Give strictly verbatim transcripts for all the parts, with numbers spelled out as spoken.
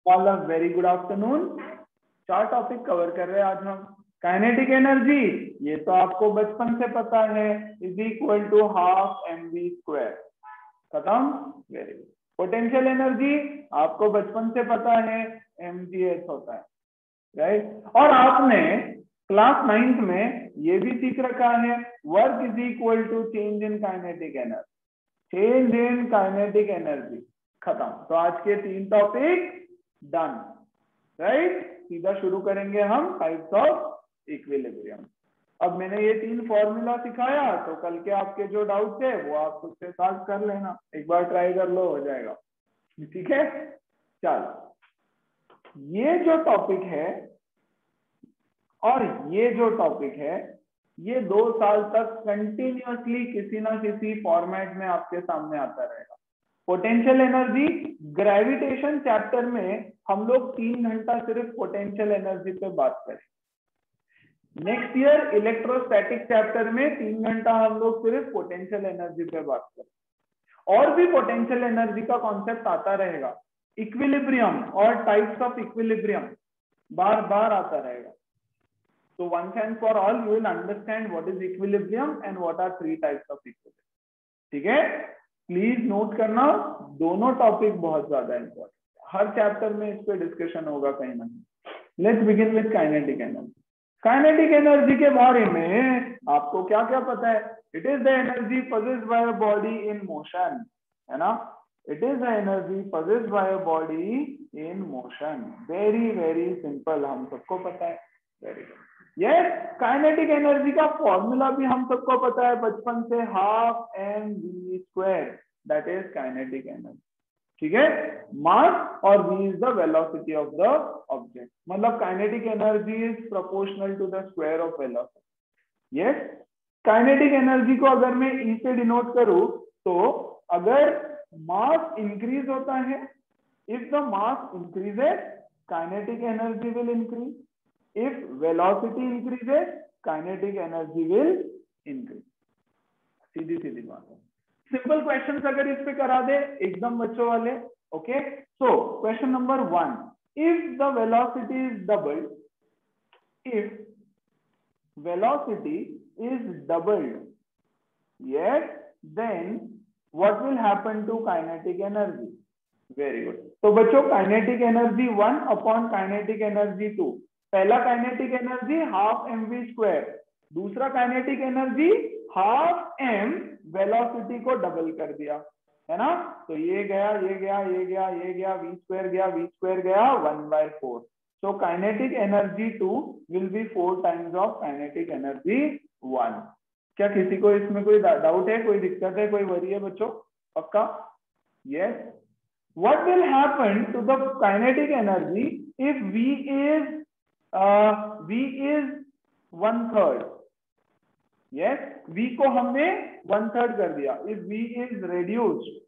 All a very good afternoon. चार topic cover कर रहे हैं आज हम। काइनेटिक एनर्जी, ये तो आपको बचपन से पता है, is equal to half M we square. खत्म, वेरी गुड। पोटेंशियल एनर्जी आपको बचपन से पता है, एम जी एच होता है, राइट। और आपने क्लास नाइन्थ में ये भी सीख रखा है, work is equal to change in kinetic energy. Change in kinetic energy खत्म। तो आज के तीन टॉपिक डन, राइट। सीधा शुरू करेंगे हम टाइप्स ऑफ इक्विलिब्रियम। अब मैंने ये तीन फॉर्मूला सिखाया, तो कल के आपके जो डाउट थे वो आप खुद से सॉल्व कर लेना, एक बार ट्राई कर लो, हो जाएगा, ठीक है। चलो, ये जो टॉपिक है और ये जो टॉपिक है, ये दो साल तक कंटिन्यूअसली किसी ना किसी फॉर्मेट में आपके सामने आता रहेगा। पोटेंशियल एनर्जी, ग्रेविटेशन चैप्टर में हम लोग तीन घंटा सिर्फ पोटेंशियल एनर्जी पे बात करें। नेक्स्ट ईयर इलेक्ट्रोस्टैटिक चैप्टर में तीन घंटा हम लोग सिर्फ पोटेंशियल एनर्जी पे बात करें। और भी पोटेंशियल एनर्जी का कॉन्सेप्ट आता रहेगा, इक्विलिब्रियम और टाइप्स ऑफ इक्विलिब्रियम बार बार आता रहेगा। So once and for all you will understand what is equilibrium and what are three types of equilibrium. ठीक है, प्लीज नोट करना, दोनों टॉपिक बहुत ज्यादा इंपॉर्टेंट है, हर चैप्टर में इस पे डिस्कशन होगा कहीं ना कहीं। Let's begin with kinetic energy. Kinetic energy के बारे में आपको क्या क्या पता है? It is the energy possessed by a body in motion, है ना। It is the energy possessed by a body in motion। Very very simple, हम सबको पता है। Very good. Yes, kinetic energy का फॉर्मूला भी हम सबको पता है बचपन से, half M we square, that is kinetic energy. ठीक है, मास और v is the velocity of the object, मतलब kinetic energy is proportional to the square of velocity. Yes, kinetic energy को अगर मैं ई से डिनोट करूं, तो अगर मास इंक्रीज होता है, if the mass increases kinetic energy will increase, if velocity increases kinetic energy will increase। सीधी सीधी बात है। सिंपल क्वेश्चंस अगर इस पे करा दे एकदम बच्चों वाले, okay. So question number one, if the velocity is doubled, if velocity is doubled, yes, then what will happen to kinetic energy? Very good. तो बच्चों, kinetic energy one upon kinetic energy two. पहला kinetic energy half M we square, दूसरा kinetic energy half M velocity को double कर दिया, है ना। तो ये गया, ये गया, ये गया, ये गया, वी स्क्वायर गया, वी स्क्वायर गया, one by four. So kinetic energy two will be four times of kinetic energy one. क्या किसी को इसमें कोई डाउट है, कोई दिक्कत है, कोई वरी है बच्चों? पक्का? Yes. What will happen to the kinetic energy if V is Uh, v is one third? Yes, v को हमने one third कर दिया। If v is reduced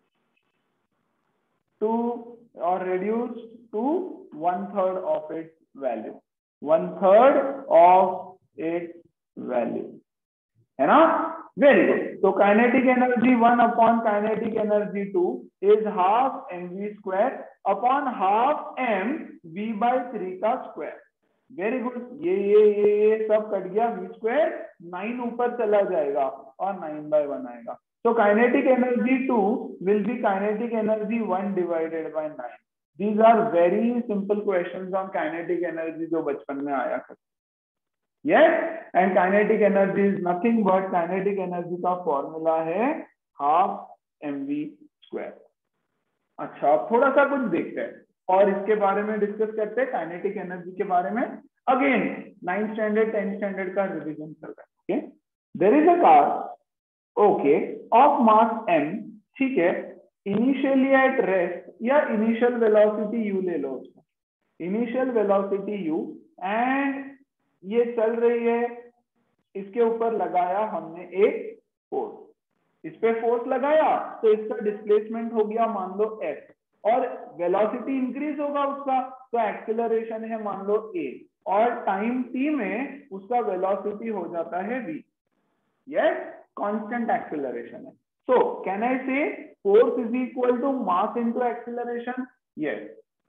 to or reduced to one third of its value, one third of its value, है ना। Very good। तो kinetic energy one upon kinetic energy two is half M we square upon half M V by three का square. Very good. ये ये ये ये सब cut गया, वी स्क्वायर नाइन ऊपर चला जाएगा और नाइन बाय वन आएगा। तो kinetic energy two will be kinetic energy one divided by nine. These are very simple questions on kinetic energy जो बचपन में आया करते। Yes, and kinetic energy is nothing but, kinetic energy का formula है half M we square. अच्छा, अब थोड़ा सा कुछ देखते हैं और इसके बारे में डिस्कस करते हैं, काइनेटिक एनर्जी के बारे में। Again ninth standard tenth standard का रिवीजन चल रहा है। Okay, there is a car, okay, of mass m, ठीक है, इनिशियली एट रेस्ट, या इनिशियल वेलोसिटी u ले लो उसको, इनिशियल वेलोसिटी u, एंड ये चल रही है, इसके ऊपर लगाया हमने एक फोर्स, इस पे फोर्स लगाया तो इसका डिस्प्लेसमेंट हो गया मान लो f, और वेलोसिटी इंक्रीज होगा उसका, तो एक्सेलरेशन है मान लो a, और टाइम t में उसका वेलोसिटी हो जाता है v। यस, कांस्टेंट एक्सेलरेशन है। सो can I say force is equal to mass into acceleration? Yes.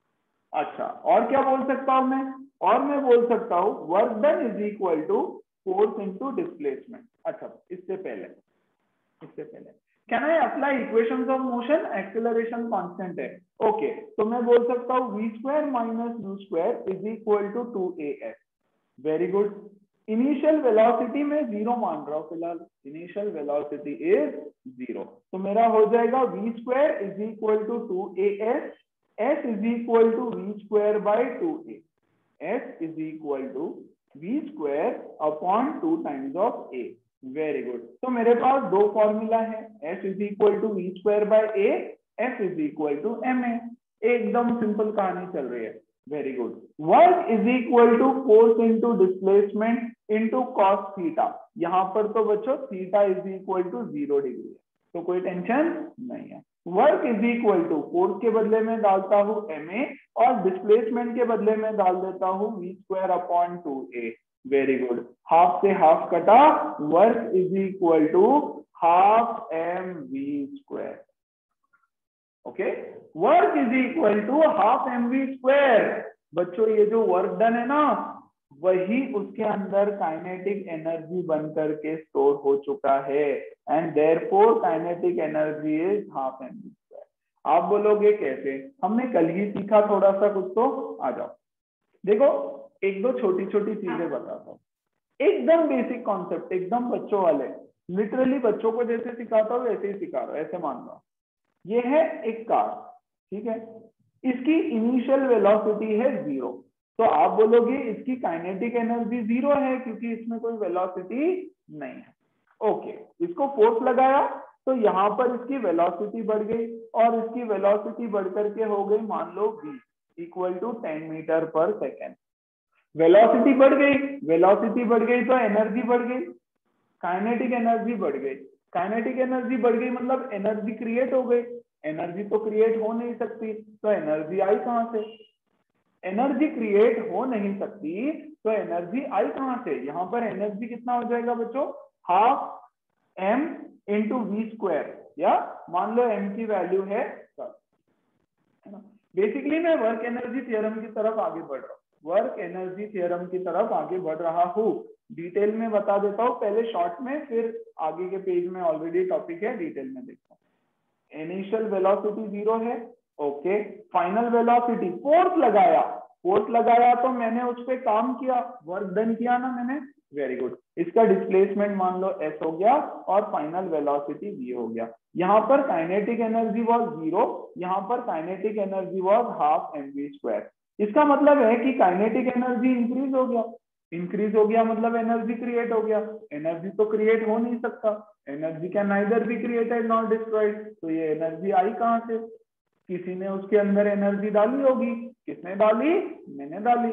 अच्छा, और क्या बोल सकता हूं मैं, और मैं बोल सकता हूं work done is equal to force into displacement. अच्छा, इससे पहले इससे पहले can I apply equations of motion, acceleration constant है, ओके, तो मैं बोल सकता हूं V square minus U square is equal to two A S. Very good. Initial velocity में जीरो मान रहा हूं फिलहाल, इनिशियल वेलोसिटी इज जीरो, तो मेरा हो जाएगा V square is equal to two A S, S is equal to V square by two A, S is equal to V square upon two times of A. Very good. तो मेरे पास दो formula है, S is equal to V square by A, S is equal to M A. एकदम simple कहानी चल रही है। Very good. Work is equal to force into displacement into cos theta. यहां पर तो बच्चों theta is equal to zero degree है, तो कोई टेंशन नहीं है। Work is equal to force के बदले में डालता हूं एम ए, और डिस्प्लेसमेंट के बदले में डाल देता हूं V square upon two A. Very good. Half से हाफ कटा, work is equal to half M we square. Okay, work is equal to half M we square. बच्चों ये जो वर्क डन है ना, वही उसके अंदर काइनेटिक एनर्जी बन करके स्टोर हो चुका है, and therefore kinetic energy is half M we square. आप बोलोगे कैसे, हमने कल ही सीखा थोड़ा सा कुछ, तो आ जाओ देखो एक दो छोटी छोटी चीजें बताता हूँ, एकदम बेसिक कॉन्सेप्ट, एकदम बच्चों वाले, लिटरली बच्चों को जैसे सिखाता हूँ वैसे ही सिखा रहा हूँ, ऐसे मान लो। ये है एक कार, ठीक है, इसकी इनिशियल वेलोसिटी है जीरो, तो आप बोलोगे इसकी काइनेटिक एनर्जी जीरो है क्योंकि इसमें कोई वेलोसिटी नहीं है। ओके, इसको फोर्स लगाया तो यहाँ पर इसकी वेलोसिटी बढ़ गई, और इसकी वेलोसिटी बढ़ करके हो गई मान लो v equal to ten metre पर सेकेंड। वेलोसिटी बढ़ गई, वेलोसिटी बढ़ गई तो एनर्जी बढ़ गई, काइनेटिक एनर्जी बढ़ गई, काइनेटिक एनर्जी बढ़ गई मतलब एनर्जी क्रिएट हो गई, एनर्जी तो क्रिएट हो नहीं सकती, तो एनर्जी आई कहां से, एनर्जी क्रिएट हो नहीं सकती तो एनर्जी आई कहां से, यहां पर एनर्जी कितना हो जाएगा बच्चों, half M into V square, या मान लो एम की वैल्यू है ना। बेसिकली मैं वर्क एनर्जी थ्योरम की तरफ आगे बढ़ रहा हूँ, वर्क एनर्जी थ्योरम की तरफ आगे बढ़ रहा हूँ। डिटेल में बता देता हूँ पहले शॉर्ट में, फिर आगे के पेज में ऑलरेडी टॉपिक है, डिटेल में देखता हूँ। इनिशियल वेलोसिटी जीरो है, ओके, फाइनल वेलोसिटी, फोर्स लगाया, फोर्स लगाया तो मैंने उस पर काम किया, वर्क डन किया ना मैंने, वेरी गुड। इसका डिस्प्लेसमेंट मान लो एस हो गया, और फाइनल वेलोसिटी वी हो गया। यहाँ पर काइनेटिक एनर्जी वाज जीरो, यहाँ पर kinetic energy was half M we square. इसका मतलब है कि काइनेटिक एनर्जी इंक्रीज हो गया, इंक्रीज हो गया मतलब एनर्जी क्रिएट हो गया, एनर्जी तो क्रिएट हो नहीं सकता, energy can neither be created not destroyed, तो ये एनर्जी आई कहां से, किसी ने उसके अंदर एनर्जी डाली होगी, किसने डाली, मैंने डाली,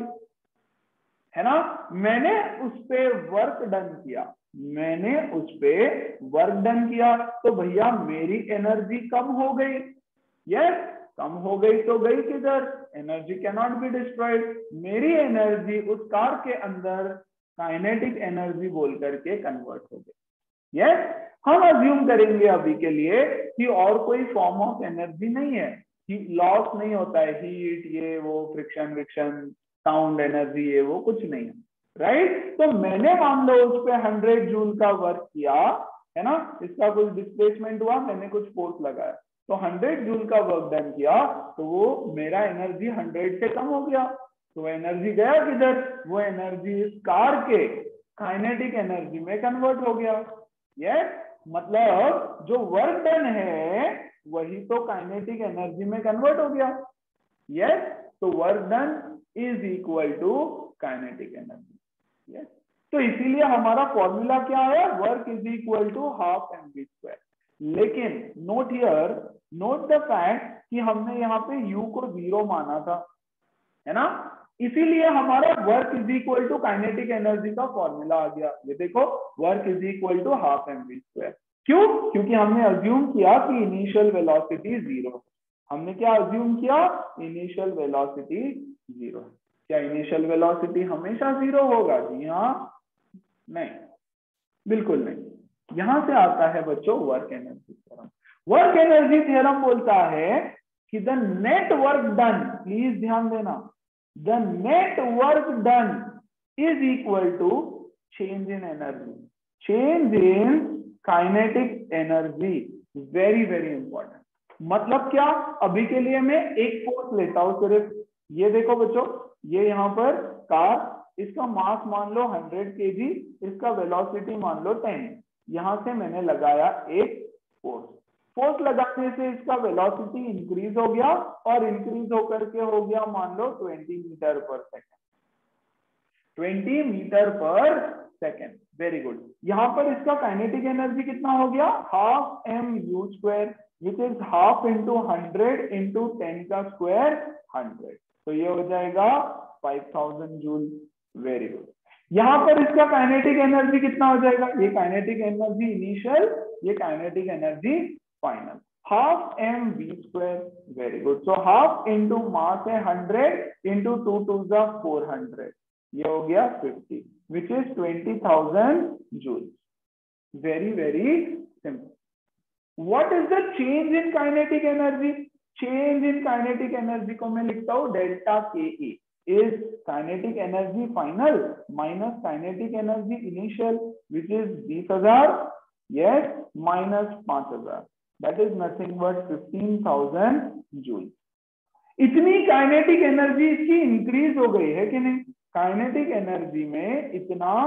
है ना, मैंने उस पे वर्क डन किया, मैंने उस पे वर्क डन किया, तो भैया मेरी एनर्जी कम हो गई, यस, कम हो गई तो गई किधर, energy can not be destroyed, मेरी एनर्जी उस कार के अंदर काइनेटिक एनर्जी बोल करके कन्वर्ट हो गई। यस, हम अज्यूम करेंगे अभी के लिए कि और कोई फॉर्म ऑफ एनर्जी नहीं है, कि लॉस नहीं होता है, हीट ये वो, फ्रिक्शन विक्शन, साउंड एनर्जी ये वो कुछ नहीं है, राइट। तो मैंने मान लो उस पर हंड्रेड जूल का वर्क किया, है ना, इसका कुछ डिस्प्लेसमेंट हुआ, मैंने कुछ फोर्स लगाया, तो हंड्रेड जूल का वर्क डन किया, तो वो मेरा एनर्जी हंड्रेड से कम हो गया, तो एनर्जी गया किधर, वो एनर्जी इस कार के काइनेटिक एनर्जी में कन्वर्ट हो गया। यस, मतलब जो वर्क डन है वही तो काइनेटिक एनर्जी में कन्वर्ट हो गया। यस, तो work done is equal to kinetic energy. Yes, तो इसीलिए हमारा फॉर्मूला क्या है, work is equal to half M we square. लेकिन note here, note the fact कि हमने यहाँ पे u को जीरो माना था, है ना, इसीलिए हमारा work is equal to kinetic energy का फॉर्मूला आ गया। ये देखो, work is equal to half M we square. क्यों, क्योंकि हमने अज्यूम किया कि इनिशियल वेलोसिटी जीरो, हमने क्या अज्यूम किया, इनिशियल वेलोसिटी जीरो। क्या इनिशियल वेलोसिटी हमेशा जीरो होगा, जी हाँ, नहीं, बिल्कुल नहीं। यहां से आता है बच्चों work energy theorem. Work energy theorem बोलता है कि the net work done, please ध्यान देना, the net work done is equal to change in energy, change in kinetic energy. Very very important. मतलब क्या, अभी के लिए मैं एक फोर्स लेता हूं सिर्फ, ये देखो बच्चों, ये यहाँ पर कार, इसका मास मान लो हंड्रेड केजी, इसका वेलोसिटी मान लो टेन, यहां से मैंने लगाया एक फोर्स, फोर्स लगाने से इसका वेलोसिटी इंक्रीज हो गया और इंक्रीज होकर के हो गया मान लो ट्वेंटी मीटर पर सेकेंड, ट्वेंटी मीटर पर सेकेंड। Very good. यहां पर इसका काइनेटिक एनर्जी कितना हो गया, half M U square, which is half into hundred into ten का स्क्वायर हंड्रेड, तो ये हो जाएगा five thousand joule. Very good. यहां पर इसका काइनेटिक एनर्जी कितना हो जाएगा, ये काइनेटिक एनर्जी इनिशियल, ये kinetic energy final, half M we square. Very good. So half into mass है हंड्रेड इंटू टू टू जा फोर हंड्रेड, ये हो गया fifty, which is twenty thousand joule. Very very simple. What is the change in kinetic energy, change in kinetic energy को मैं लिखता हूं delta के ई is kinetic energy final minus kinetic energy initial, which is बीस हजार, yes, minus पांच हजार, that is nothing but fifteen thousand joule। इतनी काइनेटिक एनर्जी इसकी इंक्रीज हो गई है कि नहीं, काइनेटिक एनर्जी में इतना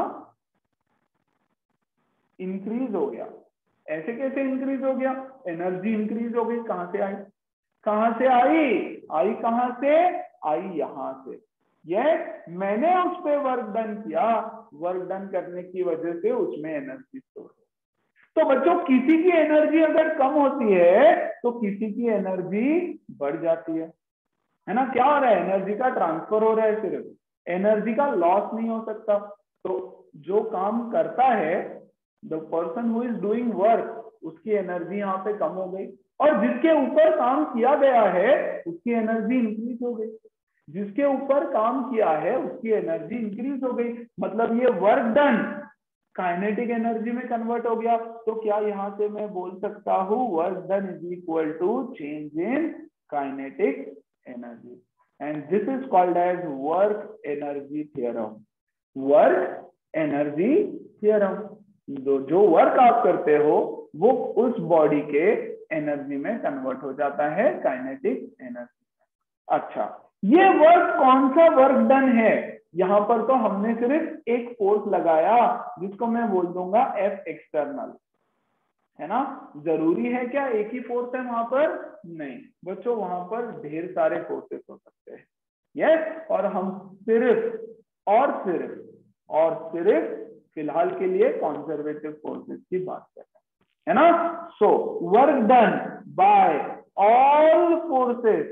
इंक्रीज हो गया। ऐसे कैसे इंक्रीज हो गया, एनर्जी इंक्रीज हो गई, कहां से आई, कहां से आई, आई कहां से आई, यहां से। ये मैंने उस पे वर्क डन किया, वर्क डन करने की वजह से उसमें एनर्जी स्टोर हो। तो बच्चों किसी की एनर्जी अगर कम होती है तो किसी की एनर्जी बढ़ जाती है, है ना। क्या हो रहा है, एनर्जी का ट्रांसफर हो रहा है, सिर्फ एनर्जी का लॉस नहीं हो सकता। तो जो काम करता है, the person who is doing work, उसकी एनर्जी यहाँ पे कम हो गई, और जिसके ऊपर काम किया गया है उसकी एनर्जी इंक्रीज हो गई, जिसके ऊपर काम किया है उसकी एनर्जी इंक्रीज हो गई। मतलब ये वर्क डन काइनेटिक एनर्जी में कन्वर्ट हो गया। तो क्या यहां से मैं बोल सकता हूं work done is equal to change in kinetic energy, and this is called as work energy theorem. Work energy theorem, जो वर्क आप करते हो वो उस बॉडी के एनर्जी में कन्वर्ट हो जाता है, काइनेटिक एनर्जी। अच्छा, ये वर्क कौन सा वर्क डन है, यहां पर तो हमने सिर्फ एक फोर्स लगाया जिसको मैं बोल दूंगा एफ एक्सटर्नल, है ना। जरूरी है क्या एक ही फोर्स है वहां पर, नहीं बच्चों, वहां पर ढेर सारे फोर्सेस हो सकते हैं, यस। और हम सिर्फ और सिर्फ और सिर्फ फिलहाल के लिए कॉन्जर्वेटिव फोर्सेस की बात कर रहे हैं, है ना। So work done by all forces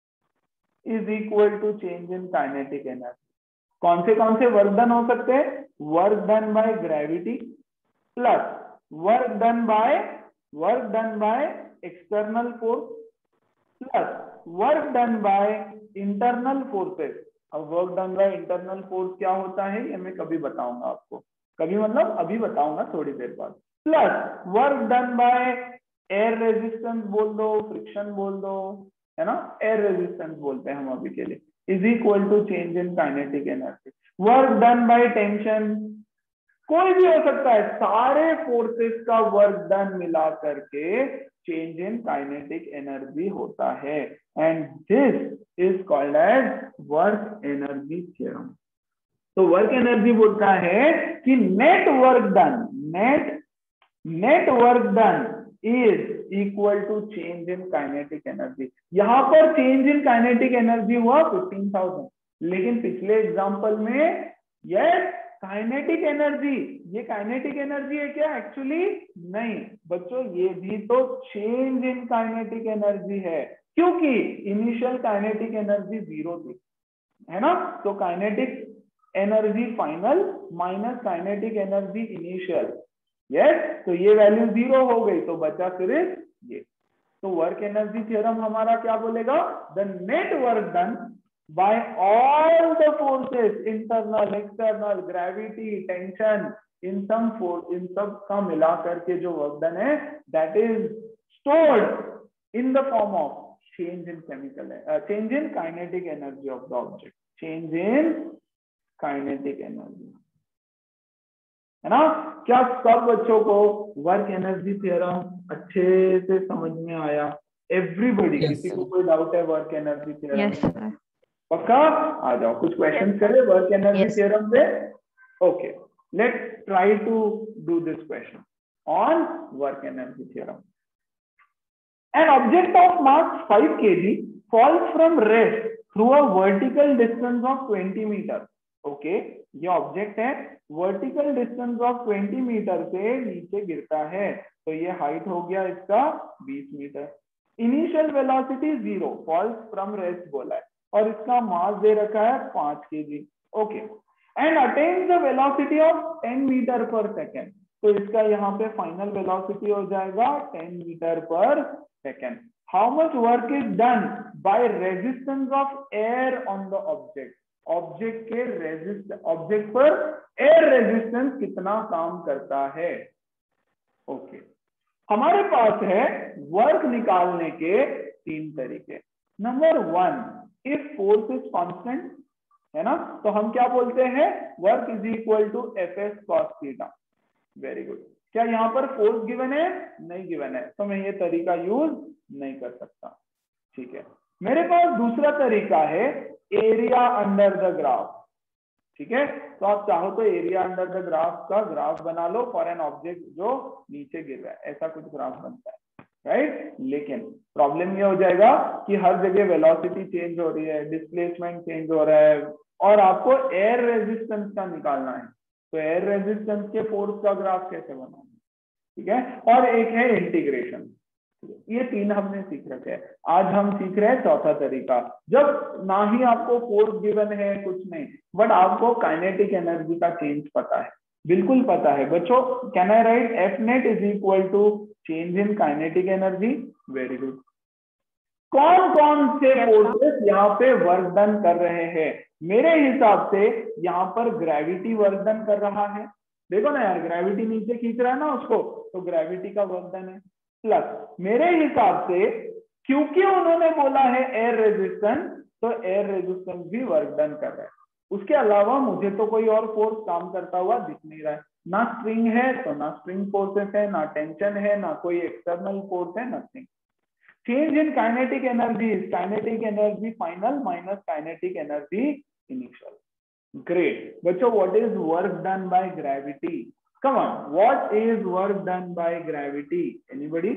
is equal to change in kinetic energy. कौन से कौन से वर्क डन हो सकते हैं, work done by gravity plus work done by work done by external force plus work done by internal forces. अब work done by internal force क्या होता है ये मैं कभी बताऊंगा आपको, कभी मतलब अभी बताऊंगा थोड़ी देर बाद। Plus work done by air resistance बोल दो, फ्रिक्शन बोल दो, है ना, एयर रेजिस्टेंस बोलते हैं हम अभी के लिए, is equal to change in kinetic energy. Work done by tension, कोई भी हो सकता है, सारे फोर्सेस का वर्क डन मिला करके चेंज इन काइनेटिक एनर्जी होता है, and this is called as work energy theorem. तो वर्क एनर्जी बोलता है कि net work done, net net work done is equal to change in kinetic energy. यहां पर चेंज इन काइनेटिक एनर्जी हुआ fifteen thousand, लेकिन पिछले एग्जांपल में यस काइनेटिक एनर्जी, ये काइनेटिक एनर्जी है क्या, एक्चुअली नहीं बच्चों, ये भी तो चेंज इन काइनेटिक एनर्जी है, क्योंकि इनिशियल काइनेटिक एनर्जी जीरो थी, है ना। तो kinetic energy final minus kinetic energy initial, yes yes, तो ये वैल्यू जीरो हो गई, तो बचा सिर्फ ये। तो वर्क एनर्जी थ्योरम हमारा क्या बोलेगा, the net work done by all the forces, internal external gravity tension, in sum force, इन सब का मिला करके जो वर्क डन है that is stored in the form of change in chemical change in kinetic energy of the object, change in kinetic energy, है ना। क्या सब बच्चों को वर्क एनर्जी थ्योरम अच्छे से समझ में आया? एवरीबॉडी, yes, किसी को कोई डाउट है वर्क एनर्जी थ्योरम yes, में? पक्का? आ जाओ, कुछ क्वेश्चन yes, करें वर्क एनर्जी yes, थ्योरम पे। Okay, let's try to do this question on work energy theorem. An object of mass five kilograms falls from rest through a vertical distance of twenty meters. ओके, ये object है, vertical distance of twenty meter से नीचे गिरता है, तो ये height हो गया इसका बीस metre. Initial velocity zero, falls from rest बोला है, और इसका मास दे रखा है पांच KG. Okay, and attains the velocity of ten metre पर सेकेंड, तो इसका यहाँ पे फाइनल वेलोसिटी हो जाएगा टेन मीटर पर second. How much work is done by resistance of air on the object, object के रेजिस्ट ऑब्जेक्ट पर एयर रेजिस्टेंस कितना काम करता है। ओके, हमारे पास है वर्क निकालने के तीन तरीके। Number one, if force is constant, है ना, तो हम क्या बोलते हैं, work is equal to F S cos theta. Very good. क्या यहाँ पर फोर्स गिवन है? नहीं गिवन है, तो मैं ये तरीका यूज नहीं कर सकता। ठीक है, मेरे पास दूसरा तरीका है एरिया अंडर द ग्राफ। ठीक है, तो आप चाहो तो एरिया अंडर द ग्राफ का ग्राफ बना लो फॉर एन ऑब्जेक्ट जो नीचे गिर रहा है, ऐसा कुछ ग्राफ बनता है, राइट। लेकिन प्रॉब्लम ये हो जाएगा कि हर जगह वेलोसिटी चेंज हो रही है, डिस्प्लेसमेंट चेंज हो रहा है, और आपको एयर रेजिस्टेंस का निकालना है, तो एयर रेजिस्टेंस के फोर्स का ग्राफ कैसे बनाना, ठीक है। और एक है इंटीग्रेशन। ये तीन हमने सीख रखे हैं। आज हम सीख रहे हैं चौथा तरीका, जब ना ही आपको फोर्स गिवन है, कुछ नहीं, बट आपको काइनेटिक एनर्जी का चेंज पता है, बिल्कुल पता है बच्चों। Can I write F net is equal to change in kinetic energy? Very good. कौन कौन से फोर्सेस यहाँ पे वर्क डन कर रहे हैं? मेरे हिसाब से यहाँ पर ग्रेविटी वर्क डन कर रहा है। देखो ना यार, ग्रेविटी नीचे खींच रहा है ना उसको, तो ग्रेविटी का वर्क डन है। प्लस मेरे हिसाब से क्योंकि उन्होंने बोला है एयर रेजिस्टेंस, तो एयर रेजिस्टेंस भी वर्क डन कर रहा है। उसके अलावा मुझे तो कोई और फोर्स काम करता हुआ दिख नहीं रहा है, ना स्प्रिंग है तो ना स्प्रिंग फोर्सेस है, ना टेंशन है, ना कोई एक्सटर्नल फोर्स है, nothing. Change in kinetic energy, kinetic energy final minus kinetic energy initial. Great बच्चों, what is work done by gravity? Come on, what is work done by gravity? Anybody?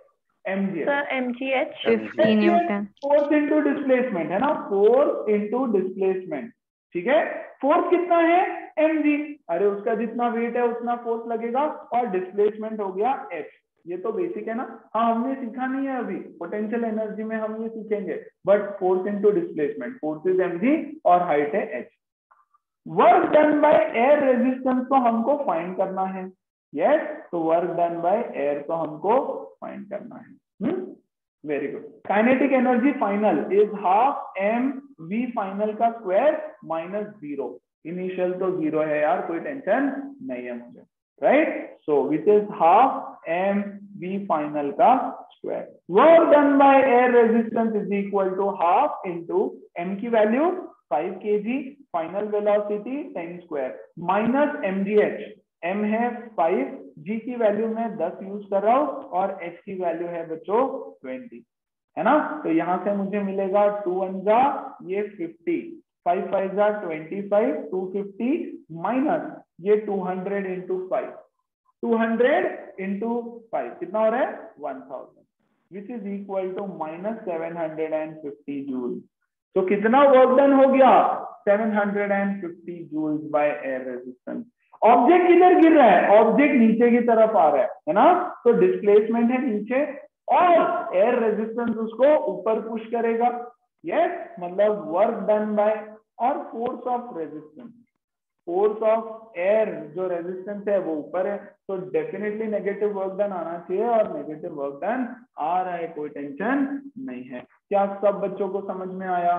M G H. Sir, M G H. fifty Newton. Force into displacement है ना, force into displacement, ठीक है। Force कितना है? mg। अरे उसका जितना wait है उतना फोर्स लगेगा, और डिस्प्लेसमेंट हो गया h। ये तो बेसिक है ना। हाँ, हमने सीखा नहीं है अभी, पोटेंशियल एनर्जी में हम ये सीखेंगे, but force into displacement, force is mg और हाइट है h। Work done by air resistance को हमको फाइंड करना है। यस, तो वर्क डन बाय एयर को हमको फाइंड करना है। Very good. Kinetic energy final is half M V final का स्क्वायर माइनस जीरो। इनिशियल तो जीरो है यार, कोई टेंशन नहीं है मुझे, right. So which is half M V final का square. Work done by air resistance is equal to half into M की value five kg, final velocity ten square minus mgh। m है फाइव, g की value मैं दस use कर रहा हूं, और h की वैल्यू है बच्चों ट्वेंटी, है ना। तो यहां से मुझे मिलेगा टू वन जा ये फिफ्टी, फाइव फाइव जा twenty five, two fifty minus ये two hundred into five, two hundred into five कितना हो रहा है? One thousand, which is equal to minus seven hundred and fifty joule. तो कितना वर्क डन हो गया? Seven hundred fifty joules by air resistance. Object किधर गिर रहा है? ऑब्जेक्ट नीचे की तरफ आ रहा है, है ना, तो डिस्प्लेसमेंट है नीचे, और एयर रेजिस्टेंस उसको ऊपर पुश करेगा। यस, मतलब वर्क डन बाय, और force of resistance, force of air जो रेजिस्टेंस है वो ऊपर है, तो डेफिनेटली नेगेटिव वर्क डन आना चाहिए, और नेगेटिव वर्क डन आ रहा है, कोई टेंशन नहीं है। क्या सब बच्चों को समझ में आया?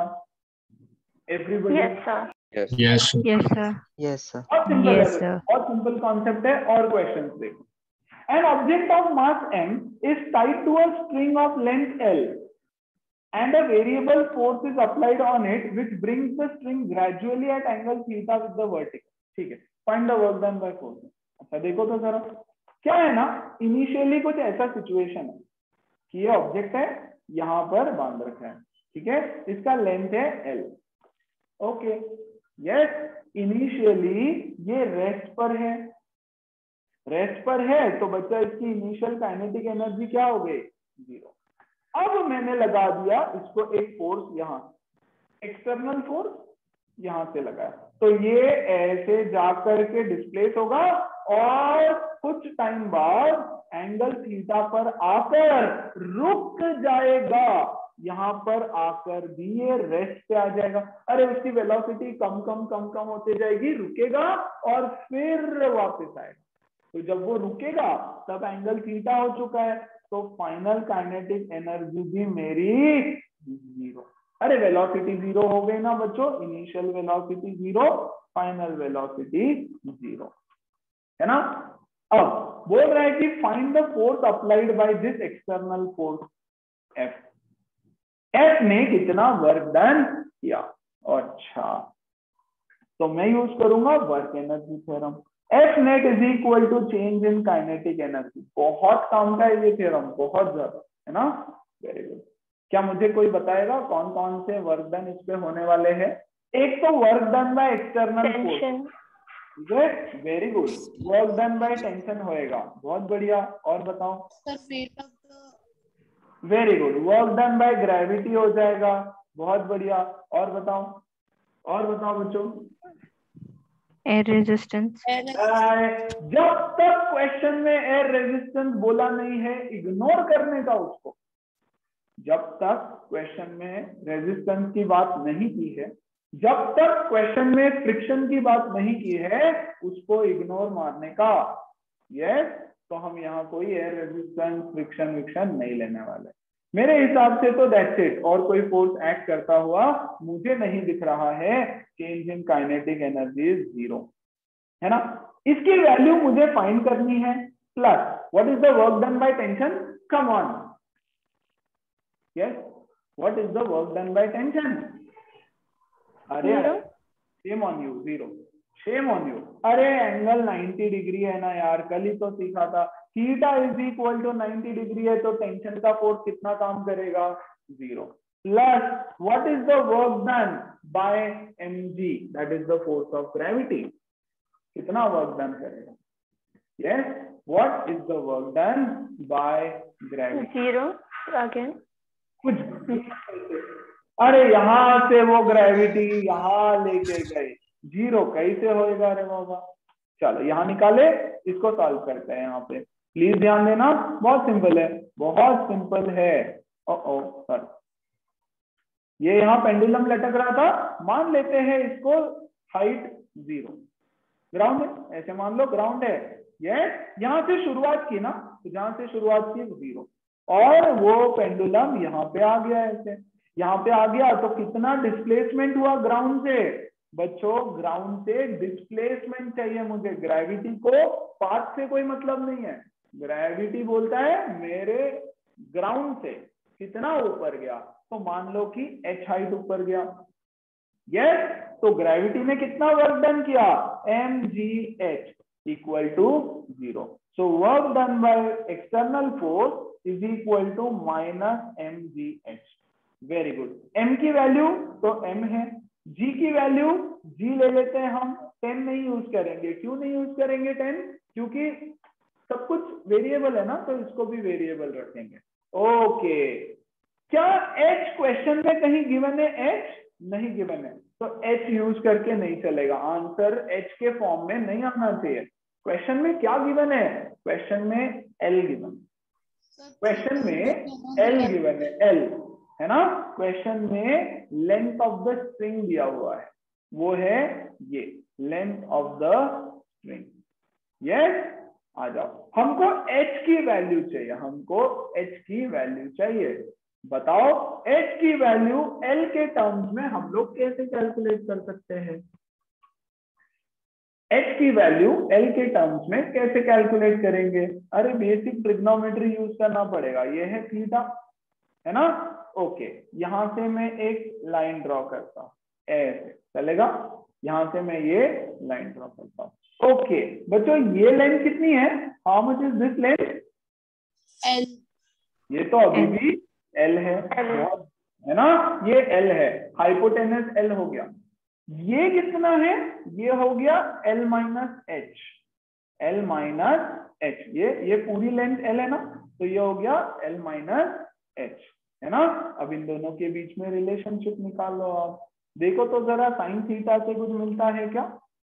Everybody? Yes sir. Yes. Yes, sir. Yes, sir. Yes, sir. और सिंपल Yes, है, sir. और सिंपल कॉन्सेप्ट है। और क्वेश्चन देखो। An object of mass m is tied to a string of length L and a variable force is applied on it which brings the string gradually at angle theta with the vertical. ठीक है, find the work done by force. अच्छा देखो तो जरा क्या है ना, initially कुछ ऐसा सिचुएशन है कि ये ऑब्जेक्ट है, यहां पर बांध रखा है, ठीक है, इसका लेंथ है L. ओके यस, इनिशियली ये रेस्ट पर है, रेस्ट पर है तो बच्चा इसकी इनिशियल काइनेटिक एनर्जी क्या हो गई, जीरो. अब मैंने लगा दिया इसको एक फोर्स, यहां एक्सटर्नल फोर्स यहां से लगाया, तो ये ऐसे जाकर के डिस्प्लेस होगा और कुछ टाइम बाद एंगल थीटा पर आकर रुक जाएगा, यहां पर आकर भी ये रेस्ट पे आ जाएगा. अरे उसकी वेलोसिटी कम कम कम कम होते जाएगी, रुकेगा और फिर वापस आएगा. तो जब वो रुकेगा तब एंगल थीटा हो चुका है, तो फाइनल काइनेटिक एनर्जी भी मेरी जीरो. अरे वेलोसिटी जीरो हो गई ना बच्चों, initial velocity zero, final velocity zero, है ना. अब बोल रहा है कि find the force applied by this external force F. F ने कितना वर्क डन किया. अच्छा तो मैं यूज करूंगा work energy theorem. F net is equal to change in kinetic energy. बहुत काम का है ये थ्योरम, बहुत ज्यादा, है ना. Very good. क्या मुझे कोई बताएगा कौन कौन से वर्क डन इस पे होने वाले हैं. एक तो work done by external force, very good, work done by tension होएगा, बहुत बढ़िया. और बताओ sir, very good, work done by gravity हो जाएगा, बहुत बढ़िया. और बताओ, और बताओ बच्चों. Air resistance. जब तक क्वेश्चन में एयर रेजिस्टेंस बोला नहीं है इग्नोर करने का उसको. जब तक क्वेश्चन में रेजिस्टेंस की बात नहीं की है, जब तक क्वेश्चन में फ्रिक्शन की बात नहीं की है, उसको इग्नोर मारने का. यस, तो हम यहाँ कोई एयर रेजिस्टेंस फ्रिक्शन विक्शन नहीं लेने वाले. मेरे हिसाब से तो दैट्स इट. और कोई फोर्स एक्ट करता हुआ मुझे नहीं दिख रहा है. Change in kinetic energy is zero, है ना. इसकी वैल्यू मुझे फाइंड करनी है. Plus what is the work done by tension. Come on, yes, what is the work done by tension. अरे shame on you, zero, shame on you. अरे angle ninety degree है ना यार, कल ही तो सीखा था. Theta is equal to ninety degree है तो टेंशन का फोर्स कितना काम करेगा, zero. Plus what is the work done by MG, that is the force of gravity. कितना वर्क डन करेगा. Yes, what is the work done by gravity. Zero again. कुछ अरे यहां से वो ग्रेविटी यहां लेके गए, जीरो कैसे होएगा रे बाबा. चलो यहां निकाले, इसको सॉल्व करते हैं. यहाँ पे प्लीज ध्यान देना, बहुत सिंपल है, बहुत सिंपल है. ओ ओ सर, ये यहाँ पेंडुलम लटक रहा था, मान लेते हैं इसको हाइट जीरो, ग्राउंड है, ऐसे मान लो ग्राउंड है. ये यहाँ से शुरुआत की ना, तो जहां से शुरुआत की जीरो, और वो पेंडुलम यहाँ पे आ गया, ऐसे यहाँ पे आ गया, तो कितना डिस्प्लेसमेंट हुआ ग्राउंड से. बच्चों ग्राउंड से डिस्प्लेसमेंट चाहिए मुझे, ग्रेविटी को पाथ से कोई मतलब नहीं है. ग्रेविटी बोलता है मेरे ग्राउंड से कितना ऊपर गया, तो मान लो कि h हाइट ऊपर गया. यस, तो ग्रेविटी ने कितना वर्क डन किया, M ji H equal to zero. So work done by external force is equal to minus M ji H. Very good. m की वैल्यू तो m है, g की वैल्यू g ले लेते हैं हम, टेन नहीं यूज करेंगे. क्यों नहीं यूज करेंगे टेन, क्योंकि सब कुछ वेरिएबल है ना, तो इसको भी वेरिएबल रखेंगे. ओके, क्या h क्वेश्चन में कहीं गिवन है, h नहीं गिवन है, तो h यूज करके नहीं चलेगा. आंसर h के फॉर्म में नहीं आना चाहिए. क्वेश्चन में क्या गिवन है, क्वेश्चन में l गिवन, क्वेश्चन में l गिवन है, l है ना. क्वेश्चन में लेंथ ऑफ द स्ट्रिंग दिया हुआ है, वो है ये length of the string. Yes, आ जाओ, हमको h की वैल्यू चाहिए, हमको h की वैल्यू चाहिए. बताओ h की वैल्यू l के टर्म्स में हम लोग कैसे कैलकुलेट कर सकते हैं. h की वैल्यू l के टर्म्स में कैसे कैलकुलेट करेंगे. अरे बेसिक ट्रिग्नोमेट्री यूज करना पड़ेगा. ये है थीटा, है ना। ओके, यहां से मैं एक लाइन ड्रॉ करता हूँ, ऐसे चलेगा। यहां से मैं ये लाइन ड्रॉ करता हूँ। ओके बच्चों, ये लेंथ कितनी है? How much is this length? L. ये तो अभी L. भी एल है, बहुत है ना, ये एल है, हाइपोटेनस एल हो गया। ये कितना है? ये हो गया L minus H, L minus H, ये ये पूरी लेंथ एल है ना, तो ये हो गया एल माइनस एच, है ना। अब इन दोनों के बीच में रिलेशनशिप निकाल लो आप। देखो तो जरा साइन थीटा से कुछ मिलता है क्या?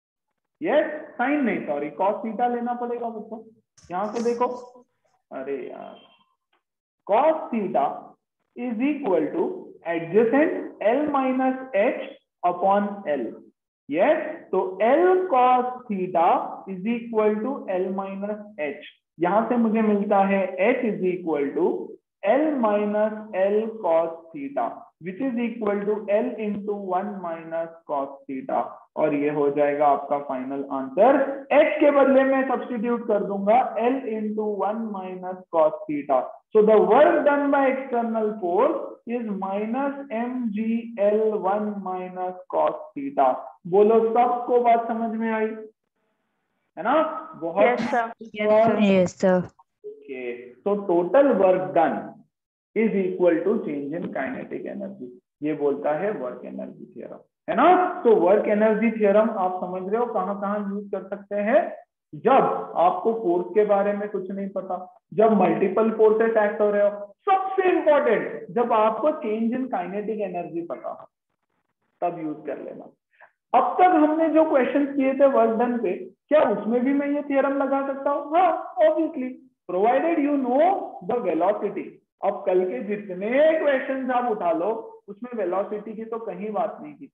यस, साइन नहीं सॉरी कॉस थीटा लेना पड़ेगा बच्चों। यहां से देखो, अरे यार, cos theta is equal to adjacent L minus H upon L. Yes, तो L cos theta is equal to L minus H. यहां से मुझे मिलता है H is equal to L minus L cos theta, which is equal to L into one minus cos theta, और ये हो जाएगा आपका फाइनल आंसर। H के बदले में सब्स्टिट्यूट कर दूंगा L into one minus cos theta. So the work done by external force is minus mg L one minus cos theta. बोलो सबको बात समझ में आई, है ना? बहुत Yes, sir. Yes, sir. Yes sir. Okay, so total work done is equal to change in kinetic energy. ये बोलता है वर्क एनर्जी थ्योरम, है ना। तो वर्क एनर्जी थ्योरम आप समझ रहे हो कहां कहां यूज कर सकते हैं? जब आपको फोर्स के बारे में कुछ नहीं पता, जब मल्टीपल फोर्सेस एक्ट हो रहे हो, सबसे इंपॉर्टेंट जब आपको चेंज इन काइनेटिक एनर्जी पता हो, तब यूज कर लेना। अब तक हमने जो क्वेश्चन किए थे वर्क डन पे, क्या उसमें भी मैं ये थ्योरम लगा सकता हूँ? हाँ, obviously, provided you know the velocity. अब कल के जितने क्वेश्चन आप उठा लो, उसमें वेलोसिटी की तो कहीं बात नहीं की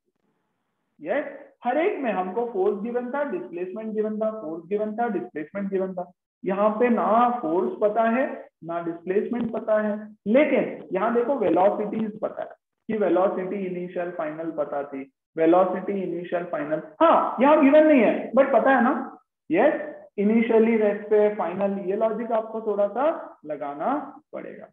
थी। यस, हर एक में हमको फोर्स गिवन था, डिस्प्लेसमेंट गिवन था, फोर्स गिवन था, डिस्प्लेसमेंट गिवन था। यहाँ पे ना फोर्स पता है ना डिस्प्लेसमेंट पता है, लेकिन यहाँ देखो वेलोसिटीज पता है कि वेलोसिटी इनिशियल फाइनल पता थी, वेलोसिटी इनिशियल फाइनल, हाँ यहाँ गिवन नहीं है बट पता है ना। यस, इनिशियली रेस्ट पे फाइनल, ये लॉजिक आपको थोड़ा सा लगाना पड़ेगा।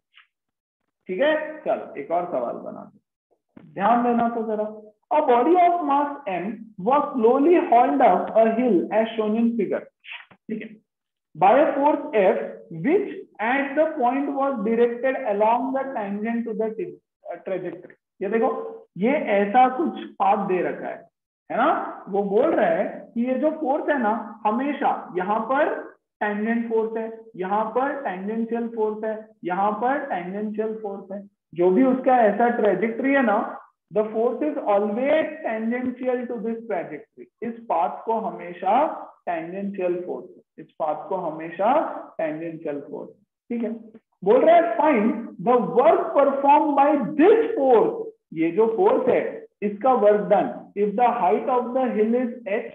ठीक है, चलो एक और सवाल बना दो, ध्यान देना तो जरा। A body of mass m was slowly hauled up a hill as shown in figure. ठीक है, by a force F which at the point was directed along the tangent to the trajectory. ये देखो, ये ऐसा कुछ path दे रखा है, है ना। वो बोल रहा है कि ये जो फोर्स है ना, हमेशा यहाँ पर टेंजेंट फोर्स है, यहाँ पर टेंजेंशियल फोर्स है, यहाँ पर टेंजेंशियल फोर्स है, जो भी उसका ऐसा ट्रेजेक्ट्री है ना, the force is always tangential to this trajectory. इस पाथ को हमेशा टेंजेंशियल फोर्स, इस पाथ को हमेशा टेंजेंशियल फोर्स। ठीक है, बोल रहा है find the work perform by this force, ये जो फोर्स है इसका work done if the height of the hill is h।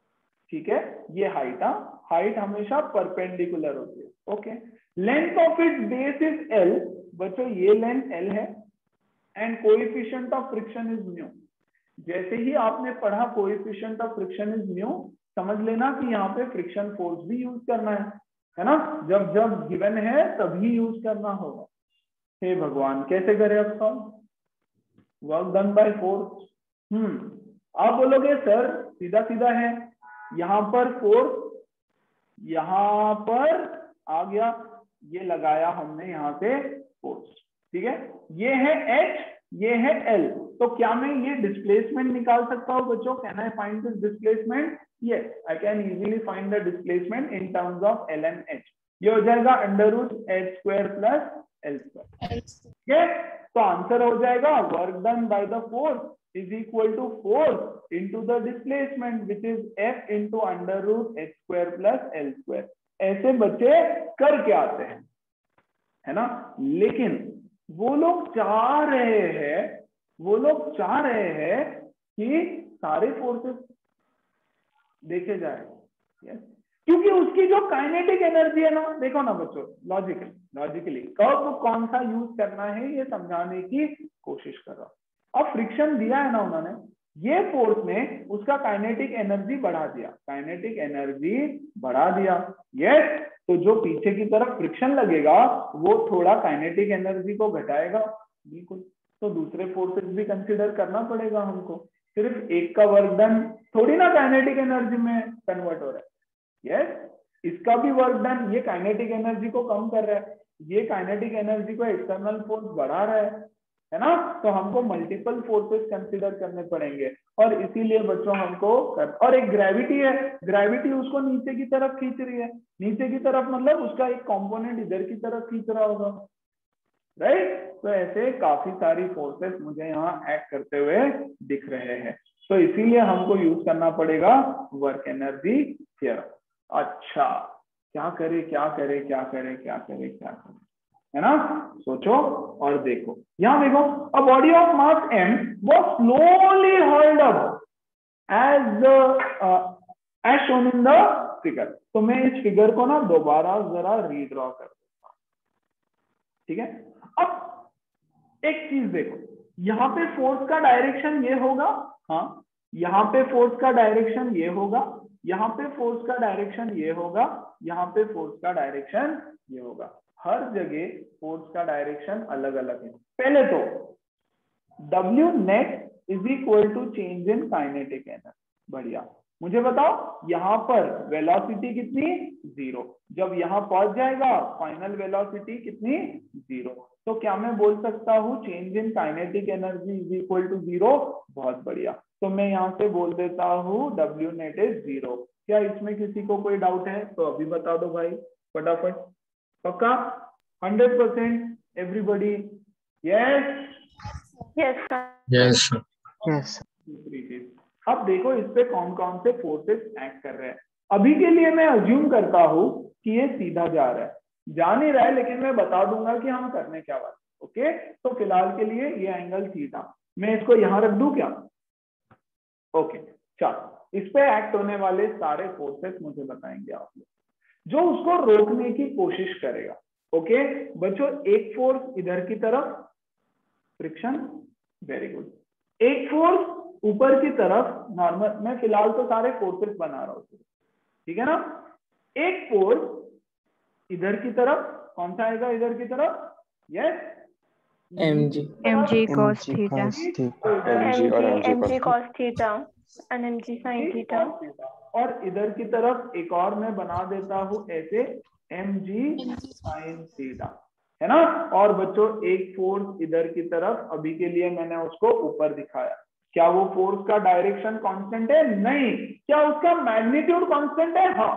ठीक है, ये हाइट, हाइट हमेशा परपेंडिकुलर होती है। Okay, length of it base is l, बच्चों ये लेंथ l है, and coefficient of friction is mu. जैसे ही आपने पढ़ा coefficient of friction is mu, समझ लेना कि यहाँ पे फ्रिक्शन फोर्स भी यूज करना है, है ना। जब जब गिवन है तभी यूज करना होगा। हे भगवान, कैसे करें अब solve? Work done by force. Hmm आप बोलोगे सर सीधा सीधा है, यहाँ पर फोर्स, यहाँ पर आ गया, ये लगाया हमने यहाँ से फोर्स। ठीक है, ये है h, ये है l, तो क्या मैं ये डिस्प्लेसमेंट निकाल सकता हूँ बच्चों? Can I find this displacement? Yes, I can easily find the displacement in terms of l and h। ये हो जाएगा under root h square plus l square. ठीक है, तो आंसर हो जाएगा work done by the force is equal to force into the displacement which is f into under root h square plus l square। ऐसे बच्चे कर के आते हैं, है ना। लेकिन वो लोग चाह रहे हैं, वो लोग चाह रहे हैं कि सारे फोर्सेस देखे जाए, yes? क्योंकि उसकी जो काइनेटिक एनर्जी है ना, देखो ना बच्चों, लॉजिकली लॉजिकली कब कौन सा यूज करना है ये समझाने की कोशिश कर रहा हूं। अब फ्रिक्शन दिया है ना उन्होंने, ये फोर्स ने उसका काइनेटिक एनर्जी बढ़ा दिया, काइनेटिक एनर्जी बढ़ा दिया। यस, तो जो पीछे की तरफ फ्रिक्शन लगेगा वो थोड़ा काइनेटिक एनर्जी को घटाएगा। बिल्कुल, तो दूसरे फोर्सेस भी कंसीडर करना पड़ेगा हमको, सिर्फ एक का वर्क डन थोड़ी ना काइनेटिक एनर्जी में कन्वर्ट हो रहा है। यस, इसका भी वर्क डन, ये काइनेटिक एनर्जी को कम कर रहा है, ये काइनेटिक एनर्जी को एक्सटर्नल फोर्स बढ़ा रहा है, है ना। तो हमको मल्टीपल फोर्सेस कंसीडर करने पड़ेंगे, और इसीलिए बच्चों हमको कर, और एक ग्रेविटी है, ग्रेविटी उसको नीचे की तरफ खींच रही है। नीचे की तरफ मतलब उसका एक कंपोनेंट इधर की तरफ खींच रहा होगा, राइट। तो ऐसे काफी सारी फोर्सेस मुझे यहाँ एक्ट करते हुए दिख रहे हैं, तो इसीलिए हमको यूज करना पड़ेगा वर्क एनर्जी थ्योरम। अच्छा, क्या करे क्या करे क्या करे क्या करे क्या करे, है ना। सोचो और देखो, यहां देखो, a body of mass m was slowly hurled up as as shown in the figure। तो मैं इस फिगर को ना दोबारा जरा रीड्रॉ कर देता हूं, ठीक है। अब एक चीज देखो, यहाँ पे फोर्स का डायरेक्शन ये होगा, हाँ, यहाँ पे फोर्स का डायरेक्शन ये होगा, यहाँ पे फोर्स का डायरेक्शन ये होगा, यहाँ पे फोर्स का डायरेक्शन ये होगा। हर जगह फोर्स का डायरेक्शन अलग अलग है। पहले तो W net is equal to change in kinetic energy. बढ़िया, मुझे बताओ यहाँ पर वेलोसिटी कितनी, जीरो। जब यहाँ पहुंच जाएगा फाइनल वेलोसिटी कितनी, जीरो। तो क्या मैं बोल सकता हूँ change in kinetic energy is equal to zero. बहुत बढ़िया, तो मैं यहाँ से बोल देता हूँ W नेट इज जीरो। क्या इसमें किसी को कोई डाउट है तो अभी बता दो भाई फटाफट। पक्का, hundred percent everybody? Yes yes yes yes. दूसरी चीज, अब देखो इस पे कौन कौन से फोर्सेस एक्ट कर रहे हैं। अभी के लिए मैं अज्यूम करता हूं कि ये सीधा जा रहा है, जा नहीं रहा है, लेकिन मैं बता दूंगा कि हम करने क्या वाले। ओके, तो फिलहाल के लिए ये एंगल थीटा, मैं इसको यहां रख दूं क्या? ओके, चलो, इस पे एक्ट होने वाले सारे फोर्सेस मुझे बताएंगे आप लोग, जो उसको रोकने की कोशिश करेगा। ओके बच्चों, एक फोर्स इधर की तरफ फ्रिक्शन, वेरी गुड। एक फोर्स ऊपर की तरफ नॉर्मल, मैं फिलहाल तो सारे फोर्सेस बना रहा हूं, ठीक है ना। एक फोर्स इधर की तरफ, कौन सा आएगा इधर की तरफ? Yes, mg mg cos mg theta, cos theta, mg और mg mg cos cos theta and mg sin theta। और इधर की तरफ एक और मैं बना देता हूं ऐसे mg sin थीटा, है ना। और बच्चों एक फोर्स इधर की तरफ, अभी के लिए मैंने उसको ऊपर दिखाया। क्या वो फोर्स का डायरेक्शन कांस्टेंट है? नहीं। क्या उसका मैग्नीट्यूड कांस्टेंट है? हाँ,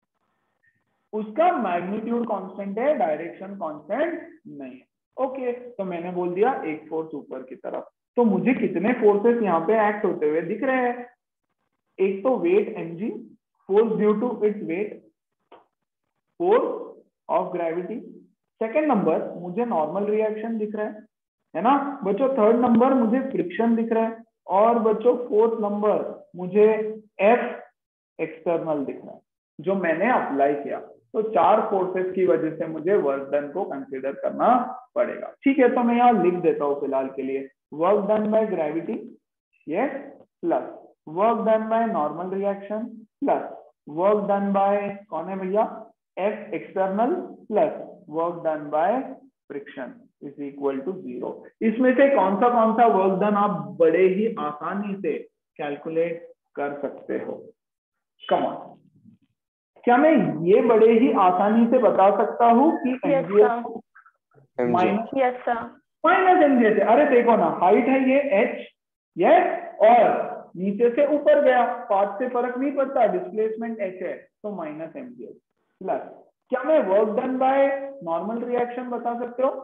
उसका मैग्नीट्यूड कांस्टेंट है, डायरेक्शन कांस्टेंट नहीं है। ओके, तो मैंने बोल दिया एक फोर्स ऊपर की तरफ। तो मुझे कितने फोर्सेस यहाँ पे एक्ट होते हुए दिख रहे हैं? एक तो weight mg, force due to its weight, force of gravity. Second number मुझे नॉर्मल रिएक्शन दिख रहा है, है ना बच्चों। थर्ड नंबर मुझे फ्रिक्शन दिख रहा है, और बच्चों फोर्थ नंबर मुझे F एक्सटर्नल दिख रहा है, जो मैंने अप्लाई किया। तो चार फोर्सेस की वजह से मुझे वर्क डन को कंसीडर करना पड़ेगा, ठीक है। तो मैं यहाँ लिख देता हूँ फिलहाल के लिए, work done by gravity, yes, plus work done by normal reaction, plus work done by, कौन है भैया, F external, plus work done by friction is equal to zero. इसमें से कौन सा कौन सा वर्क डन आप बड़े ही आसानी से कैलकुलेट कर सकते हो? कम ऑन, क्या मैं ये बड़े ही आसानी से बता सकता हूँ कि minus yes sir, minus MGH? अरे देखो ना, हाइट है ये h, यस, और नीचे से ऊपर गया, पाथ से फर्क नहीं पड़ता, डिस्प्लेसमेंट h है, तो माइनस एमजीएच। प्लस, क्या मैं work done by normal reaction बता सकते हो?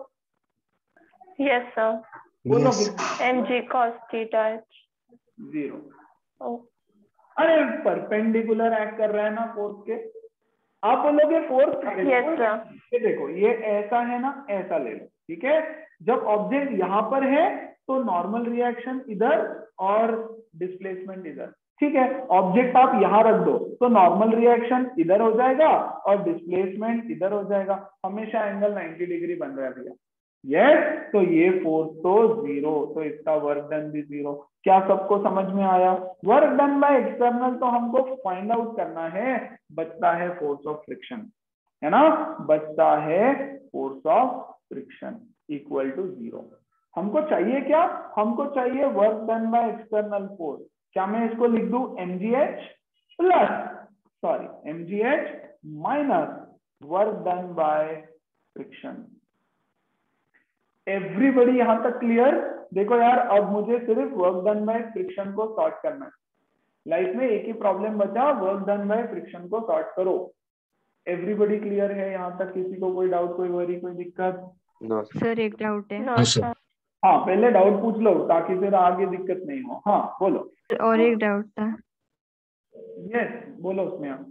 यस सर, बोलो Yes. mg cos theta h। Zero. ओ, अरे परपेंडिकुलर एक्ट कर रहा है ना फोर्स के। आप बोलोगे फोर्स, यस सर, ये देखो, ये ऐसा है ना, ऐसा ले लो, ठीक है। जब ऑब्जेक्ट यहाँ पर है तो नॉर्मल रिएक्शन इधर और डिस्प्लेसमेंट इधर, ठीक है। ऑब्जेक्ट आप यहाँ रख दो तो नॉर्मल रिएक्शन इधर हो जाएगा और डिस्प्लेसमेंट इधर हो जाएगा। हमेशा एंगल नाइंटी डिग्री बन रहा है भैया, यस, तो ये फोर्स तो जीरो, तो इसका वर्क डन भी जीरो। क्या सबको समझ में आया? वर्क डन बाय एक्सटर्नल तो हमको फाइंड आउट करना है, बचता है फोर्स ऑफ फ्रिक्शन, है ना, बचता है force of friction equal to zero. हमको चाहिए क्या? हमको चाहिए work done by external force. क्या मैं इसको लिख दूं MGH plus sorry MGH minus work done by friction. Everybody यहां तक क्लियर? देखो यार, अब मुझे सिर्फ वर्क डन बाय फ्रिक्शन को सॉर्ट करना है। लाइफ में एक ही प्रॉब्लम बचा, वर्क डन बाय फ्रिक्शन को सॉर्ट करो। एवरीबडी क्लियर है यहां तक? किसी को कोई डाउट, कोई वरी, कोई दिक्कत? नो सर एक डाउट है। हाँ सर। हाँ, पहले डाउट पूछ लो ताकि फिर आगे दिक्कत नहीं हो। हाँ बोलो। और एक डाउट था यस बोलो उसमें आप।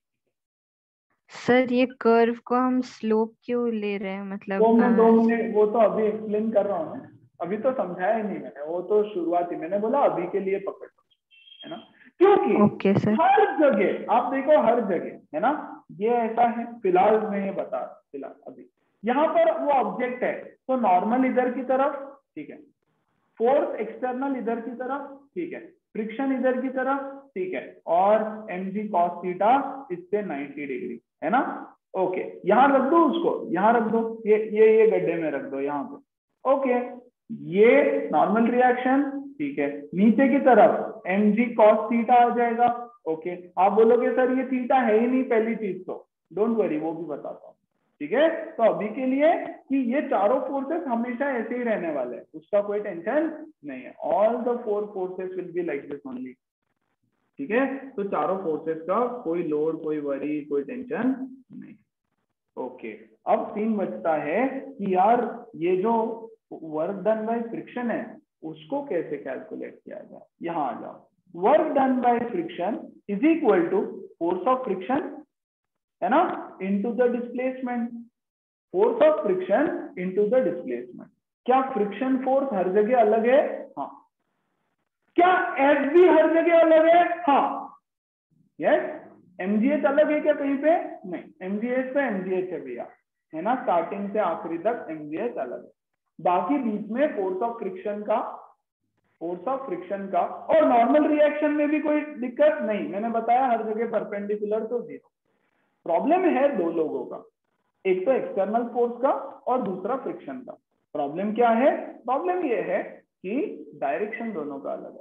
सर, ये कर्व को हम स्लोप क्यों ले रहे हैं? मतलब दो मिनट दो अ, मिनट वो तो अभी एक्सप्लेन कर रहा हूँ मैं, अभी तो समझाया ही नहीं मैंने, वो तो शुरुआत ही मैंने बोला अभी के लिए पकड़ लो, है ना, क्योंकि ओके सर। हर जगह आप देखो, हर जगह, है ना, ये ऐसा है। फिलहाल मैं ये बता रहा हूं, फिलहाल अभी यहाँ पर वो ऑब्जेक्ट है, तो नॉर्मल इधर की तरफ, ठीक है, फोर्स एक्सटर्नल इधर की तरफ, ठीक है, फ्रिक्शन इधर की तरफ, ठीक है, और mg cos थीटा इससे नाइंटी डिग्री, है ना। ओके, यहां रख दो उसको, यहां रख दो, ये ये ये गड्ढे में रख दो यहाँ पे। ओके, ये नॉर्मल रिएक्शन, ठीक है, नीचे की तरफ mg cos थीटा आ जाएगा। ओके, आप बोलोगे सर ये थीटा है ही नहीं पहली चीज, तो डोंट वरी, वो भी बताता हूँ, ठीक है। तो अभी के लिए कि ये चारों फोर्सेस हमेशा ऐसे ही रहने वाले हैं, उसका कोई टेंशन नहीं है। All the four forces will be like this only, ठीक है। तो चारों फोर्सेस का कोई लोड, कोई वरी, कोई टेंशन नहीं। ओके, अब सीन बचता है कि यार ये जो वर्क डन बाय फ्रिक्शन है उसको कैसे कैलकुलेट किया जाए। यहां आ जाओ, work done by friction is equal to force of friction, है ना, into the displacement. Force of friction into the displacement. क्या फ्रिक्शन फोर्स हर जगह अलग है? हाँ। क्या एफ भी हर जगह अलग है? हाँ। यस। एमजीएच अलग है क्या कहीं पे? नहीं, एमजीएच पे एमजीएच है भैया, है ना, स्टार्टिंग से आखिरी तक एमजीएच अलग है। बाकी बीच में फोर्स ऑफ फ्रिक्शन का फोर्स ऑफ फ्रिक्शन का और नॉर्मल रिएक्शन में भी कोई दिक्कत नहीं, मैंने बताया हर जगह परपेंडिकुलर, तो जीरो। प्रॉब्लम है दो लोगों का, एक तो एक्सटर्नल फोर्स का और दूसरा फ्रिक्शन का। प्रॉब्लम क्या है? प्रॉब्लम ये है कि डायरेक्शन दोनों का अलग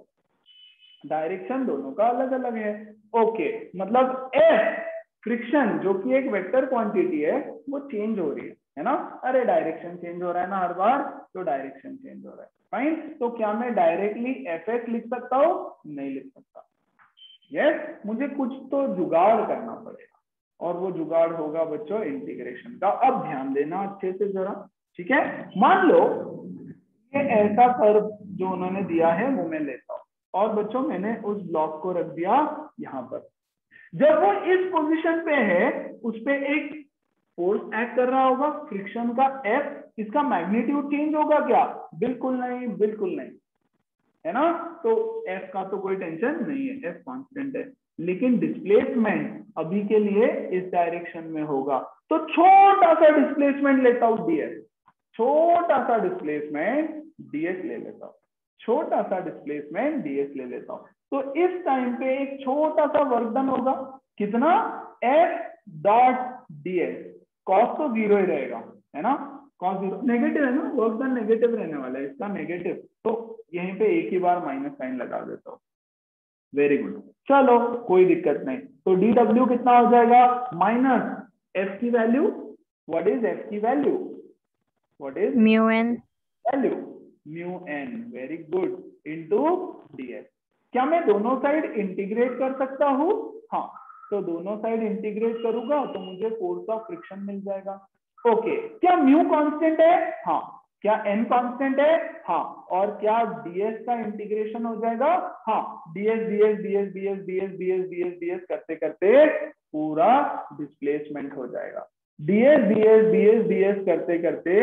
है, डायरेक्शन दोनों का अलग अलग है। ओके, मतलब एफ फ्रिक्शन जो कि एक वेक्टर क्वांटिटी है वो चेंज हो रही है, है ना। अरे डायरेक्शन चेंज हो रहा है ना हर बार, तो डायरेक्शन चेंज हो रहा है, फाइन। तो क्या मैं डायरेक्टली एफ एस लिख सकता हूं? नहीं लिख सकता। यस yes, मुझे कुछ तो जुगाड़ करना पड़ेगा, और वो जुगाड़ होगा बच्चों इंटीग्रेशन का। अब ध्यान देना अच्छे से जरा, ठीक है। मान लो ये ऐसा कर्व जो उन्होंने दिया है वो मैं लेता हूं, और बच्चों मैंने उस ब्लॉक को रख दिया यहां पर। जब वो इस पोजीशन पे है, उस पे एक फोर्स एक्ट कर रहा होगा, फ्रिक्शन का एफ, इसका मैग्नीट्यूड चेंज होगा क्या? बिल्कुल नहीं, बिल्कुल नहीं, है ना। तो एफ का तो कोई टेंशन नहीं है, एफ कांस्टेंट है, लेकिन डिस्प्लेसमेंट अभी के लिए इस डायरेक्शन में होगा, तो छोटा सा डिस्प्लेसमेंट लेता हूं डीएस, छोटा सा डिस्प्लेसमेंट डीएस ले लेता हूं, छोटा सा डिस्प्लेसमेंट डीएस ले लेता हूं। तो इस टाइम पे एक छोटा सा वर्क डन होगा, कितना? F dot DS. कॉस तो जीरो ही रहेगा, है ना, कॉस जीरो, नेगेटिव है ना, वर्क डन नेगेटिव रहने वाला है इसका, नेगेटिव। तो यहीं पे एक ही बार माइनस साइन लगा देता हूं। वेरी गुड, चलो कोई दिक्कत नहीं। तो डी डब्ल्यू कितना हो जाएगा? माइनस एफ की वैल्यू, व्हाट इज एफ की value? What is mu N value? Mu N, very good, into DS. क्या मैं दोनों साइड इंटीग्रेट कर सकता हूं? हाँ, तो दोनों साइड इंटीग्रेट करूंगा तो मुझे फोर्स ऑफ फ्रिक्शन मिल जाएगा। ओके, क्या म्यू कांस्टेंट है? हाँ। क्या एन कांस्टेंट है? हाँ। और क्या डीएस का इंटीग्रेशन हो जाएगा? हाँ, DS DS DS DS DS DS DS DS करते करते पूरा डिस्प्लेसमेंट हो जाएगा। डीएस डीएस डीएस डीएस करते करते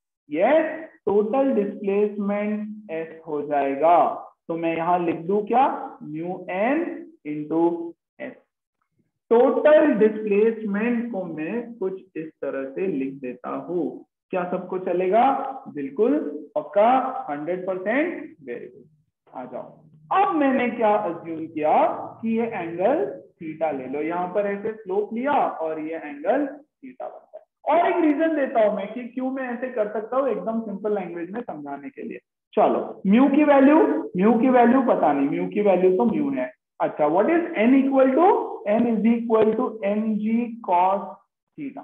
यस टोटल डिस्प्लेसमेंट एस हो जाएगा। तो मैं यहां लिख दूं क्या? Mu N into S. Total displacement को मैं कुछ इस तरह से लिख देता हूं, क्या सबको चलेगा? बिल्कुल पक्का, हंड्रेड परसेंट, वेरी गुड। आ जाओ। अब मैंने क्या अज्यूम किया कि ये एंगल थीटा ले लो, यहाँ पर ऐसे स्लोप लिया और ये एंगल थीटा बनता है। और एक रीजन देता हूं मैं कि क्यों मैं ऐसे कर सकता हूँ, एकदम सिंपल लैंग्वेज में समझाने के लिए। चलो, म्यू की वैल्यू, म्यू की वैल्यू पता नहीं, म्यू की वैल्यू तो म्यू है। अच्छा, what is N equal to? N is equal to M G cos theta.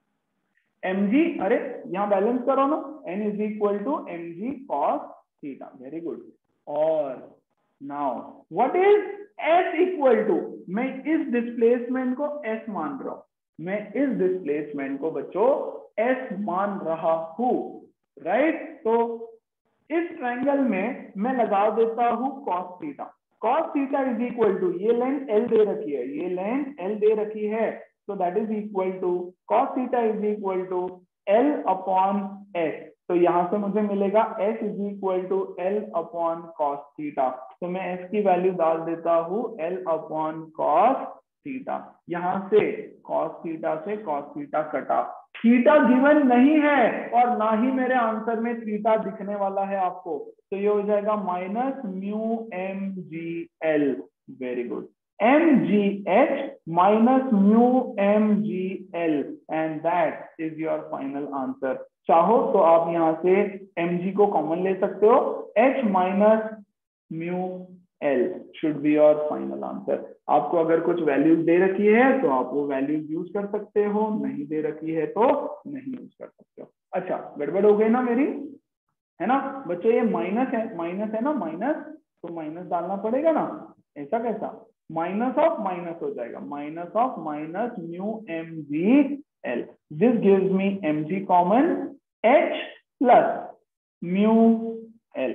M G, अरे यहाँ बैलेंस करो ना, N is equal to M G cos theta, very good. और now what is S equal to? मैं इस displacement को S मान रहा हूं, मैं इस डिस्प्लेसमेंट को बच्चों एस मान रहा हूं, राइट? तो इस ट्रायंगल में मैं लगा देता हूं cos theta. Cos theta is equal to, ये लेंथ एल दे रखी है, ये लेंथ एल दे रखी है, so that is equal to cos theta is equal to L upon S। तो यहां से मुझे मिलेगा S is equal to L upon cos theta। तो मैं S की वैल्यू डाल देता हूं L upon cos theta। यहां से cos theta से cos theta कटा, थीटा गिवन नहीं है और ना ही मेरे आंसर में थीटा दिखने वाला है आपको, तो ये हो जाएगा minus mu M G L, very good, M G H minus mu M G L and that is your final answer। चाहो तो आप यहां से mg को कॉमन ले सकते हो, h minus mu l should be your final answer। आपको अगर कुछ वैल्यूज दे रखी है तो आप वो वैल्यूज यूज कर सकते हो, नहीं दे रखी है तो नहीं यूज कर सकते हो। अच्छा, गड़बड़ हो गई ना मेरी, है ना बच्चों? ये माइनस है, माइनस है ना, माइनस तो माइनस डालना पड़ेगा ना, ऐसा कैसा? माइनस ऑफ माइनस हो जाएगा, minus of minus mu M G L, this gives me M G common, H plus mu L,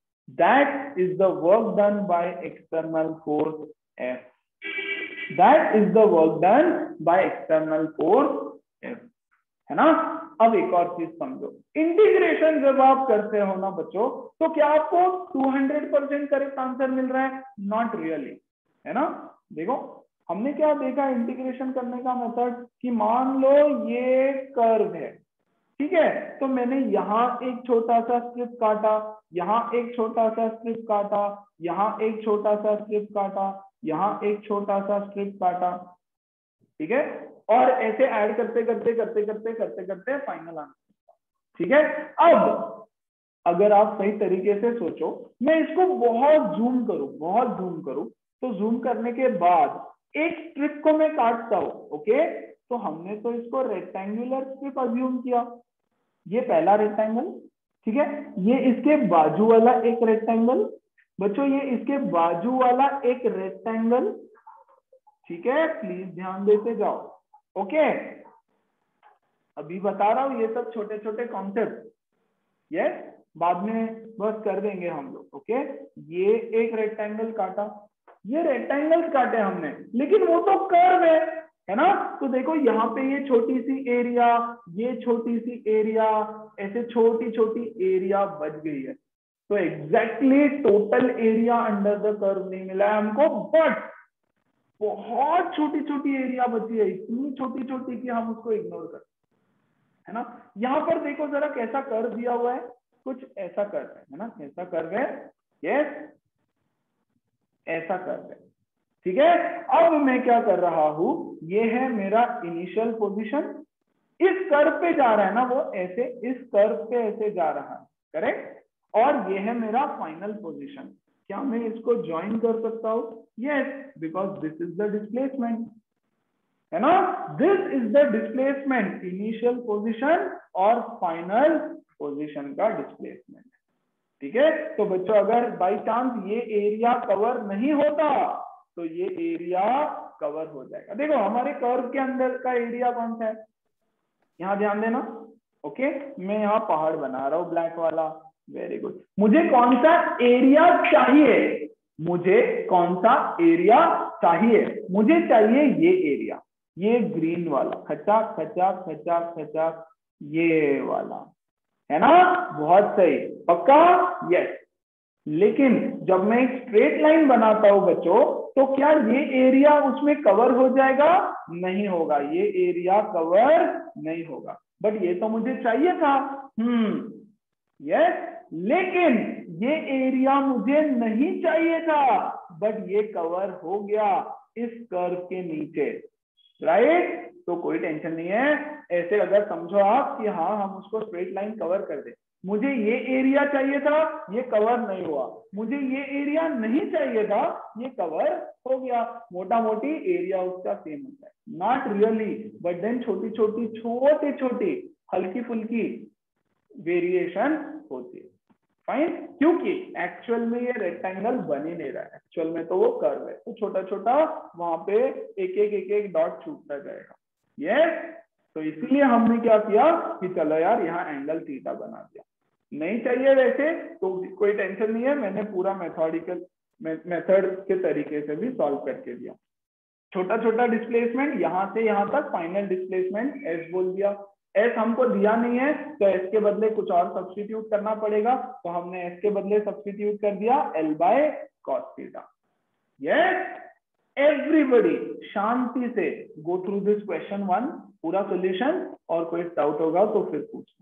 that is the work done by external force F, that is the work done by external force F, है ना? अब एक और चीज समझो, integration जब आप करते हो ना बच्चों, तो क्या आपको two hundred percent correct answer मिल रहा है? नॉट रियली, है ना? देखो हमने क्या देखा इंटीग्रेशन करने का मेथड, कि मान लो ये कर्व है, ठीक है, तो मैंने यहाँ एक छोटा सा स्ट्रिप काटा, यहाँ एक छोटा सा स्ट्रिप काटा, यहाँ एक छोटा सा स्ट्रिप काटा, यहाँ एक छोटा सा स्ट्रिप काटा, ठीक है, और ऐसे ऐड करते करते करते करते करते करते फाइनल आंसर, ठीक है। अब अगर आप सही तरीके से सोचो, मैं इसको बहुत जूम करूं, बहुत जूम करूं, तो जूम करने के बाद एक स्ट्रिप को मैं काटता हूं, ओके, तो हमने तो इसको रेक्टेंगुलर स्ट्रिप अज्यूम किया, ये पहला रेक्टेंगल, ठीक है, ये इसके बाजू वाला एक रेक्टेंगल, बच्चों ये इसके बाजू वाला एक रेक्टेंगल, ठीक है, प्लीज ध्यान देते जाओ, ओके। अभी बता रहा हूं ये सब छोटे छोटे कॉन्सेप्ट, यस, बाद में बस कर देंगे हम लोग, ओके। ये एक रेक्टेंगल काटा, ये रेक्टेंगल्स काटे हमने, लेकिन वो तो कर्व है, है ना? तो देखो यहाँ पे ये छोटी सी एरिया, ये छोटी सी एरिया, ऐसे छोटी छोटी एरिया बच गई है, तो exactly total area under the curve नहीं मिला है हमको, बट बहुत छोटी छोटी एरिया बची है, इतनी छोटी छोटी कि हम उसको इग्नोर कर, है ना? यहाँ पर देखो जरा कैसा कर्व दिया हुआ है, कुछ ऐसा कर्व है, है ना, कैसा कर्व है, यस, ऐसा कर्व है, ठीक है। अब मैं क्या कर रहा हूं, ये है मेरा इनिशियल पोजीशन, इस कर्व पे जा रहा है ना वो, ऐसे इस कर्व पे ऐसे जा रहा है, करेक्ट, और ये है मेरा फाइनल पोजीशन। क्या मैं इसको ज्वाइन कर सकता हूं? Yes, because this is the displacement, है ना, this is the displacement, initial position और फाइनल पोजीशन का डिस्प्लेसमेंट, ठीक है। तो बच्चों अगर बाई चांस ये एरिया कवर नहीं होता तो ये एरिया कवर हो जाएगा। देखो हमारे कर्व के अंदर का एरिया कौन सा है, यहां ध्यान देना, ओके, मैं यहाँ पहाड़ बना रहा हूं ब्लैक वाला, वेरी गुड। मुझे कौन सा एरिया चाहिए, मुझे कौन सा एरिया चाहिए, मुझे चाहिए ये एरिया, ये ग्रीन वाला, खचा खचा खचा खचा, ये वाला, है ना, बहुत सही, पक्का, यस। लेकिन जब मैं एक स्ट्रेट लाइन बनाता हूं बच्चों, तो क्या ये एरिया उसमें कवर हो जाएगा? नहीं होगा, ये एरिया कवर नहीं होगा। बट ये तो मुझे चाहिए था। हम्म यस, लेकिन ये एरिया मुझे नहीं चाहिए था, बट ये कवर हो गया इस कर्व के नीचे, राइट। तो कोई टेंशन नहीं है। ऐसे अगर समझो आप कि हाँ हम उसको स्ट्रेट लाइन कवर कर दे, मुझे ये एरिया चाहिए था, ये कवर नहीं हुआ, मुझे ये एरिया नहीं चाहिए था, ये कवर हो गया। मोटा मोटी एरिया उसका सेम होता है, नॉट रियली, बट देन छोटी छोटी छोटी छोटी हल्की फुल्की वेरिएशन होती है। फाइन, क्योंकि एक्चुअल में ये रेक्टेंगल बन ही नहीं रहा है, एक्चुअल में तो वो कर्व है, तो छोटा छोटा वहां पे एक एक एक एक डॉट छूटता जाएगा। यस, तो इसलिए हमने क्या किया कि चलो यार यहाँ एंगल थीटा बना दिया। नहीं चाहिए वैसे तो कोई टेंशन नहीं है, मैंने पूरा मेथोडिकल मेथड के तरीके से भी सॉल्व करके दिया। छोटा छोटा डिस्प्लेसमेंट यहाँ से यहाँ तक, फाइनल डिस्प्लेसमेंट एस बोल दिया। एस हमको दिया नहीं है तो एस के बदले कुछ और सब्स्टिट्यूट करना पड़ेगा, तो हमने एस के बदले सब्स्टिट्यूट कर दिया L by cos theta. Yes, everybody शांति से go through this question one, पूरा सॉल्यूशन, और कोई डाउट होगा तो फिर पूछना।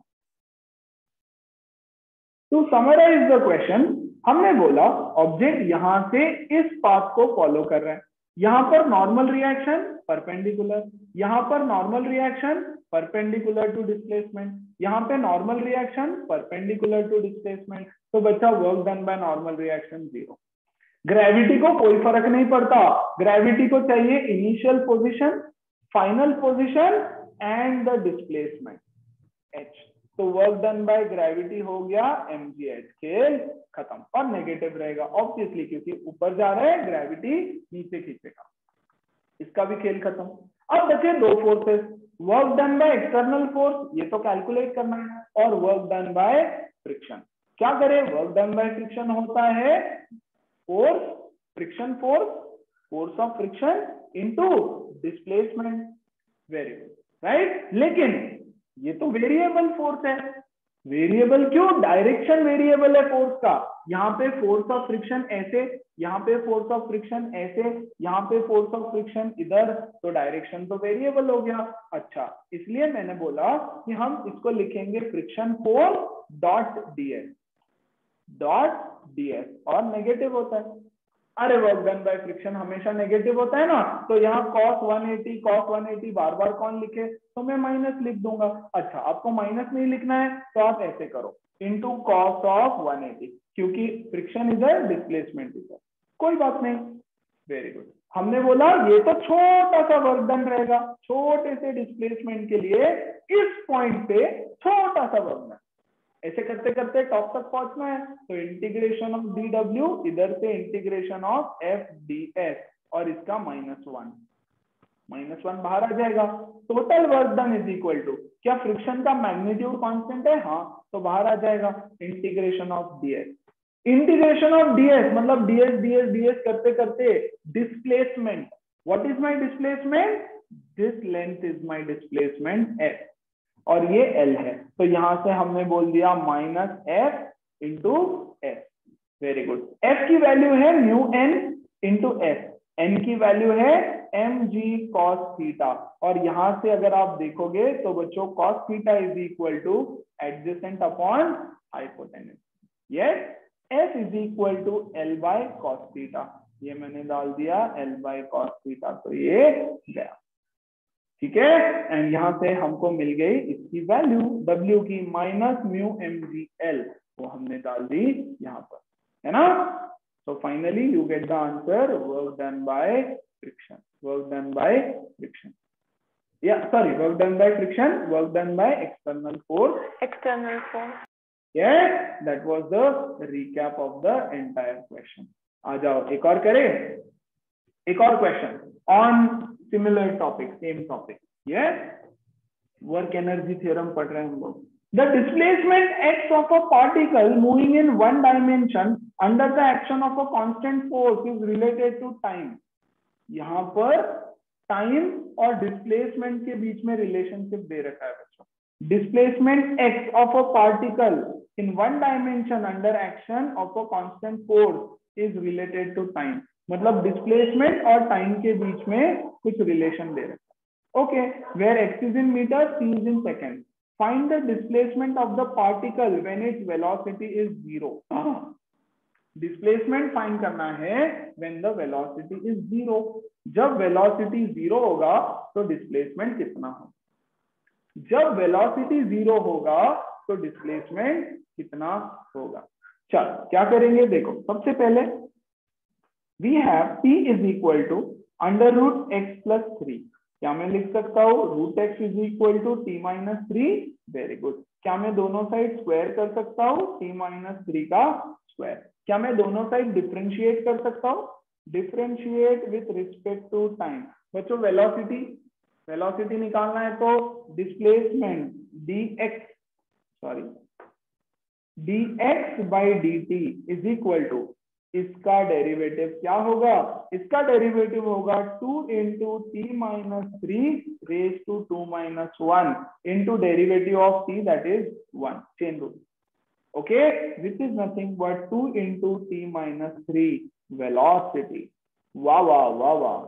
टू समराइज द क्वेश्चन, हमने बोला ऑब्जेक्ट यहां से इस पाथ को फॉलो कर रहा है, यहां पर नॉर्मल रिएक्शन परपेंडिकुलर, यहां पर normal reaction perpendicular to displacement, यहाँ पे normal reaction perpendicular to displacement, तो बच्चा work done by normal reaction zero. Gravity को कोई फर्क नहीं पड़ता, ग्रेविटी को चाहिए initial position, final position and the displacement H. तो वर्क डन बाय ग्रेविटी हो गया एम जी एच, खेल खत्म, और नेगेटिव रहेगा ऑब्वियसली क्योंकि ऊपर जा रहा है, ग्रेविटी नीचे खींचेगा, इसका भी खेल खत्म। अब बचे दो forces, work done by external force, ये तो कैलकुलेट करना है, और वर्क डन बाय फ्रिक्शन। क्या करें, वर्क डन बाय फ्रिक्शन होता है force, friction force, force of friction into displacement. Very good, right. लेकिन ये तो वेरिएबल फोर्स है, वेरिएबल क्यों, डायरेक्शन वेरिएबल है फोर्स का। यहाँ पे फोर्स ऑफ फ्रिक्शन ऐसे, यहाँ पे फोर्स ऑफ फ्रिक्शन ऐसे, यहाँ पे फोर्स ऑफ फ्रिक्शन इधर, तो डायरेक्शन तो वेरिएबल हो गया। अच्छा, इसलिए मैंने बोला कि हम इसको लिखेंगे friction force dot DS, dot DS, और नेगेटिव होता है। अरे वर्क डन बाय फ्रिक्शन हमेशा नेगेटिव होता है ना, तो यहाँ cos one eighty cos one eighty बार बार कौन लिखे, तो मैं माइनस लिख दूंगा। अच्छा, आपको माइनस नहीं लिखना है तो आप ऐसे करो, into cos of one eighty, क्योंकि फ्रिक्शन इधर डिस्प्लेसमेंट इधर, कोई बात नहीं। वेरी गुड, हमने बोला ये तो छोटा सा वर्क डन रहेगा, छोटे से डिस्प्लेसमेंट के लिए इस पॉइंट पे छोटा सा वर्क डन, ऐसे करते करते टॉप तक पहुंचना है, तो इंटीग्रेशन ऑफ डी डब्ल्यू, इधर से integration of F D S, और इसका माइनस वन, माइनस वन बाहर आ जाएगा। Total work done is equal to, क्या फ्रिक्शन का मैग्नीट्यूड कांस्टेंट है, हाँ, तो बाहर आ जाएगा integration of DS. Integration of DS मतलब डीएस डीएस डीएस करते करते displacement, what is my displacement, this length is my displacement F, और ये एल है, तो यहां से हमने बोल दिया minus F into F. Very good, F की वैल्यू है mu N into F, N की वैल्यू है एम जी कॉस थीटा, और यहां से अगर आप देखोगे तो बच्चों cos theta is equal to adjacent upon hypotenuse. Yes, F is equal to L by cos theta, ये मैंने डाल दिया एल बाय कॉस थीटा, तो ये गया, ठीक है। एंड यहां से हमको मिल गई इसकी वैल्यू W की, minus mu M G L, वो हमने डाल दी यहां पर, है ना। So finally you get the answer, work done by friction, work done by friction, या sorry work done by friction, work done by external force, external force. Yes, that was the recap of the entire question. आ जाओ एक और करें, एक और question on similar topic, same topic. Yes, work energy theorem पढ़ रहे हैं हम लोग। The displacement x of a particle moving in one dimension under the action of a constant force is related to time. यहाँ पर time और displacement के बीच में रिलेशनशिप दे रखा है बच्चों। Displacement x of a particle in one dimension under action of a constant force is related to time. मतलब डिस्प्लेसमेंट और टाइम के बीच में कुछ रिलेशन दे रखा है। Okay, where X is in meter, C is in second. Find the displacement of the particle when its velocity is zero. Displacement find करना है when the velocity is zero. जब वेलोसिटी जीरो होगा तो displacement कितना होगा, जब velocity zero होगा तो डिस्प्लेसमेंट कितना होगा। चल क्या करेंगे, देखो सबसे पहले we have t is equal to under root X plus three. क्या मैं लिख सकता हूँ root X is equal to T minus three? Very good. क्या मैं दोनों साइड स्क्वायर कर सकता हूँ टी माइनस थ्री का स्क्वायर? क्या मैं दोनों साइड डिफरेंशिएट कर सकता हूँ? Differentiate with respect to time. बच्चों वेलोसिटी वेलोसिटी निकालना है तो displacement dx sorry dx by dt is equal to, इसका डेरिवेटिव क्या होगा? इसका डेरिवेटिव होगा two into T minus three raise to two minus one into derivative of T that is one, chain rule. Okay, which is nothing but two into T minus three velocity. वाह वाह वाह वाह।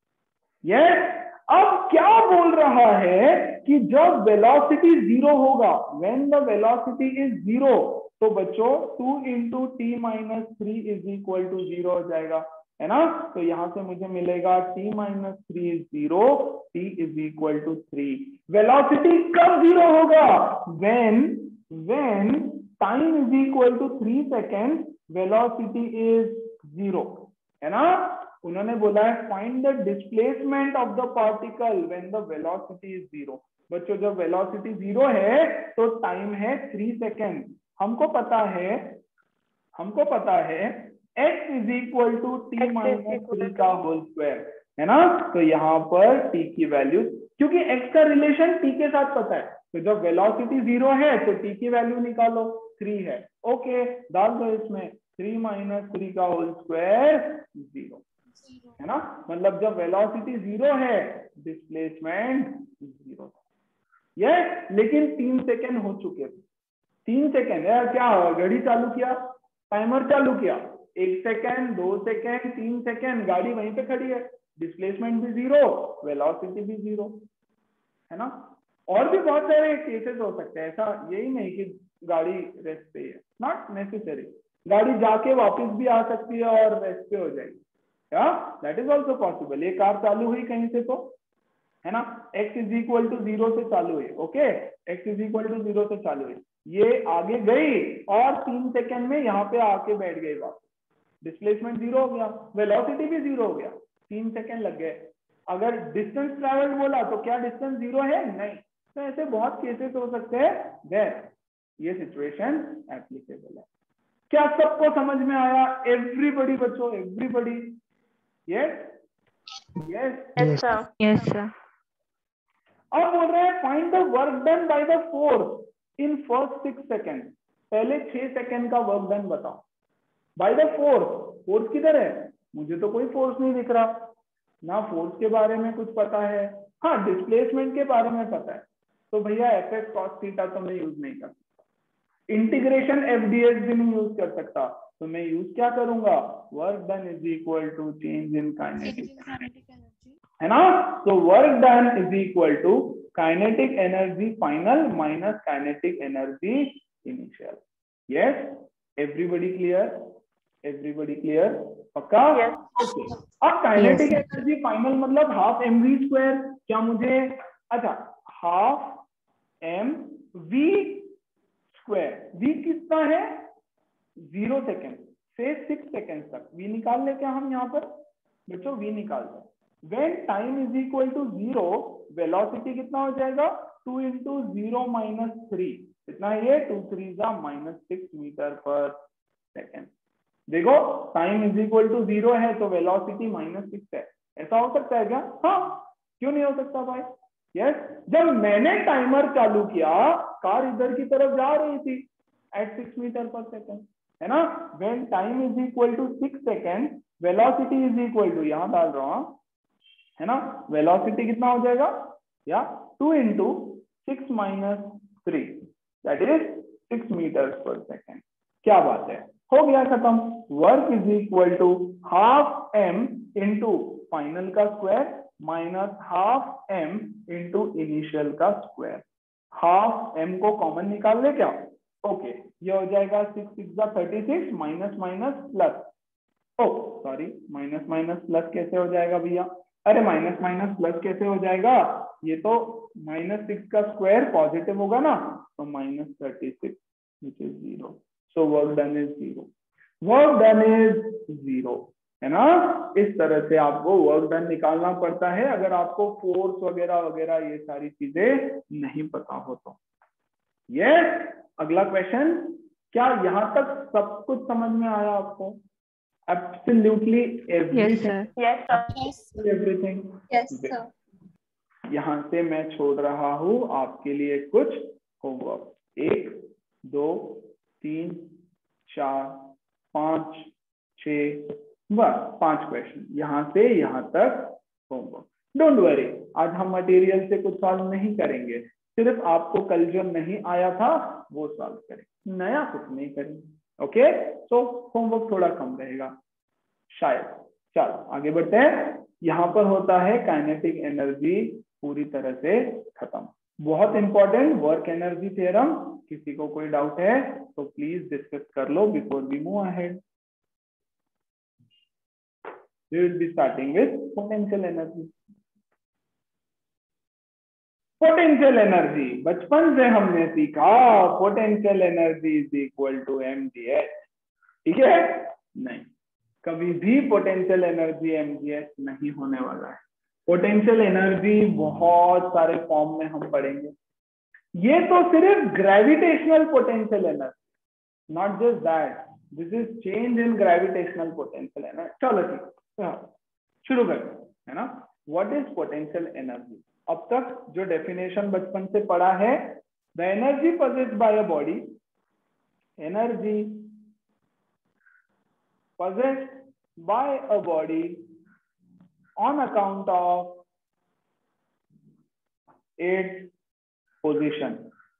Yes, अब क्या बोल रहा है कि जब वेलोसिटी जीरो होगा, when the velocity is zero, तो बच्चों two into T minus three is equal to zero हो जाएगा, है ना। तो यहां से मुझे मिलेगा t minus three is zero, t is equal to three. Velocity कब जीरो होगा? When when time is equal to three second, velocity is zero, है ना। उन्होंने बोला है find the displacement of the particle when the velocity is zero. बच्चों जब velocity zero है तो टाइम है थ्री सेकेंड। हमको पता है हमको पता है x is equal to T minus three का होल स्क्वायर, है ना। तो यहाँ पर t की वैल्यू, क्योंकि x का रिलेशन t के साथ पता है, तो जब वेलोसिटी जीरो है तो t की वैल्यू निकालो, थ्री है। ओके, डाल दो इसमें थ्री माइनस थ्री का होल स्क्वायर जीरो, है ना। मतलब जब वेलोसिटी जीरो है डिस्प्लेसमेंट जीरो। ये लेकिन तीन सेकेंड हो चुके थे, तीन सेकेंड यार, क्या हुआ? घड़ी चालू किया, टाइमर चालू किया, एक सेकेंड, दो सेकेंड, तीन सेकेंड, गाड़ी वहीं पे खड़ी है, डिस्प्लेसमेंट भी जीरो, वेलोसिटी भी जीरो, है ना। और भी बहुत सारे केसेस हो सकते हैं, ऐसा यही नहीं कि गाड़ी रेस्ट पे है, नॉट नेसेसरी। गाड़ी जाके वापस भी आ सकती है और रेस्ट पे हो जाएगी, दैट इज ऑल्सो पॉसिबल। ये कार चालू हुई कहीं से तो, है ना, x is equal to zero से चालू हुई, okay, x is equal to zero से चालू हुई, ये आगे गई और तीन सेकंड में यहाँ पे आके बैठ गई वापस, डिस्प्लेसमेंट जीरो हो गया, वेलोसिटी भी जीरो हो गया, तीन सेकंड लग गए। अगर डिस्टेंस ट्रैवल बोला तो क्या डिस्टेंस जीरो है? नहीं। तो ऐसे बहुत केसेस हो सकते हैं वेयर ये सिचुएशन एप्लीकेबल है। क्या सबको समझ में आया? एवरीबॉडी बच्चों, everybody? Yes yes yes sir. अब बोल रहे हैं find the work done by the force in first six second. पहले छह सेकेंड का वर्क डन बताओ बाय द फोर्स। फोर्स किधर है? मुझे तो कोई फोर्स नहीं दिख रहा, ना फोर्स के बारे में कुछ पता है, हाँ डिस्प्लेसमेंट के बारे में पता है, तो भैया एफ एक्स कॉस थीटा तो मैं यूज नहीं कर सकता, इंटीग्रेशन एफ डी एक्स भी नहीं यूज कर सकता, तो मैं यूज क्या करूंगा? Work done is equal to change in kinetic, है ना। तो work done is equal to kinetic energy final minus kinetic energy initial. Yes, everybody clear? Everybody clear? पक्का? ओके। अब काइनेटिक एनर्जी फाइनल मतलब हाफ एम वी स्क्वायर। क्या मुझे, अच्छा, half M we square, v कितना है? जीरो सेकेंड से six second तक, वी निकाल ले क्या हम यहाँ पर बच्चों? वी निकाल लें। When time is equal to zero, velocity कितना हो जाएगा? Two into zero minus three, कितना है ये? टू थ्री जा माइनस सिक्स मीटर पर सेकेंड। देखो time is equal to zero है तो वेलोसिटी माइनस सिक्स है, ऐसा हो सकता है क्या? हाँ, क्यों नहीं हो सकता भाई? यस, जब मैंने टाइमर चालू किया कार इधर की तरफ जा रही थी एट सिक्स मीटर पर सेकेंड, है ना। When time is equal to six second, velocity is equal to, यहां डाल रहा हूं, है ना, वेलोसिटी कितना हो जाएगा? या two into six minus three that is six meter पर सेकेंड। क्या बात है, हो गया खत्म। Work is equal to half M into final का square minus half M into initial का स्क्वायर। हाफ एम को कॉमन निकाल ले क्या? ओके, ये हो जाएगा सिक्स सिक्स जा thirty six minus minus plus, oh sorry minus minus plus कैसे हो जाएगा भैया? अरे माइनस माइनस प्लस कैसे हो जाएगा? ये तो माइनस सिक्स का स्क्वायर पॉजिटिव होगा ना, तो minus thirty six which is zero, so work done is zero, work done is zero, है ना। इस तरह से आपको वर्क डन निकालना पड़ता है अगर आपको फोर्स वगैरह वगैरह ये सारी चीजें नहीं पता हो तो। यस, अगला क्वेश्चन, क्या यहाँ तक सब कुछ समझ में आया आपको? Absolutely everything. Yes, sir. Yes, sir. Everything. Yes, sir. यहाँ से मैं छोड़ रहा हूँ आपके लिए कुछ होमवर्क, एक दो तीन चार पाँच छ, बस पांच क्वेश्चन यहाँ से यहाँ तक होमवर्क। डोंट वरी, आज हम मटेरियल से कुछ सॉल्व नहीं करेंगे, सिर्फ आपको कल जो नहीं आया था वो सॉल्व करेंगे, नया कुछ नहीं करेंगे। ओके, सो होमवर्क थोड़ा कम रहेगा शायद। चलो आगे बढ़ते हैं। यहाँ पर होता है काइनेटिक एनर्जी पूरी तरह से खत्म। बहुत इंपॉर्टेंट वर्क एनर्जी थ्योरम, किसी को कोई डाउट है तो प्लीज डिस्कस कर लो before we move ahead. We will be starting with potential energy. Potential energy बचपन से हमने सीखा, potential energy is equal to M G h, ठीक है? नहीं, कभी भी potential energy M G h नहीं होने वाला है। पोटेंशियल एनर्जी बहुत सारे फॉर्म में हम पढ़ेंगे। ये तो सिर्फ gravitational potential energy, not just that, this is change in gravitational potential energy. चलो ठीक है, शुरू करते है ना। What is potential energy? अब तक जो डेफिनेशन बचपन से पढ़ा है, the energy possessed by a body, energy possessed by a body on account of its position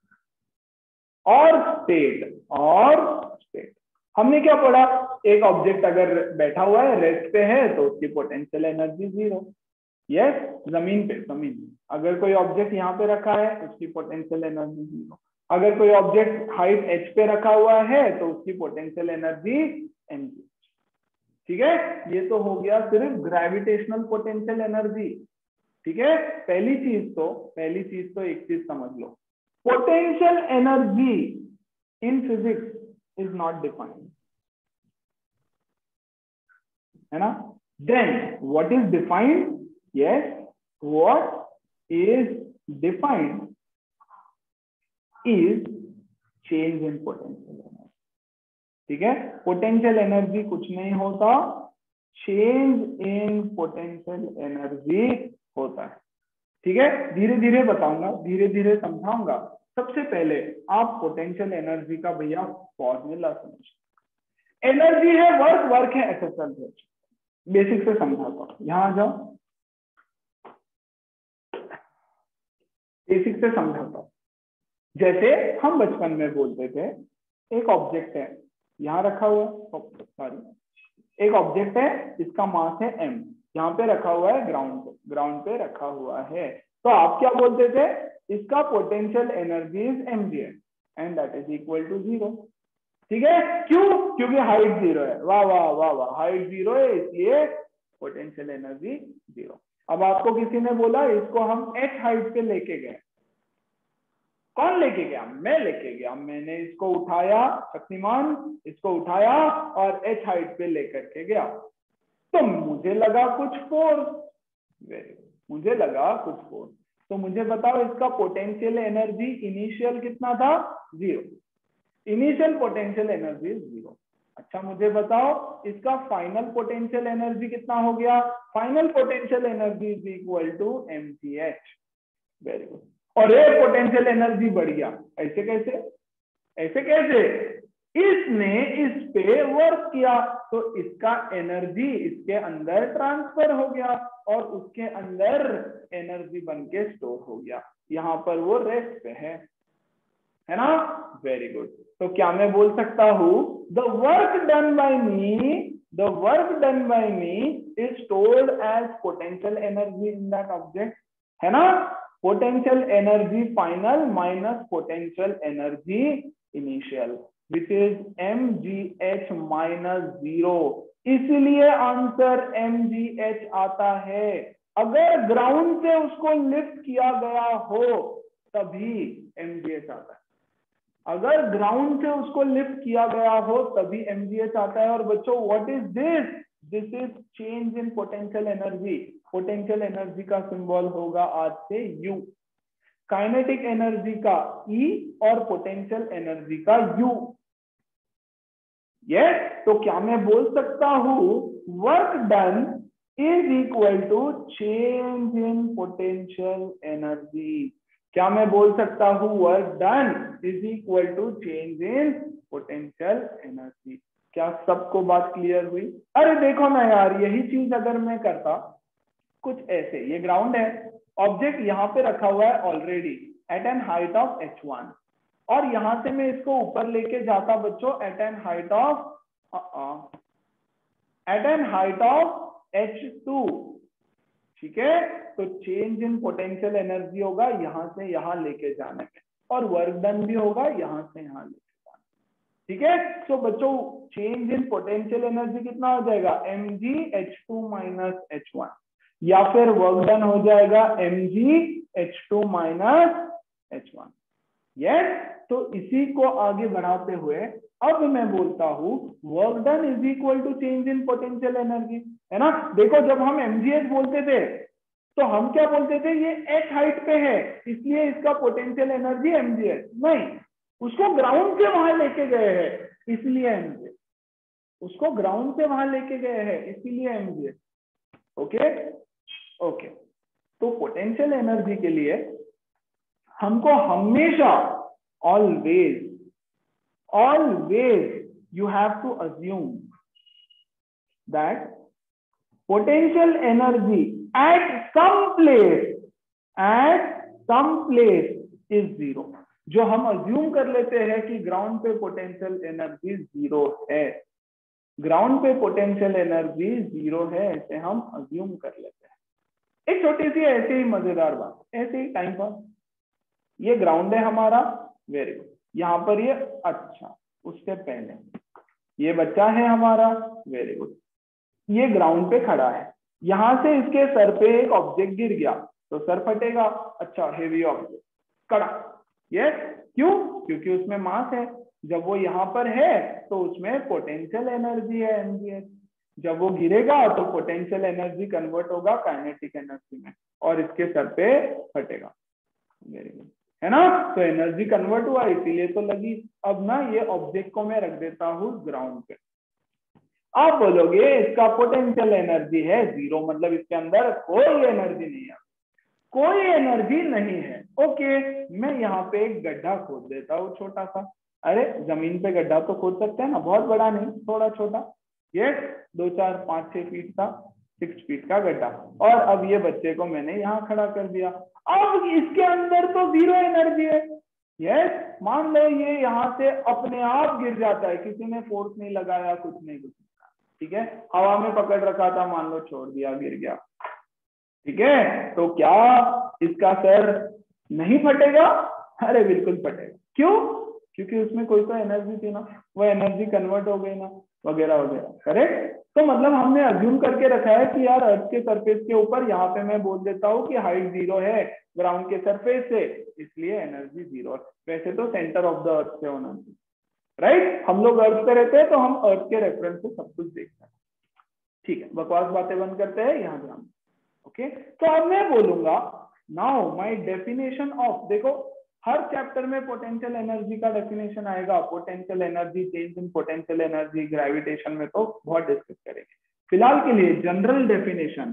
और स्टेट, और स्टेट। हमने क्या पढ़ा? एक ऑब्जेक्ट अगर बैठा हुआ है, रेस्ट पे है, तो उसकी पोटेंशियल एनर्जी जीरो। यस, जमीन पे, जमीन अगर कोई ऑब्जेक्ट यहाँ पे रखा है उसकी पोटेंशियल एनर्जी जीरो। अगर कोई ऑब्जेक्ट हाइट एच पे रखा हुआ है तो उसकी पोटेंशियल एनर्जी एम जी। ठीक है, ये तो हो गया सिर्फ ग्रेविटेशनल पोटेंशियल एनर्जी। ठीक है, पहली चीज तो पहली चीज तो एक चीज समझ लो, potential energy in physics is not defined, है ना। Then what is defined? Yes, what is defined is change in potential energy. ठीक है, पोटेंशियल एनर्जी कुछ नहीं होता, चेंज इन पोटेंशियल एनर्जी होता है। ठीक है, धीरे धीरे बताऊंगा, धीरे धीरे समझाऊंगा। सबसे पहले आप पोटेंशियल एनर्जी का भैया फॉर्मूला समझ। एनर्जी है वर्क, वर्क है एक्सर्शन। बेसिक से समझाता हूं, यहां आ जाओ, बेसिक से समझाता हूं। जैसे हम बचपन में बोलते थे, एक ऑब्जेक्ट है यहाँ रखा हुआ, सॉरी एक ऑब्जेक्ट है, इसका मास है m, यहाँ पे रखा हुआ है ग्राउंड पे, ग्राउंड पे रखा हुआ है, तो आप क्या बोलते थे? इसका potential energy is M g and that is equal to zero. ठीक है, क्यों? क्योंकि हाइट जीरो है। वाह वाह वाह वाह, हाइट जीरो है इसलिए पोटेंशियल एनर्जी जीरो। अब आपको किसी ने बोला इसको हम h हाइट पे लेके गए, कौन लेके गया? मैं लेके गया। मैंने इसको उठाया, शक्तिमान इसको उठाया और h हाइट पे लेकर के गया, तो मुझे लगा कुछ फोर्स, मुझे लगा कुछ फोर्स, तो मुझे बताओ इसका पोटेंशियल एनर्जी इनिशियल कितना था? Zero. Initial potential energy zero. अच्छा मुझे बताओ इसका फाइनल पोटेंशियल एनर्जी कितना हो गया? Final potential energy is equal to M G H. Very good. और ये पोटेंशियल एनर्जी बढ़ गया, ऐसे कैसे? ऐसे कैसे? इसने इस पे वर्क किया तो इसका एनर्जी इसके अंदर ट्रांसफर हो गया और उसके अंदर एनर्जी बन के स्टोर हो गया। यहाँ पर वो रेस्ट पे है, है ना। Very good. तो क्या मैं बोल सकता हूं the work done by me, the work done by me is stored as potential energy in that object, है ना। Potential energy final minus potential energy initial which is M G h minus zero. इसलिए answer m जी h आता है। अगर ground से उसको lift किया गया हो तभी एम जी एच आता है। अगर ग्राउंड से उसको लिफ्ट किया गया हो तभी एम जी एच आता है। और बच्चों what is this? This is change in potential energy. Potential energy का सिंबल होगा आज से यू, काइनेटिक एनर्जी का ई और पोटेंशियल एनर्जी का यू। यस, तो क्या मैं बोल सकता हूं work done is equal to change in potential energy? क्या मैं बोल सकता हूं work done is equal to change in potential energy? क्या सबको बात क्लियर हुई? अरे देखो ना यार, यही चीज अगर मैं करता कुछ ऐसे, ये ग्राउंड है, ऑब्जेक्ट यहाँ पे रखा हुआ है already at an height of h one, और यहां से मैं इसको ऊपर लेके जाता बच्चों at an height of at an height of h two. ठीक है, तो चेंज इन पोटेंशियल एनर्जी होगा यहां से यहां लेके जाने में, और वर्क डन भी होगा यहां से यहां लेके जाने। ठीक है, तो बच्चों चेंज इन पोटेंशियल एनर्जी कितना हो जाएगा? M G H two minus h one, या फिर वर्क डन हो जाएगा M G H two minus h one. Yes, तो इसी को आगे बढ़ाते हुए अब मैं बोलता हूं work done is equal to change in potential energy, है ना। देखो जब हम एमजीएच बोलते थे तो हम क्या बोलते थे? ये एच हाइट पे है इसलिए इसका पोटेंशियल एनर्जी एमजीएच। नहीं, उसको ग्राउंड से वहां लेके गए हैं इसलिए एमजीएच, उसको ग्राउंड से वहां लेके गए हैं इसीलिए एमजीएच। ओके ओके, तो पोटेंशियल एनर्जी के लिए हमको हमेशा always always you have to assume that potential energy at some place at some place is zero। जो हम assume कर लेते हैं कि ग्राउंड पे पोटेंशियल एनर्जी जीरो है, ग्राउंड पे पोटेंशियल एनर्जी जीरो है, ऐसे हम assume कर लेते हैं। एक छोटी सी ऐसे ही मजेदार बात, ऐसे ही टाइम पास, ये ग्राउंड है हमारा, वेरी गुड, यहाँ पर ये, अच्छा उससे पहले ये बच्चा है हमारा, वेरी गुड, ये ग्राउंड पे खड़ा है, यहां से इसके सर पे एक ऑब्जेक्ट गिर गया तो सर फटेगा। अच्छा, हेवी ऑब्जेक्ट कड़ा, यस, क्यों? क्योंकि उसमें मास है। जब वो यहाँ पर है तो उसमें पोटेंशियल एनर्जी है एमजीएच, जब वो गिरेगा तो पोटेंशियल एनर्जी कन्वर्ट होगा काइनेटिक एनर्जी में और इसके सर पे फटेगा। वेरी गुड, है ना। तो एनर्जी कन्वर्ट हुआ इसीलिए तो लगी। अब ना ये ऑब्जेक्ट को मैं रख देता हूँ ग्राउंड पे। आप बोलोगे इसका पोटेंशियल एनर्जी है जीरो, मतलब इसके अंदर कोई एनर्जी नहीं है, कोई एनर्जी नहीं है। ओके, मैं यहाँ पे एक गड्ढा खोद देता हूँ छोटा सा। अरे जमीन पे गड्ढा तो खोद सकते हैं ना, बहुत बड़ा नहीं, थोड़ा छोटा, ये दो चार पांच छह फीट का, सिक्स फीट का गड्ढा, और अब ये बच्चे को मैंने यहाँ खड़ा कर दिया। अब इसके अंदर तो जीरो एनर्जी है। यस, मान लो ये यहाँ से अपने आप गिर जाता है, किसी ने फोर्स नहीं लगाया, कुछ नहीं कुछ नहीं, ठीक है, हवा में पकड़ रखा था, मान लो छोड़ दिया, गिर गया, ठीक है, तो क्या इसका सर नहीं फटेगा? अरे बिल्कुल फटेगा। क्यों? क्योंकि उसमें कोई तो एनर्जी थी ना, वो एनर्जी कन्वर्ट हो गई ना, वगैरह वगैरह, करेक्ट। तो मतलब हमने अज्यूम करके रखा है कि यार अर्थ के सरफेस के ऊपर, यहाँ पे मैं बोल देता हूँ कि हाइट जीरो है ग्राउंड के सरफेस से, इसलिए एनर्जी जीरो है। वैसे तो सेंटर ऑफ द अर्थ से होना चाहिए, राइट। हम लोग अर्थ पे रहते हैं तो हम अर्थ के रेफरेंस से सब कुछ देखते हैं, ठीक है। बकवास बातें बंद करते हैं, यहाँ ध्यान। ओके, तो अब मैं बोलूंगा नाउ माय डेफिनेशन ऑफ, देखो हर चैप्टर में पोटेंशियल एनर्जी का डेफिनेशन आएगा, potential energy, change in potential energy, gravitation में तो बहुत डिस्कस करेंगे। फिलहाल के लिए general definition,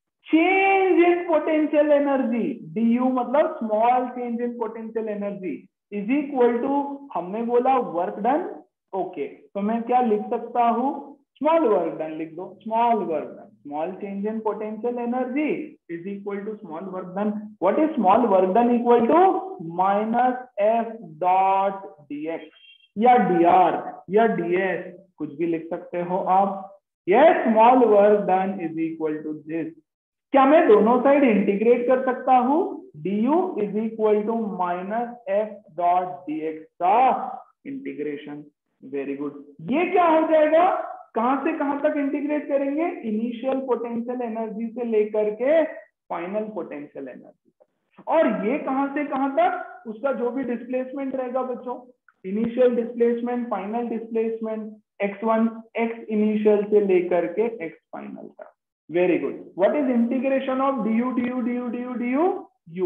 change in potential energy, d u मतलब small change in potential energy is equal to, हमने बोला वर्क डन। ओके, तो मैं क्या लिख सकता हूं? स्मॉल वर्क डन लिख दो, small work done, small change in potential energy is equal to small work done. What is small work done? Equal to minus F dot D x या d r या d s, कुछ भी लिख सकते हो आप। Yes, small work done is equal to this. क्या मैं दोनों साइड इंटीग्रेट कर सकता हूं? D you is equal to minus F dot D x का इंटीग्रेशन। Very good. ये क्या हो जाएगा, कहां से कहां तक इंटीग्रेट करेंगे, इनिशियल पोटेंशियल एनर्जी से लेकर के फाइनल पोटेंशियल एनर्जी तक। और ये कहां से कहां तक, उसका जो भी डिस्प्लेसमेंट रहेगा बच्चों, initial displacement, final displacement, x one x initial से लेकर के एक्स फाइनल तक। Very good. What is integration of D u d u d u d u d u u,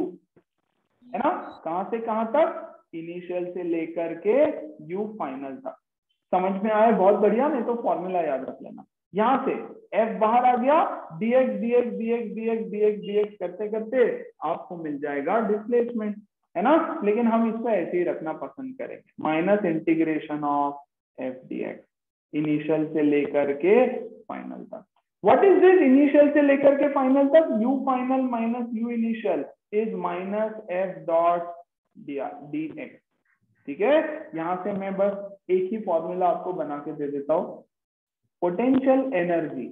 है ना, कहां से कहां तक, इनिशियल से लेकर के यू फाइनल तक। समझ में आए, बहुत बढ़िया। नहीं तो फॉर्मूला याद रख लेना। यहां से f बाहर आ गया, dx dx dx dx dx dx करते करते आपको मिल जाएगा डिस्प्लेसमेंट, है ना। लेकिन हम इसको ऐसे ही रखना पसंद करेंगे, minus integration of F D x, initial से लेकर के फाइनल तक। व्हाट इज दिस, इनिशियल से लेकर के फाइनल तक, u final minus u initial is minus F dot D x. ठीक है, यहां से मैं बस एक ही फॉर्मूला आपको बना के दे देता हूं। Potential energy,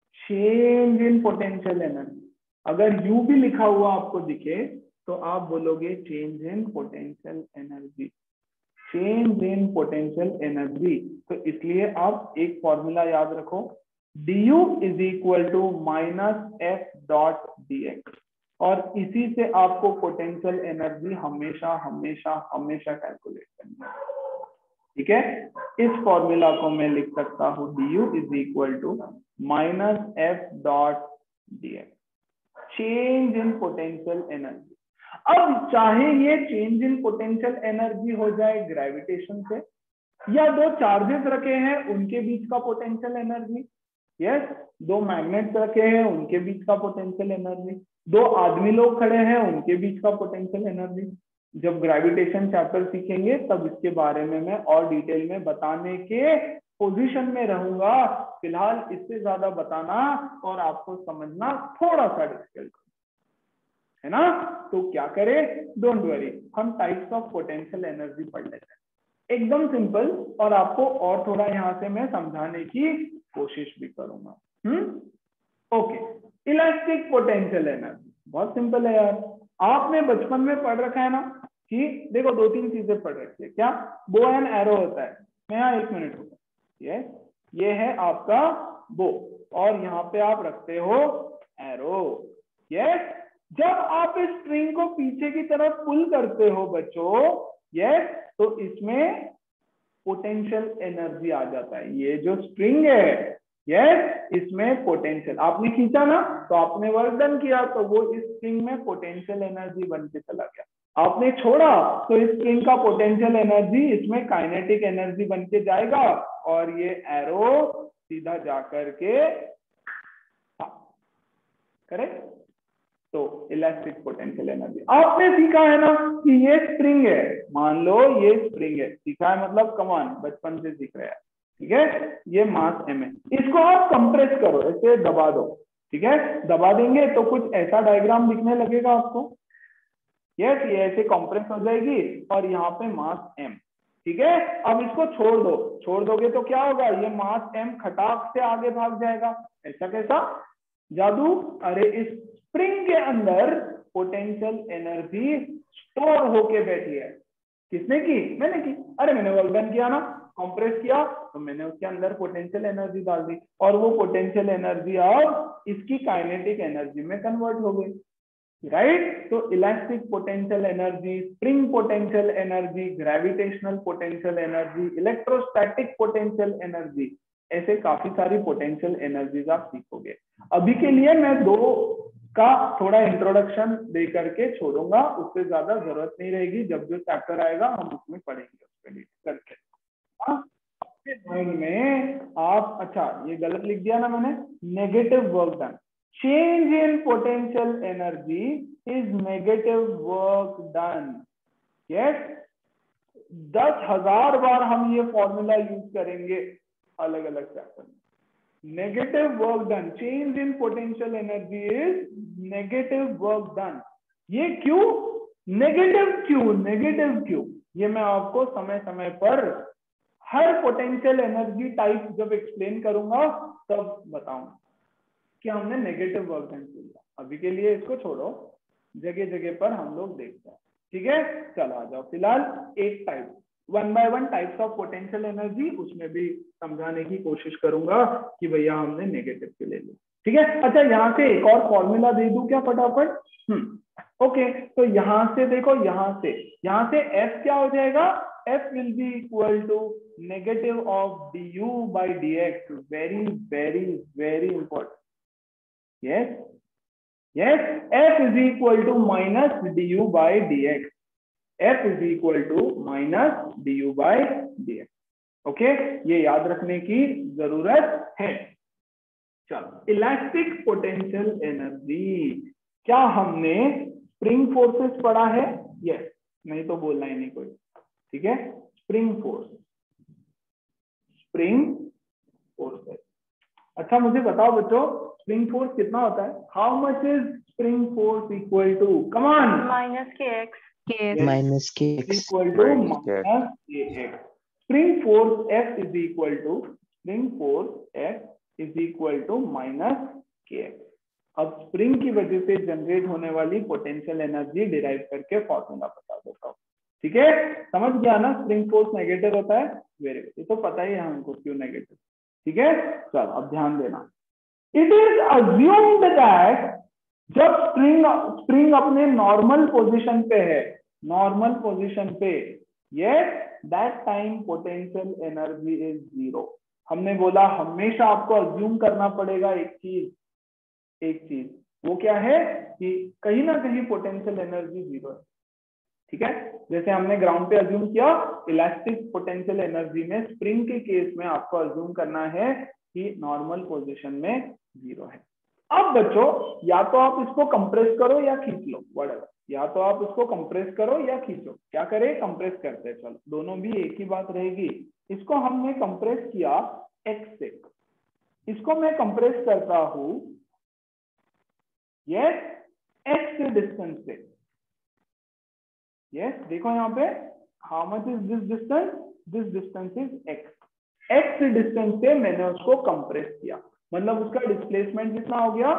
change in potential energy, अगर u भी लिखा हुआ आपको दिखे तो आप बोलोगे change in potential energy, change in potential energy. तो इसलिए आप एक फॉर्मूला याद रखो, du is equal to minus F dot D x, और इसी से आपको पोटेंशियल एनर्जी हमेशा हमेशा हमेशा कैलकुलेट करनी है। ठीक है, इस फॉर्मूला को मैं लिख सकता हूं, du is equal to minus F dot D x, change in potential energy. अब चाहे ये चेंज इन पोटेंशियल एनर्जी हो जाए ग्रेविटेशन से, या दो चार्जेस रखे हैं उनके बीच का पोटेंशियल एनर्जी, यस, दो मैग्नेट्स रखे हैं उनके बीच का पोटेंशियल एनर्जी, दो आदमी लोग खड़े हैं उनके बीच का पोटेंशियल एनर्जी। जब ग्रेविटेशन चैप्टर सीखेंगे तब इसके बारे में मैं और डिटेल में बताने के पोजीशन में रहूंगा। फिलहाल इससे ज्यादा बताना और आपको समझना थोड़ा सा डिफिकल्ट है ना। तो क्या करें, डोंट वरी, हम टाइप्स ऑफ पोटेंशियल एनर्जी पढ़ लेते हैं, एकदम सिंपल, और आपको और थोड़ा यहाँ से मैं समझाने की कोशिश भी करूंगा। Hmm okay, elastic potential energy बहुत सिंपल है यार, आपने बचपन में पढ़ रखा है ना कि देखो दो तीन चीजें पढ़ रखी है, क्या, बो एंड एरो होता है। मैं यहाँ एक मिनट होगा, ये ये है आपका बो, और यहाँ पे आप रखते हो एरो। यस, जब आप इस स्ट्रिंग को पीछे की तरफ पुल करते हो बच्चों, यस, तो इसमें पोटेंशियल एनर्जी आ जाता है। ये जो स्ट्रिंग है, यस, इसमें पोटेंशियल, आपने खींचा ना तो आपने वर्क डन किया, तो वो इस स्ट्रिंग में पोटेंशियल एनर्जी बन के चला गया। आपने छोड़ा तो इस स्ट्रिंग का पोटेंशियल एनर्जी इसमें काइनेटिक एनर्जी बन के जाएगा, और ये एरो सीधा जाकर के, करेक्ट। तो इलास्टिक पोटेंशियल एनर्जी आपने सीखा है ना कि ये स्प्रिंग है, मान लो ये स्प्रिंग है, सीखा है मतलब कमान, बचपन से सीख रहे हैं। ठीक है, ये मास एम है, इसको आप कंप्रेस करो, ऐसे दबा दो। ठीक है, दबा देंगे तो कुछ ऐसा डायग्राम दिखने लगेगा आपको। यस, ये ऐसे कंप्रेस हो जाएगी और यहाँ पे मास एम। ठीक है, अब इसको छोड़ दो, छोड़ दोगे तो क्या होगा, ये मास एम खटाक से आगे भाग जाएगा। ऐसा कैसा जादू, अरे इस स्प्रिंग के अंदर पोटेंशियल एनर्जी स्टोर होके बैठी है। किसने की, मैंने की, अरे मैंने वर्क डन किया ना, कंप्रेस किया तो मैंने उसके अंदर पोटेंशियल एनर्जी डाल दी, और वो पोटेंशियल एनर्जी अब इसकी काइनेटिक एनर्जी में कन्वर्ट हो गई, राइट। तो elastic potential energy, spring potential energy, gravitational potential energy, electrostatic potential energy, ऐसे काफी सारी पोटेंशियल एनर्जीज आप सीखोगे। अभी के लिए मैं दो का थोड़ा इंट्रोडक्शन दे करके छोड़ूंगा, उससे ज्यादा जरूरत नहीं रहेगी, जब जो चैप्टर आएगा हम उसमें पढ़ेंगे उसके करके। आपके माइंड में आप, अच्छा ये गलत लिख दिया ना मैंने, negative work done, change in potential energy is negative work done. Yes, दस हजार बार हम ये फॉर्मूला यूज करेंगे अलग अलग चैप्टर में। Negative work done, change in potential energy is negative work done. ये क्यों नेगेटिव, क्यों नेगेटिव क्यों, ये मैं आपको समय समय पर हर पोटेंशियल एनर्जी टाइप जब एक्सप्लेन करूंगा तब बताऊंगा कि हमने नेगेटिव वर्क डन किया। अभी के लिए इसको छोड़ो, जगह जगह पर हम लोग देखते हैं। ठीक है, चलो आ जाओ। फिलहाल एक type one by one types of potential energy, उसमें भी समझाने की कोशिश करूंगा कि भैया हमने नेगेटिव के ले लिया। ठीक है, अच्छा यहाँ से एक और फॉर्मूला दे दूं क्या फटाफट? हम्म ओके, तो यहाँ से देखो, यहाँ से यहाँ से F क्या हो जाएगा? F will be equal to negative of du by dx. Very very very important. Yes, yes, F is equal to minus du by dx. F is equal to minus du by dx. Okay, ये याद रखने की जरूरत है। चलो, elastic potential energy, क्या हमने spring forces पढ़ा है? यस, नहीं तो बोलना ही नहीं कोई। ठीक है, स्प्रिंग फोर्स, स्प्रिंग फोर्सेस। अच्छा मुझे बताओ बच्चों, स्प्रिंग फोर्स कितना होता है? How much is spring force equal to? Come on, minus K X minus K X equal to minus K X. Spring force F is equal to spring force F is equal to minus K X. अब spring की वजह से generate होने वाली potential energy derive करके formula बता देता हूँ। ठीक है, समझ गया ना? स्प्रिंग फोर्स नेगेटिव होता है, वेरी गुड, ये तो पता ही है हमको क्यों नेगेटिव। ठीक है, चलो अब ध्यान देना। इट इज अज्यूम्ड दैट जब स्प्रिंग स्प्रिंग अपने नॉर्मल पोजीशन पे है, नॉर्मल पोजीशन पे, yes, that time potential energy is zero. हमने बोला हमेशा आपको अज्यूम करना पड़ेगा एक चीज, एक चीज वो क्या है कि कहीं ना कहीं पोटेंशियल एनर्जी जीरो है। ठीक है, जैसे हमने ग्राउंड पे अज्यूम किया, इलास्टिक पोटेंशियल एनर्जी में स्प्रिंग के केस में आपको अज्यूम करना है कि नॉर्मल पोजीशन में जीरो है। अब बच्चों, या तो आप इसको कंप्रेस करो या खींच लो, व्हाटएवर, या तो आप इसको कंप्रेस करो या खींचो। क्या करें? कंप्रेस करते हैं, चलो दोनों भी एक ही बात रहेगी। इसको हमने कंप्रेस किया एक्स से, इसको मैं कंप्रेस करता हूं यस एक्स के डिस्टेंस से। यस, देखो यहाँ पे, how much is this distance? This distance is X. X distance से मैंने उसको कंप्रेस किया, मतलब उसका डिस्प्लेसमेंट कितना हो गया?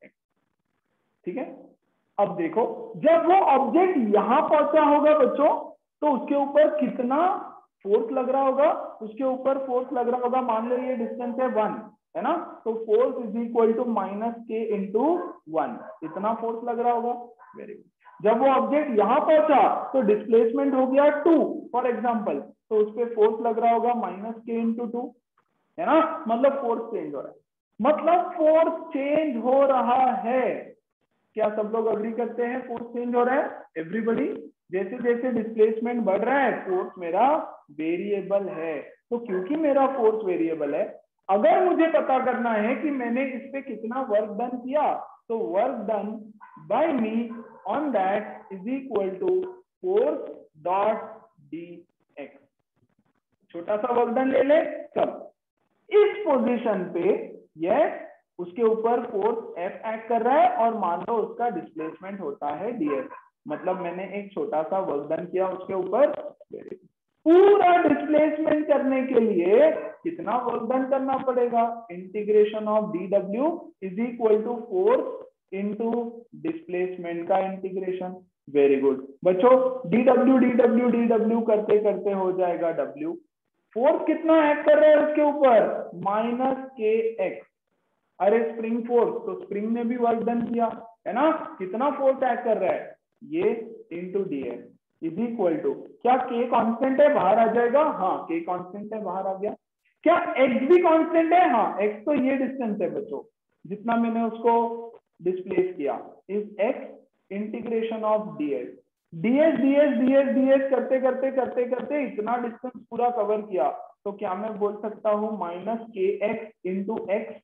ठीक है, अब देखो, जब वो ऑब्जेक्ट यहां पहुंचा होगा बच्चों, तो उसके ऊपर कितना फोर्स लग रहा होगा? उसके ऊपर फोर्स लग रहा होगा, मान लो ये डिस्टेंस है वन, है ना, तो force is equal to minus K into one, इतना फोर्स लग रहा होगा। Very good. जब वो ऑब्जेक्ट यहां पहुंचा तो डिस्प्लेसमेंट हो गया टू फॉर एग्जाम्पल, तो उस पर फोर्स लग रहा होगा माइनस के इंटू टू, है ना, मतलब फोर्स चेंज हो रहा है, मतलब फोर्स चेंज हो रहा है। क्या सब लोग अग्री करते हैं फोर्स चेंज हो रहा है? एवरीबडी, जैसे जैसे डिस्प्लेसमेंट बढ़ रहा है फोर्स मेरा वेरिएबल है। तो क्योंकि मेरा फोर्स वेरिएबल है, अगर मुझे पता करना है कि मैंने इस पे कितना वर्क डन किया, तो work done by me on that is equal to force dot D X. छोटा सा वर्क डन ले ले, चलो इस पोजीशन पे यह उसके ऊपर फोर्स एफ एक्ट कर रहा है और मान लो उसका डिस्प्लेसमेंट होता है डीएस, मतलब मैंने एक छोटा सा वर्क डन किया उसके ऊपर। पूरा डिस्प्लेसमेंट करने के लिए कितना वर्क डन करना पड़ेगा? Integration of D W is equal to force into displacement का इंटीग्रेशन। वेरी गुड बच्चों, D W D W D W करते करते हो जाएगा डब्ल्यू। फोर्स कितना एक्ट कर रहा है उसके ऊपर? Minus K x. अरे स्प्रिंग फोर्स, तो स्प्रिंग ने भी वर्क डन किया है ना, कितना फोर्स एक्ट कर रहा है? ये into D x is equal to, क्या के कांस्टेंट है? बाहर आ जाएगा, हाँ के कांस्टेंट है, बाहर आ गया। क्या एक्स भी कांस्टेंट है? हाँ, एक्स तो ये डिस्टेंस है बच्चों जितना मैंने उसको डिस्प्लेस किया, is X integration of DS. DS DS DS DS करते करते करते करते इतना डिस्टेंस पूरा कवर किया, तो क्या मैं बोल सकता हूं minus K X into X,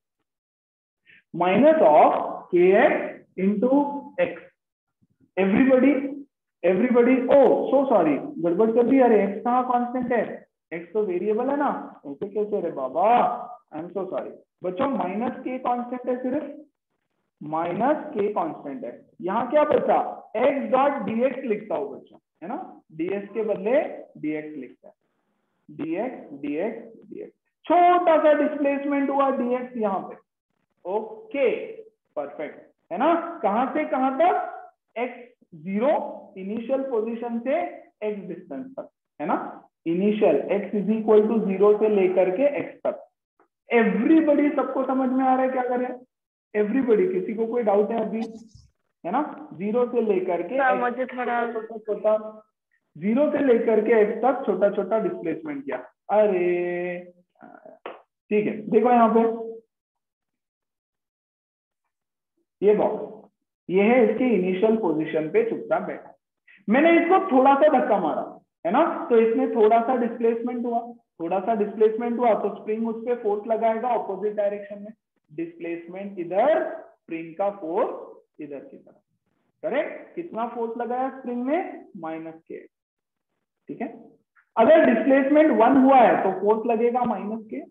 minus of K X into X. Everybody everybody oh so sorry, गड़बड़ कर दी। अरे एक्स कहाँ कांस्टेंट है? एक्स तो वेरिएबल है ना, ऐसे कैसे रे बाबा, आई एम सो सॉरी बच्चों। माइनस के कांस्टेंट है, सिर्फ माइनस के कांस्टेंट है। यहाँ क्या बचा? एक्स डॉट डीएक्स लिखता हूँ बच्चों, है ना, डीएक्स के बदले डीएक्स लिखता है, डीएक्स डीएक्स डीएक्स। छोटा सा डिस्प्लेसमेंट हुआ डीएक्स यहाँ पे। ओके परफेक्ट, है ना, कहां से कहां तक? एक्स जीरो इनिशियल पोजीशन से एक्स डिस्टेंस तक, है ना, initial X is equal to zero से लेकर के एक्स तक। एवरीबडी, सबको समझ में आ रहा है क्या करें? एवरीबडी, किसी को कोई डाउट है अभी? है ना, जीरो से लेकर के हाँ, मुझे थोड़ा छोटा छोटा जीरो से लेकर के एक्स तक छोटा छोटा डिस्प्लेसमेंट किया। अरे ठीक है, देखो यहाँ पे ये बॉक्स, ये है इसके इनिशियल पोजीशन पे चुपचाप बैठा। मैंने इसको थोड़ा सा धक्का मारा, है ना, तो इसमें थोड़ा सा डिस्प्लेसमेंट हुआ, थोड़ा सा डिस्प्लेसमेंट हुआ तो स्प्रिंग उस पर फोर्स लगाएगा ऑपोजिट डायरेक्शन में। डिस्प्लेसमेंट इधर, स्प्रिंग का फोर्स इधर की तरफ, करेक्ट। कितना फोर्स लगाया स्प्रिंग में? माइनस के, ठीक है। अगर डिस्प्लेसमेंट वन हुआ है तो फोर्स लगेगा माइनस के,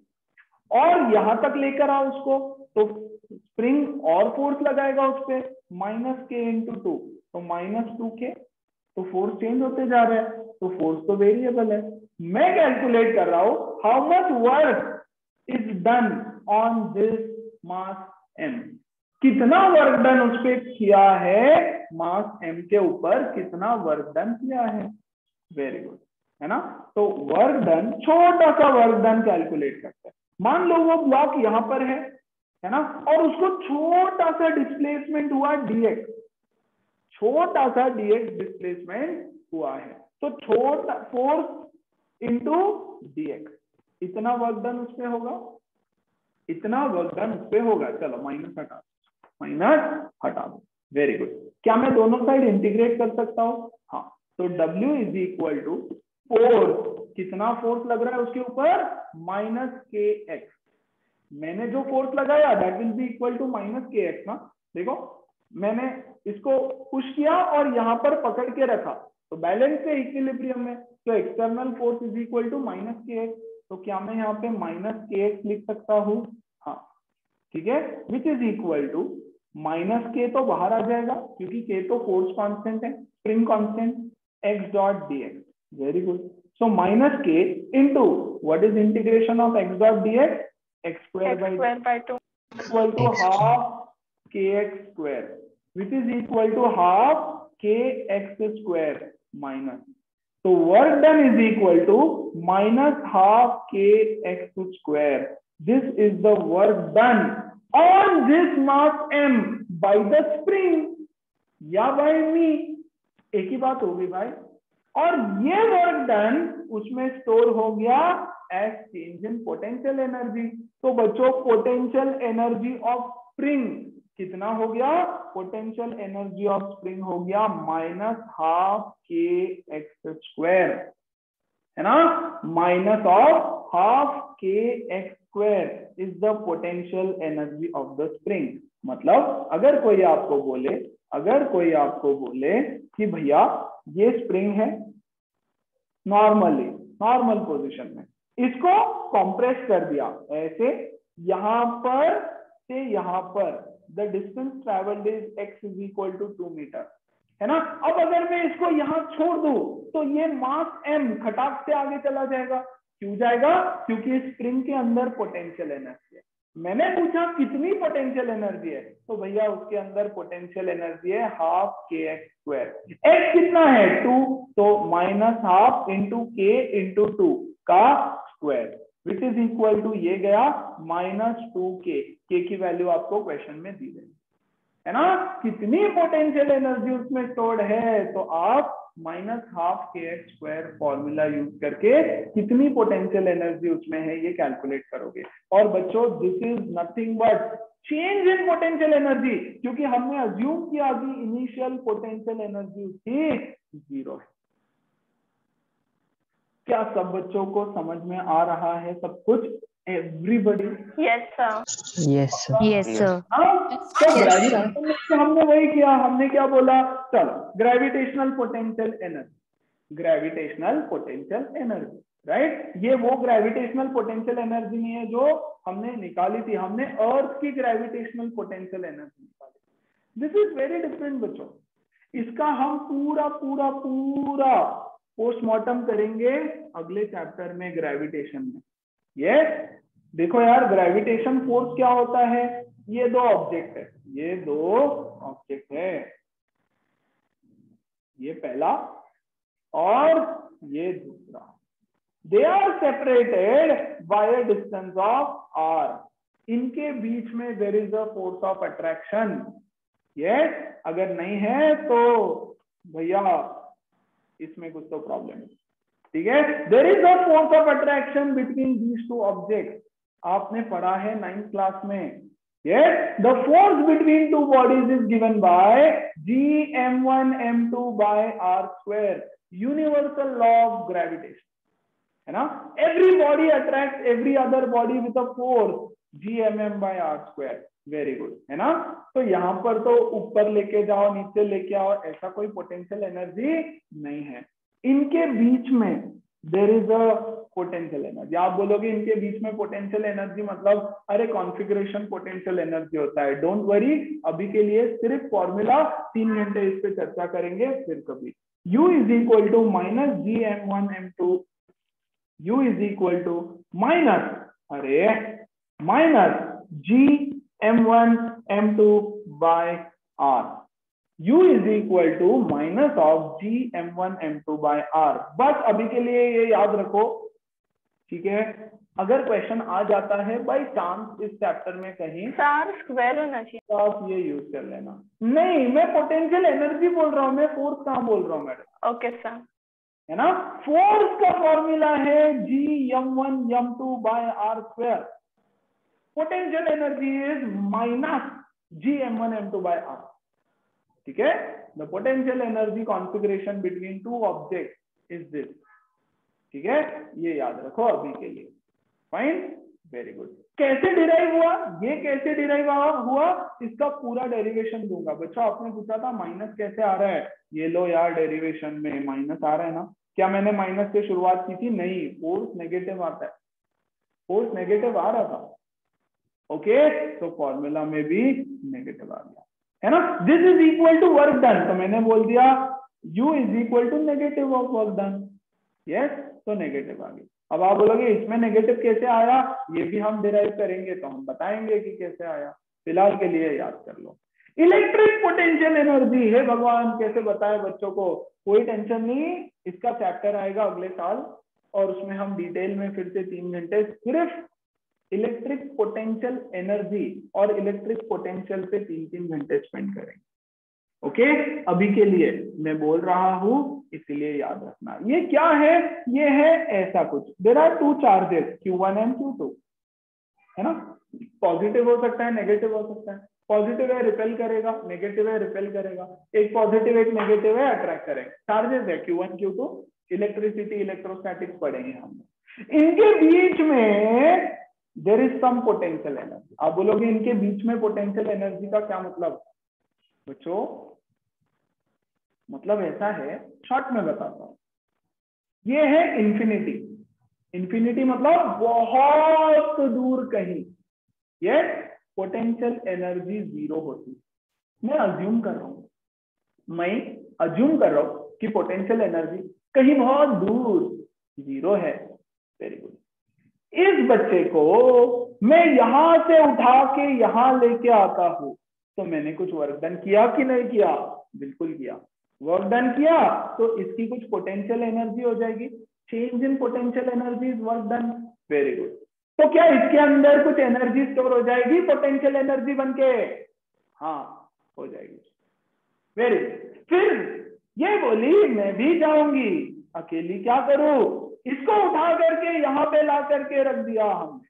और यहां तक लेकर आओ उसको तो स्प्रिंग और फोर्स लगाएगा उस पर माइनस के इंटू टू, तो माइनस टू के, तो फोर्स चेंज होते जा रहा है, तो फोर्स तो वेरिएबल है। मैं कैलकुलेट कर रहा हूं how much work is done on this mass M, कितना वर्क डन उस पर किया है, मास एम के ऊपर कितना वर्क डन किया है। वेरी गुड, है ना। तो वर्क डन, छोटा सा वर्क डन कैलकुलेट करते हैं। मान लो वो ब्लॉक यहां पर है, है ना, और उसको छोटा सा डिस्प्लेसमेंट हुआ dx, छोटा सा dx डिस्प्लेसमेंट हुआ है, तो छोटा फोर्स इंटू dx, इतना वर्क डन उसमें होगा, इतना वर्क डन उसमें होगा। चलो माइनस हटा दो, माइनस हटा दो, वेरी गुड। क्या मैं दोनों साइड इंटीग्रेट कर सकता हूँ? हाँ, तो W is equal to force, कितना फोर्स लग रहा है उसके ऊपर? Minus K x. मैंने जो फोर्स लगाया that will be equal to minus K X ना। देखो मैंने इसको पुश किया और यहाँ पर पकड़ के रखा, तो बैलेंस है इक्विलिब्रियम में, तो external force is equal to minus K X. तो क्या मैं यहाँ पे माइनस के एक्स लिख सकता हूँ? हाँ, ठीक है, which is equal to minus K, तो बाहर आ जाएगा क्योंकि के तो फोर्स कांस्टेंट है, spring constant, X dot D x. Very good. So minus K into what is integration of X dot D X? X square by two equal to half K X square, which is equal to half K X square minus, तो work done is equal to minus half K X square. This is the work done on this mass M by the spring या by me, एक ही बात होगी भाई। और ये work done उसमें स्टोर हो गया as change in potential energy. तो बच्चों पोटेंशियल एनर्जी ऑफ स्प्रिंग कितना हो गया? पोटेंशियल एनर्जी ऑफ स्प्रिंग हो गया minus half K X square, है ना, minus of half K X square is the potential energy of the spring. मतलब अगर कोई आपको बोले अगर कोई आपको बोले कि भैया ये स्प्रिंग है नॉर्मली नॉर्मल पोजीशन में, इसको कंप्रेस कर दिया ऐसे, यहां पर से यहां पर the distance travelled is X is equal to two metre, है ना। अब अगर मैं इसको यहां छोड़ दूं तो ये मास एम खटाक से आगे चला जाएगा। क्यों जाएगा? क्योंकि स्प्रिंग के अंदर पोटेंशियल एनर्जी है। मैंने पूछा कितनी पोटेंशियल एनर्जी है, तो भैया उसके अंदर पोटेंशियल एनर्जी है half K X square. X कितना है? टू, तो minus half into K into two का square, which is equal to ये गया माइनस टू के। के की वैल्यू आपको क्वेश्चन में दी गई है ना। कितनी पोटेंशियल एनर्जी उसमें स्टोर्ड है, तो आप minus half K X square formula use करके कितनी पोटेंशियल एनर्जी उसमें है ये कैलकुलेट करोगे। और बच्चों this is nothing but change in potential energy, क्योंकि हमने अज्यूम किया कि इनिशियल पोटेंशियल एनर्जी उसकी जीरो है। क्या सब बच्चों को समझ में आ रहा है सब कुछ? Everybody? Yes sir. Yes sir. Yes sir. तो ग्रेविटेशन में हमने वही किया, हमने क्या बोला? चलो gravitational potential energy, gravitational potential energy, right. ये वो ग्रेविटेशनल पोटेंशियल एनर्जी नहीं है जो हमने निकाली थी, हमने अर्थ की ग्रेविटेशनल पोटेंशियल एनर्जी निकाली। दिस इज वेरी डिफरेंट बच्चों। इसका हम पूरा पूरा पूरा पोस्टमार्टम करेंगे अगले चैप्टर में ग्रेविटेशन में। ये देखो यार, ग्रेविटेशन फोर्स क्या होता है? ये दो ऑब्जेक्ट है, ये दो ऑब्जेक्ट है, ये पहला और ये दूसरा, they are separated by a distance of R, इनके बीच में there is a force of attraction. Yes, अगर नहीं है तो भैया इसमें कुछ तो प्रॉब्लम है, ठीक है। There is a force of attraction between these two objects, आपने पढ़ा है नाइन्थ क्लास में। Yes, the force between two bodies is given by G M one M two by R square, universal law of gravitation, है ना। Every body attract every other body with a force G M M by R square. Very good, है ना। तो यहाँ पर तो ऊपर लेके जाओ नीचे लेके आओ ऐसा कोई पोटेंशियल एनर्जी नहीं है, इनके बीच में there is a potential energy. आप बोलोगे इनके बीच में पोटेंशियल एनर्जी मतलब अरे कॉन्फिगरेशन पोटेंशियल एनर्जी होता है। डोंट वरी, अभी के लिए सिर्फ फॉर्मूला, तीन घंटे इस पे चर्चा करेंगे फिर कभी। U is equal to minus G M one M two, U is equal to minus अरे minus G M one M two by R, U is equal to minus of G M one M two by R. बस अभी के लिए ये याद रखो, ठीक है। अगर क्वेश्चन आ जाता है बाय चांस इस चैप्टर में कहीं, चार स्क्वायर होना चाहिए तो आप ये यूज कर लेना। नहीं, मैं पोटेंशियल एनर्जी बोल रहा हूँ, मैं फोर्स कहाँ बोल रहा हूँ मैडम। ओके सर, है ना। फोर्स का फॉर्मूला है G M one M two by R square, potential energy is minus G M one M two by R, ठीक है। The potential energy configuration between two object is this, ठीक है। ये याद रखो अभी के लिए, फाइन, वेरी गुड। कैसे डिराइव हुआ, ये कैसे डिराइव हुआ, इसका पूरा डेरिवेशन दूंगा। बच्चों आपने पूछा था माइनस कैसे आ रहा है, ये लो यार डेरिवेशन में माइनस आ रहा है ना। क्या मैंने माइनस से शुरुआत की थी? नहीं, फोर्स नेगेटिव आता है, फोर्स नेगेटिव आ रहा था, ओके। तो फॉर्मूला में भी नेगेटिव आ गया, है ना। This is equal to work done, तो मैंने बोल दिया U is equal to negative of work done. Yes, तो नेगेटिव आ गई। अब आप बोलोगे इसमें नेगेटिव कैसे आया, ये भी हम डिराइव करेंगे, तो हम बताएंगे कि कैसे आया। फिलहाल के लिए याद कर लो। इलेक्ट्रिक पोटेंशियल एनर्जी है भगवान, कैसे बताए बच्चों को, कोई टेंशन नहीं, इसका चैप्टर आएगा अगले साल और उसमें हम डिटेल में फिर से तीन घंटे सिर्फ इलेक्ट्रिक पोटेंशियल एनर्जी और इलेक्ट्रिक पोटेंशियल पे तीन तीन घंटे स्पेंड करेंगे, ओके। अभी के लिए मैं बोल रहा हूं इसलिए याद रखना। ये क्या है, ये है ऐसा कुछ, there are two charges Q one and Q two, है ना। पॉजिटिव हो सकता है, नेगेटिव हो सकता है। पॉजिटिव है रिपेल करेगा, नेगेटिव है रिपेल करेगा, एक पॉजिटिव एक नेगेटिव है अट्रैक्ट करेगा। चार्जेस है Q one Q two, electricity electrostatics पढ़ेंगे हमने। इनके बीच में there is some potential energy. आप बोलोगे इनके बीच में पोटेंशियल एनर्जी का क्या मतलब बच्चों, मतलब ऐसा है, शॉर्ट में बताता हूं। ये है इंफिनिटी, इंफिनिटी मतलब बहुत दूर कहीं, ये पोटेंशियल एनर्जी जीरो होती। मैं अज्यूम कर रहा हूं, मैं अज्यूम कर रहा हूं कि पोटेंशियल एनर्जी कहीं बहुत दूर जीरो है। Very good. इस बच्चे को मैं यहां से उठा के यहां लेके आता हूं, तो मैंने कुछ वर्क डन किया कि नहीं किया? बिल्कुल किया। वर्क डन किया तो इसकी कुछ पोटेंशियल एनर्जी हो जाएगी, change in potential energy is work done. Very good. तो क्या इसके अंदर कुछ एनर्जी स्टोर हो जाएगी पोटेंशियल एनर्जी बनके? हाँ, हो जाएगी। Very good. फिर ये बोली मैं भी जाऊंगी, अकेली क्या करूं? इसको उठा करके यहां पे ला करके रख दिया हमने।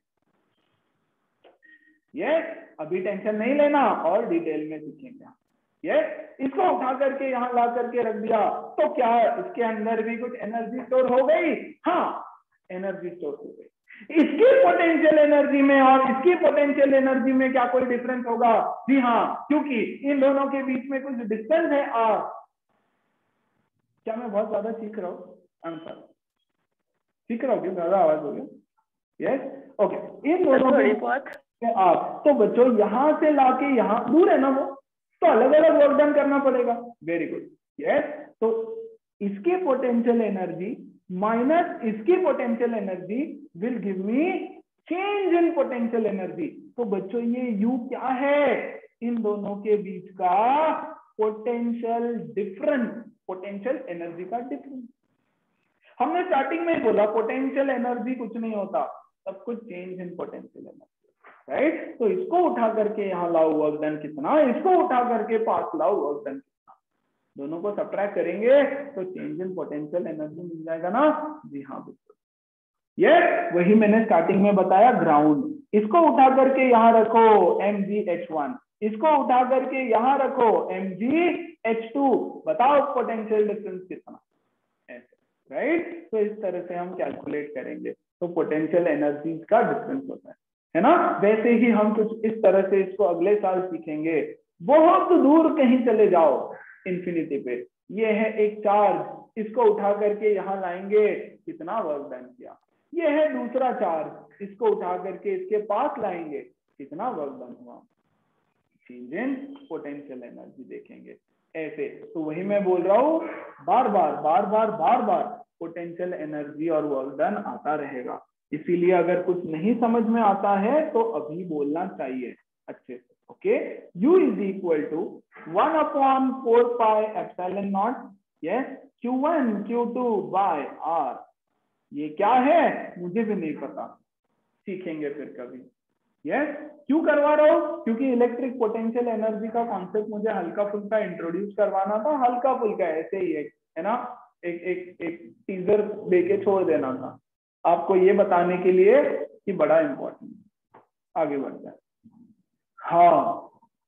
ये अभी टेंशन नहीं लेना और डिटेल में सीखेंगे। ये इसको उठा करके यहां ला करके रख दिया, तो क्या इसके अंदर भी कुछ एनर्जी स्टोर हो गई? हाँ, एनर्जी स्टोर हो गई। इसकी पोटेंशियल एनर्जी में और इसकी पोटेंशियल एनर्जी में क्या कोई डिफरेंस होगा? जी हाँ, क्योंकि इन दोनों के बीच में कुछ डिस्टेंस है आर। क्या मैं बहुत ज्यादा सीख रहा हूँ? आंसर सीख रहा हूँ क्यों? ज्यादा आवाज हो गया? Yes, okay. इन दोनों थोड़ी बहुत आप तो बच्चों यहां से लाके यहां दूर है ना वो, तो अलग अलग वर्क डन करना पड़ेगा। Very good. यस, तो इसकी पोटेंशियल एनर्जी माइनस इसकी potential energy will give me change in potential energy. तो बच्चों ये यू क्या है? इन दोनों के बीच का पोटेंशियल डिफरेंस, पोटेंशियल एनर्जी का डिफरेंस। हमने स्टार्टिंग में ही बोला पोटेंशियल एनर्जी कुछ नहीं होता, सब कुछ change in potential energy, right. तो इसको उठा करके यहाँ लाओ वर्क डन कितना, इसको उठा करके पास लाओ वर्क डन कितना, दोनों को सब्ट्रैक्ट करेंगे तो चेंज इन पोटेंशियल एनर्जी मिल जाएगा ना। जी हाँ बिल्कुल, ये वही मैंने स्टार्टिंग में बताया ग्राउंड, इसको उठा करके यहाँ रखो एम जी एच वन, इसको उठा करके यहाँ रखो एम जी एच टू, बताओ पोटेंशियल डिफरेंस कितना, ऐसे, राइट। तो इस तरह से हम कैलकुलेट करेंगे तो पोटेंशियल एनर्जी का डिफरेंस होता है, है ना। वैसे ही हम कुछ इस तरह से इसको अगले साल सीखेंगे। बहुत दूर कहीं चले जाओ इंफिनिटी पे, ये है एक चार्ज, इसको उठा करके यहाँ लाएंगे, कितना वर्क डन किया। ये है दूसरा चार्ज, इसको उठा करके इसके पास लाएंगे, कितना वर्क डन हुआ। चेंज इन पोटेंशियल एनर्जी देखेंगे ऐसे। तो वही मैं बोल रहा हूँ, बार बार बार बार बार बार पोटेंशियल एनर्जी और वर्क डन आता रहेगा। इसीलिए अगर कुछ नहीं समझ में आता है तो अभी बोलना चाहिए अच्छे से, okay. U is equal to one upon four pi epsilon naught, yes, Q one Q two by R. ये क्या है मुझे भी नहीं पता, सीखेंगे फिर कभी। यस, क्यों करवा रहा हूँ, क्योंकि इलेक्ट्रिक पोटेंशियल एनर्जी का कॉन्सेप्ट मुझे हल्का फुल्का इंट्रोड्यूस करवाना था, हल्का फुल्का ऐसे ही है, है ना, एक एक एक टीजर देके छोड़ देना था आपको, ये बताने के लिए कि बड़ा इंपॉर्टेंट। आगे बढ़ते हैं। हाँ,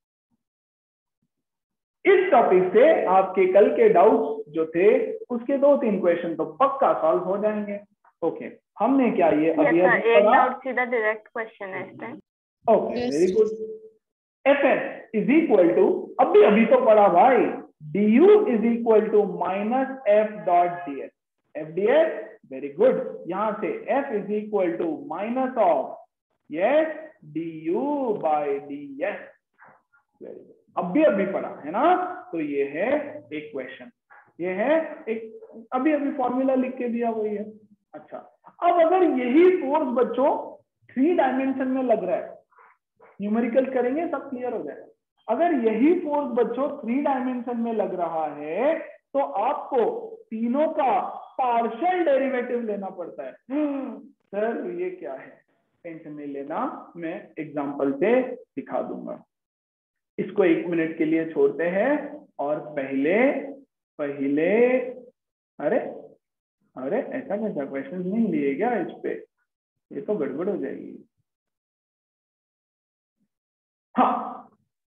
इस टॉपिक से आपके कल के डाउट्स जो थे उसके दो तीन क्वेश्चन तो पक्का सॉल्व हो जाएंगे। ओके, हमने क्या ये अभी yes, अभी एक पढ़ा। डाउट सीधा डायरेक्ट क्वेश्चन है इस time. Okay, very good. F S is equal to, अभी अभी तो पढ़ा भाई, D you is equal to minus F dot D S. F D S, very good. यहां से F is equal to minus of, yes, D you by D S. Very good, अभी अभी पढ़ा है ना। तो ये है एक क्वेश्चन, ये है एक अभी अभी फॉर्मूला लिख के दिया वही है। अच्छा, अब अगर यही फोर्स बच्चों थ्री डायमेंशन में लग रहा है, न्यूमेरिकल करेंगे सब क्लियर हो जाएगा। अगर यही फोर्स बच्चों थ्री डायमेंशन में लग रहा है तो आपको तीनों का पार्शियल डेरिवेटिव लेना पड़ता है। सर ये क्या है, टेंशन नहीं लेना, मैं एग्जांपल से दिखा दूंगा। इसको एक मिनट के लिए छोड़ते हैं और पहले पहले अरे अरे ऐसा कैसा क्वेश्चन नहीं लिए क्या इस पे, ये तो गड़बड़ हो जाएगी। हाँ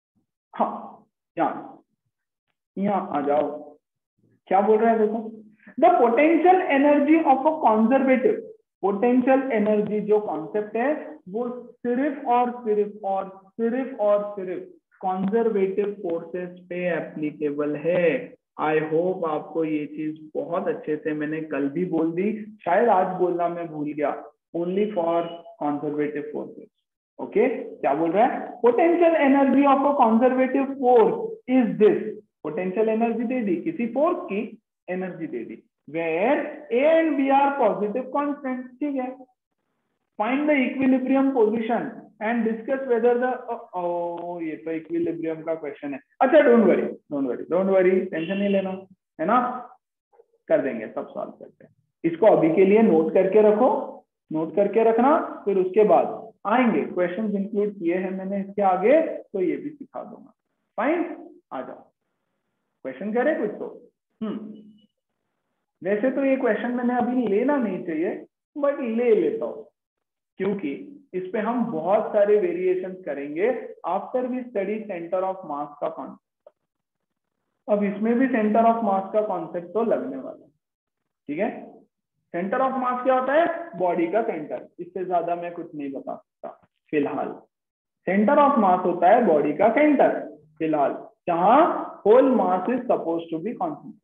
हाँ, यहाँ यहाँ आ जाओ। क्या बोल रहा है देखो, the potential energy of a conservative, potential energy जो कॉन्सेप्ट है वो सिर्फ और सिर्फ और सिर्फ और सिर्फ कॉन्जर्वेटिव फोर्सेस पे एप्लीकेबल है। आई होप आपको ये चीज बहुत अच्छे से मैंने कल भी बोल दी, शायद आज बोलना मैं भूल गया, only for conservative forces. Okay, क्या बोल रहा है, potential energy of a conservative force is this, potential energy दे दी, किसी फोर्स की एनर्जी दे दी, where A and B are positive constant. ठीक है, find the equilibrium position and discuss whether the, ओ ये तो इक्विलिब्रियम का क्वेश्चन है। अच्छा, don't worry don't worry don't worry tension नहीं लेना, है ना, कर देंगे, सब सॉल्व करते हैं। इसको अभी के लिए नोट करके रखो, नोट करके रखना, फिर उसके बाद आएंगे क्वेश्चंस इंक्लूड किए हैं मैंने इसके आगे, तो ये भी सिखा दूंगा। फाइन, आ जाओ, क्वेश्चन करे कुछ तो। हम्म वैसे तो ये क्वेश्चन मैंने अभी लेना नहीं चाहिए, बट ले लेता हूं क्योंकि इस पे हम बहुत सारे वेरिएशन करेंगे after we study centre of mass का कॉन्सेप्ट। अब इसमें भी सेंटर ऑफ मास का कॉन्सेप्ट तो लगने वाला है। ठीक है, सेंटर ऑफ मास क्या होता है, बॉडी का सेंटर, इससे ज्यादा मैं कुछ नहीं बता सकता फिलहाल। सेंटर ऑफ मास होता है बॉडी का सेंटर फिलहाल, जहां whole mass is suppose to be concentrated.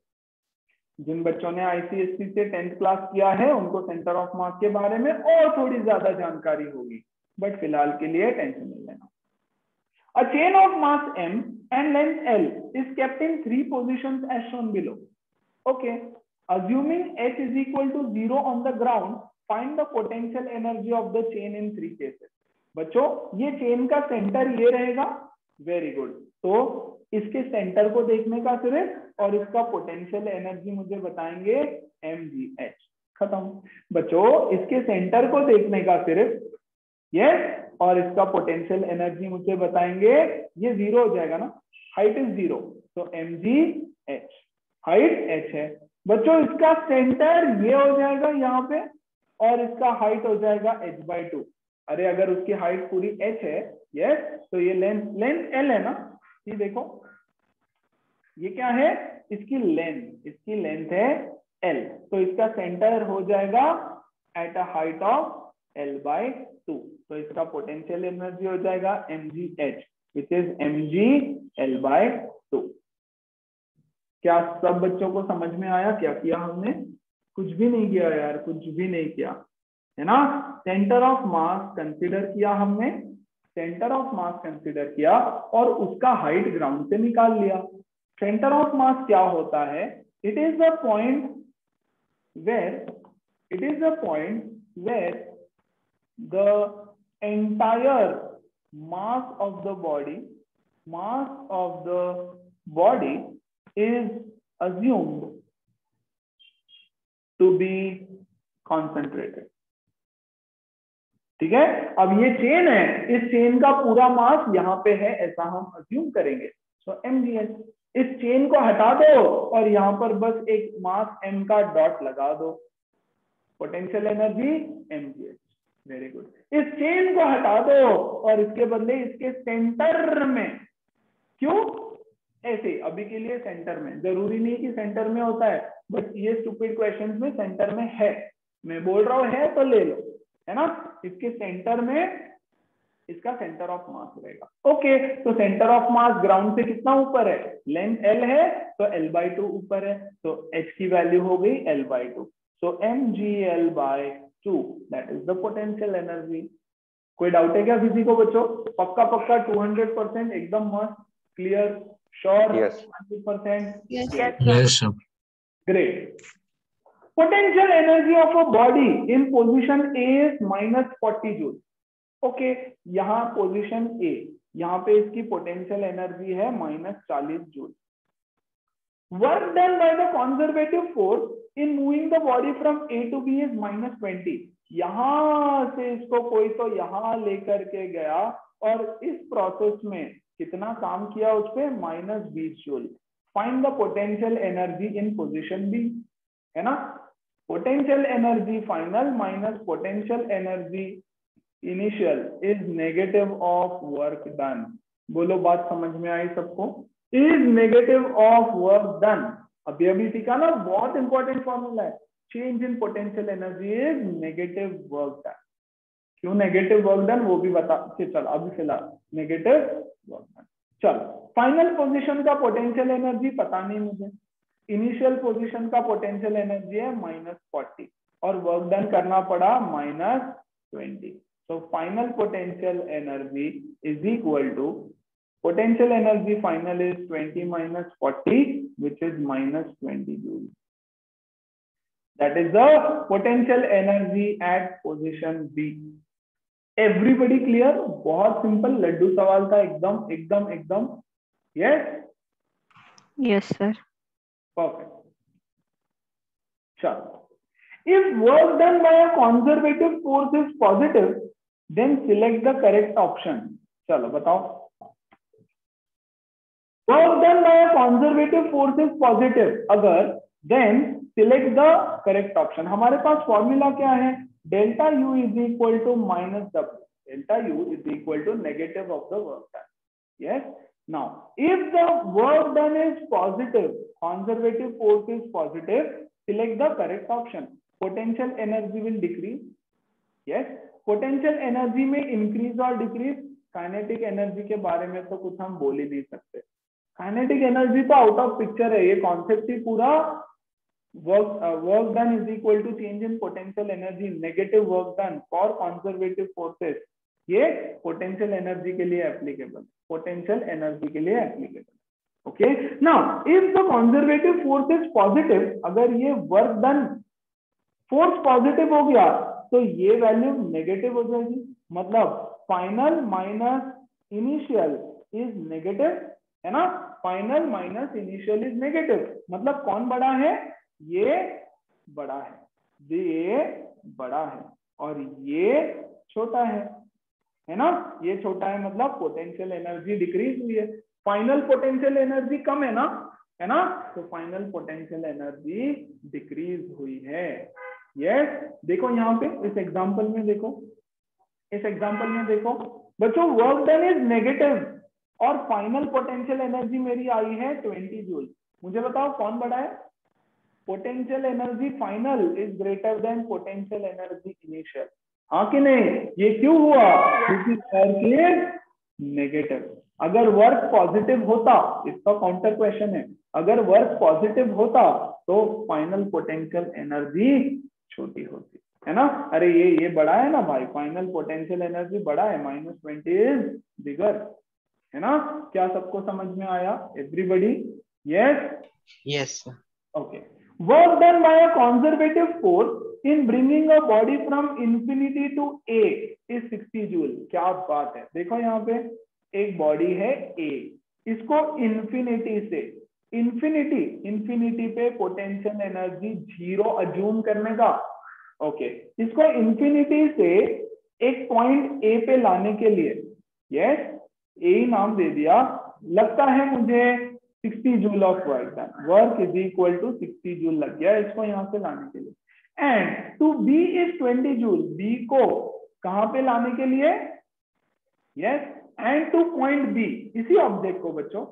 जिन बच्चों ने आईसीएससी से टेंथ क्लास किया है उनको सेंटर ऑफ मास के बारे में और थोड़ी ज्यादा जानकारी होगी, बट फिलहाल के लिए टेंशन नहीं लेना। A chain of mass m and length L is kept in three positions as shown below. Okay, assuming h is equal to zero on the ground, find the potential energy of the chain in three cases. बच्चों, ये chain का centre ये रहेगा, very good, तो इसके centre को देखने का सिर्फ, और इसका पोटेंशियल एनर्जी मुझे बताएंगे एम जी एच। खत्म बच्चों, इसके सेंटर को देखने का सिर्फ, यस, और इसका पोटेंशियल एनर्जी मुझे बताएंगे, ये जीरो हो जाएगा ना, हाइट इज जीरो, तो एम जी एच, हाइट एच है बच्चों, इसका सेंटर ये हो जाएगा यहाँ पे, और इसका हाइट हो जाएगा एच बाई टू। अरे अगर उसकी हाइट पूरी एच है, यस, तो ये लेंथ लेंथ एल है ना, ये देखो ये क्या है, इसकी लेंथ, इसकी लेंथ है एल, तो इसका सेंटर हो जाएगा at a height of L by two, तो इसका पोटेंशियल एनर्जी हो जाएगा M G H which is M G L by two. क्या सब बच्चों को समझ में आया? क्या किया हमने? कुछ भी नहीं किया यार, कुछ भी नहीं किया, है ना। सेंटर ऑफ मास कंसीडर किया हमने, सेंटर ऑफ मास कंसीडर किया और उसका हाइट ग्राउंड से निकाल लिया। सेंटर ऑफ मास क्या होता है? It is the point where it is the point where the entire mass of the body mass of the body is assumed to be concentrated। ठीक है, अब ये चेन है, इस चेन का पूरा मास यहाँ पे है ऐसा हम अज्यूम करेंगे, सो एम जी एच। इस चेन को हटा दो और यहाँ पर बस एक मास m का डॉट लगा दो, potential energy M G H. Very good. इस चेन को हटा दो और इसके बदले इसके सेंटर में, क्यों ऐसे, अभी के लिए सेंटर में, जरूरी नहीं कि सेंटर में होता है, बट ये स्टूपिड क्वेश्चंस में सेंटर में है, मैं बोल रहा हूं है तो ले लो, है ना। इसके सेंटर में इसका सेंटर ऑफ मास रहेगा। ओके, तो सेंटर ऑफ मास ग्राउंड से कितना ऊपर है? लेंथ एल है तो एल बाई टू ऊपर है, तो एच की वैल्यू हो गई L by two, so M G L by two that is the potential energy. कोई डाउट है क्या किसी को बच्चों? पक्का पक्का टू हंड्रेड परसेंट एकदम मस्त clear sure? Yes. one hundred percent? Yes, yes, sir. Yes, sir. Great. Potential energy of a body in position A is minus forty joule. Okay, यहाँ position A, यहाँ पे इसकी potential energy है minus चालीस joule. Work done by the conservative force in moving the body from A to B is minus twenty. यहाँ से इसको कोई तो यहाँ लेकर के गया और इस प्रोसेस में कितना काम किया उस पे? माइनस बीस joule. Find the potential energy in position B, है ना। Potential energy final minus potential energy initial is negative of work done. बोलो, बात समझ में आई सबको? Is negative of work done. अभी अभी सीखा ना, बहुत इंपॉर्टेंट फॉर्मूला है। Change in potential energy is negative work done. क्यों नेगेटिव वर्क डन वो भी बता के चल, अभी फिलहाल नेगेटिव वर्क डन। चल, फाइनल पोजीशन का पोटेंशियल एनर्जी पता नहीं मुझे, इनिशियल पोजीशन का पोटेंशियल एनर्जी है माइनस फोर्टी और वर्क डन करना पड़ा minus twenty, so final potential energy is equal to potential energy final is twenty minus forty which is minus twenty joule. That is the potential energy at position B. Everybody clear? बहुत simple लड्डू सवाल था, एकदम एकदम एकदम। Yes yes sir. Perfect. चलो, if work done by a conservative force is positive then select the correct option. चलो बताओ, work done by a conservative force is positive अगर, then select the correct option. हमारे पास formula क्या है? Delta U is equal to minus W, delta U is equal to negative of the work done. Yes, now if the work done is positive, conservative force is positive, select the correct option. Potential energy will decrease. Yes, potential energy में increase और decrease, kinetic energy के बारे में तो कुछ हम बोल ही नहीं सकते। काइनेटिक एनर्जी तो आउट ऑफ पिक्चर है, ये कॉन्सेप्ट ही पूरा work uh, work done is equal to change in potential energy, negative work done for conservative forces, ये potential energy के लिए applicable, potential energy के लिए applicable। okay, now if the conservative force is positive, अगर ये work done force positive हो गया तो ये value negative हो जाएगी, मतलब final minus initial is negative, है ना। Final minus initial is negative, मतलब कौन बड़ा है, ये बड़ा है, ये बड़ा है और ये छोटा है, है ना। ये छोटा है मतलब पोटेंशियल एनर्जी डिक्रीज हुई है, फाइनल पोटेंशियल एनर्जी कम है ना, है ना। तो फाइनल पोटेंशियल एनर्जी डिक्रीज हुई है। यस yes, देखो यहाँ पे इस एग्जांपल में देखो, इस एग्जांपल में देखो बच्चों, वर्क डन इज नेगेटिव और फाइनल पोटेंशियल एनर्जी मेरी आई है ट्वेंटी जूल। मुझे बताओ कौन बड़ा है, potential energy final is greater than potential energy initial, हाँ कि नहीं। ये क्यों हुआ, क्योंकि वर्क इज नेगेटिव। अगर वर्क पॉजिटिव होता, इसका काउंटर क्वेश्चन है, अगर वर्क पॉजिटिव होता तो फाइनल पोटेंशियल एनर्जी छोटी होती, है ना। अरे ये ये बड़ा है ना भाई, फाइनल पोटेंशियल एनर्जी बड़ा है, माइनस ट्वेंटी इज बिगर, है ना। क्या सबको समझ में आया, everybody? Yes yes okay. Work done by a conservative force in bringing a body from infinity to A is sixty joule. क्या बात है, देखो यहाँ पे एक बॉडी है ए, इसको इंफिनिटी से, इंफिनिटी इंफिनिटी पे पोटेंशियल एनर्जी जीरो अज्यूम करने का, ओके okay. इसको इंफिनिटी से एक पॉइंट ए पे लाने के लिए, यस ए ही नाम दे दिया, लगता है मुझे sixty joule of work done, work is equal to sixty joule लग गया इसको यहाँ से लाने के लिए। And to B is twenty joule, B को कहाँ पे लाने के लिए, yes, and to point B, इसी ऑब्जेक्ट को बच्चों,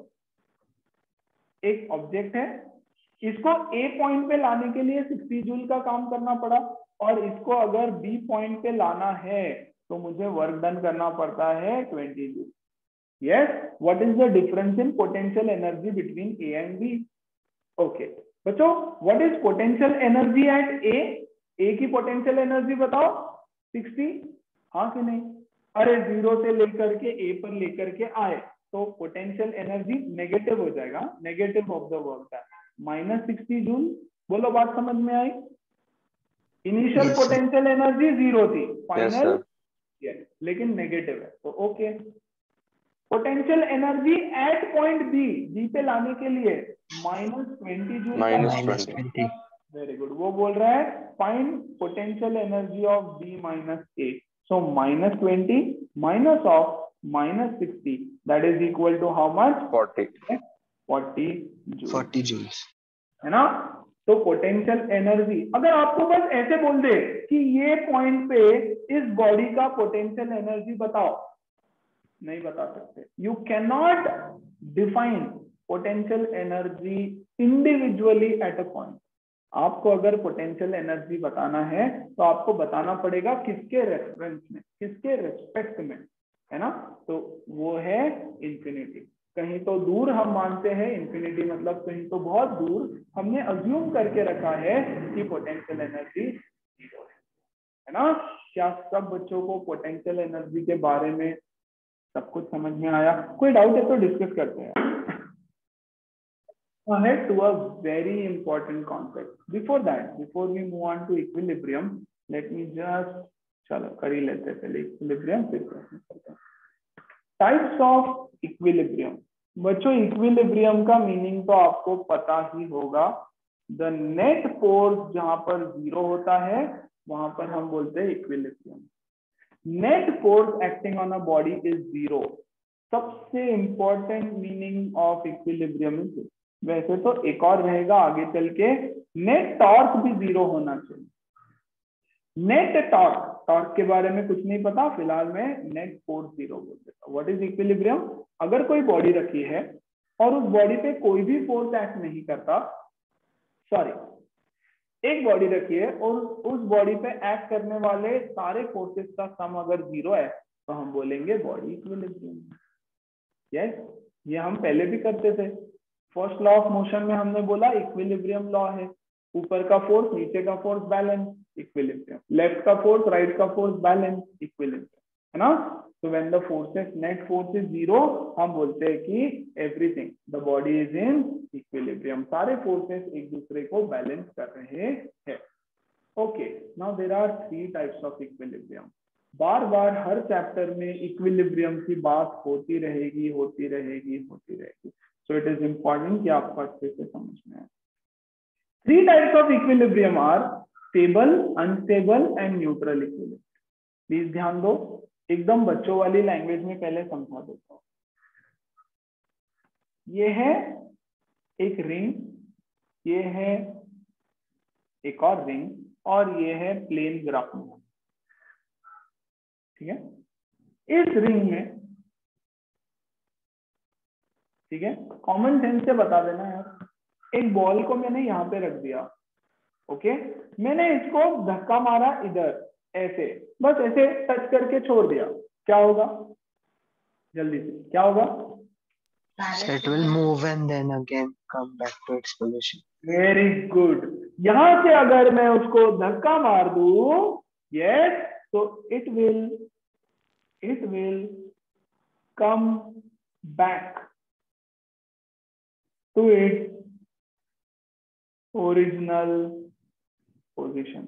एक ऑब्जेक्ट है, इसको ए पॉइंट पे लाने के लिए सिक्सटी जूल का काम करना पड़ा, और इसको अगर बी पॉइंट पे लाना है तो मुझे वर्क डन करना पड़ता है twenty joule. Yes, what is the difference in potential energy between A and B? Okay बच्चों, what is potential energy at A? A की पोटेंशियल एनर्जी बताओ, सिक्सटी, हाँ कि नहीं। अरे जीरो से लेकर के ए पर लेकर के आए तो पोटेंशियल एनर्जी नेगेटिव हो जाएगा, negative of the work done, minus sixty joule. बोलो बात समझ में आई? इनिशियल पोटेंशियल एनर्जी जीरो थी, फाइनल yes, लेकिन नेगेटिव है, तो okay. Potential energy at point B, B पे लाने के लिए minus twenty joule, minus twenty. Very good, वो बोल रहा है find potential energy of B minus A, so minus twenty minus of minus sixty, that is equal to how much? Forty forty joule, forty joules, है ना। तो potential energy, अगर आपको बस ऐसे बोल दे कि ये पॉइंट पे इस बॉडी का पोटेंशियल एनर्जी बताओ, नहीं बता सकते। You can not define potential energy individually at a point. आपको अगर पोटेंशियल एनर्जी बताना है तो आपको बताना पड़ेगा किसके रेफरेंस में, किसके रिस्पेक्ट में, है ना। तो वो है इंफिनिटी। कहीं तो दूर हम मानते हैं इंफिनिटी मतलब कहीं तो बहुत दूर, हमने अज्यूम करके रखा है कि पोटेंशियल एनर्जी जीरो है, है ना। क्या सब बच्चों को पोटेंशियल एनर्जी के बारे में सब कुछ समझ में आया? कोई डाउट है तो डिस्कस करते हैं। Ahead to a very important concept. Before that, before we move on to equilibrium, let me just चलो कर ही लेते हैं पहले इक्विलिब्रियम, फिर करते हैं टाइप्स ऑफ इक्विलिब्रियम। बच्चों इक्विलिब्रियम का मीनिंग तो आपको पता ही होगा, द नेट फोर्स जहां पर जीरो होता है वहां पर हम बोलते हैं equilibrium. Net force acting on a body is zero. सबसे important meaning of equilibrium is, वैसे तो एक और रहेगा आगे चल के, नेट टॉर्क भी जीरो होना चाहिए। नेट टॉर्क, टॉर्क के बारे में कुछ नहीं पता फिलहाल में, नेट फोर्स जीरो बोल देता। What is equilibrium? अगर कोई बॉडी रखी है और उस बॉडी पे कोई भी फोर्स एक्ट नहीं करता, सॉरी एक बॉडी रखी है और उस बॉडी पे एक्ट करने वाले सारे फोर्सेस का सम अगर जीरो है तो हम बोलेंगे बॉडी इक्विलिब्रियम। यस, ये हम पहले भी करते थे। फर्स्ट लॉ ऑफ मोशन में हमने बोला इक्विलिब्रियम लॉ है, ऊपर का फोर्स नीचे का फोर्स बैलेंस, इक्विलिब्रियम। लेफ्ट का फोर्स राइट का फोर्स बैलेंस, इक्विलिब्रियम, है ना। तो when the forces net force is zero, हम बोलते हैं कि everything, the body is in equilibrium, सारे फोर्सेस एक दूसरे को बैलेंस कर रहे हैं। Okay, now there are three types of equilibrium. बार बार हर चैप्टर में इक्विलिब्रियम की बात होती रहेगी होती रहेगी होती रहेगी सो इट इज इंपॉर्टेंट कि आपको अच्छे से समझ में आए। Three types of equilibrium are stable, unstable and neutral equilibrium. Please ध्यान दो, एकदम बच्चों वाली लैंग्वेज में पहले समझा देता हूँ। ये है एक रिंग, ये है एक और रिंग और ये है प्लेन ग्राउंड, ठीक है। इस रिंग में, ठीक है, कॉमन सेंस से बता देना यार, एक बॉल को मैंने यहाँ पे रख दिया, ओके, मैंने इसको धक्का मारा इधर ऐसे, बस ऐसे टच करके छोड़ दिया, क्या होगा? जल्दी से क्या होगा? So it will move and then again come back to its position. Very good. यहां से अगर मैं उसको धक्का मार दूं, यस, तो it will it will come back to its original position,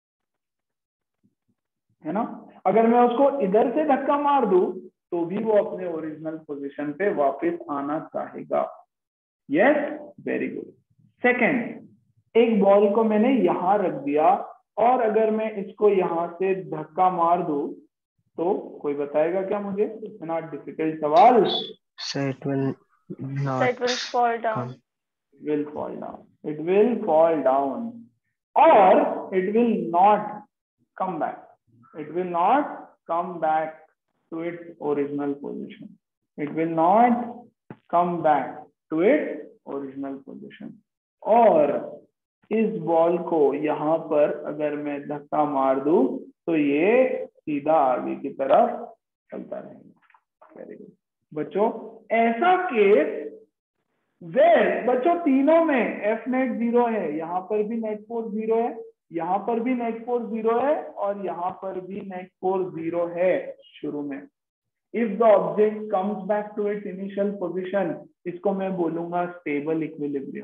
है ना। अगर मैं उसको इधर से धक्का मार दूं तो भी वो अपने ओरिजिनल पोजीशन पे वापस आना चाहेगा। Yes, very good. सेकंड, एक बॉल को मैंने यहां रख दिया और अगर मैं इसको यहां से धक्का मार दूं तो कोई बताएगा क्या मुझे? इतना डिफिकल्ट सवाल। So it will not. So it will fall down. come. It will fall down. It will fall down, or it will not come back. It will not come back to its original position. It will not come back to its original position. और इस ball को यहाँ पर अगर मैं धक्का मार दूं तो ये सीधा आगे की तरफ चलता रहेगा। वेरी गुड बच्चों। ऐसा केस वेर बच्चों तीनों में एफ नेट जीरो है, यहाँ पर भी नेट फोर्स जीरो है, यहाँ पर भी नेट फोर्स जीरो है और यहाँ पर भी नेट फोर्स जीरो है शुरू में। If the object comes back to its initial position, इसको मैं बोलूंगा stable equilibrium.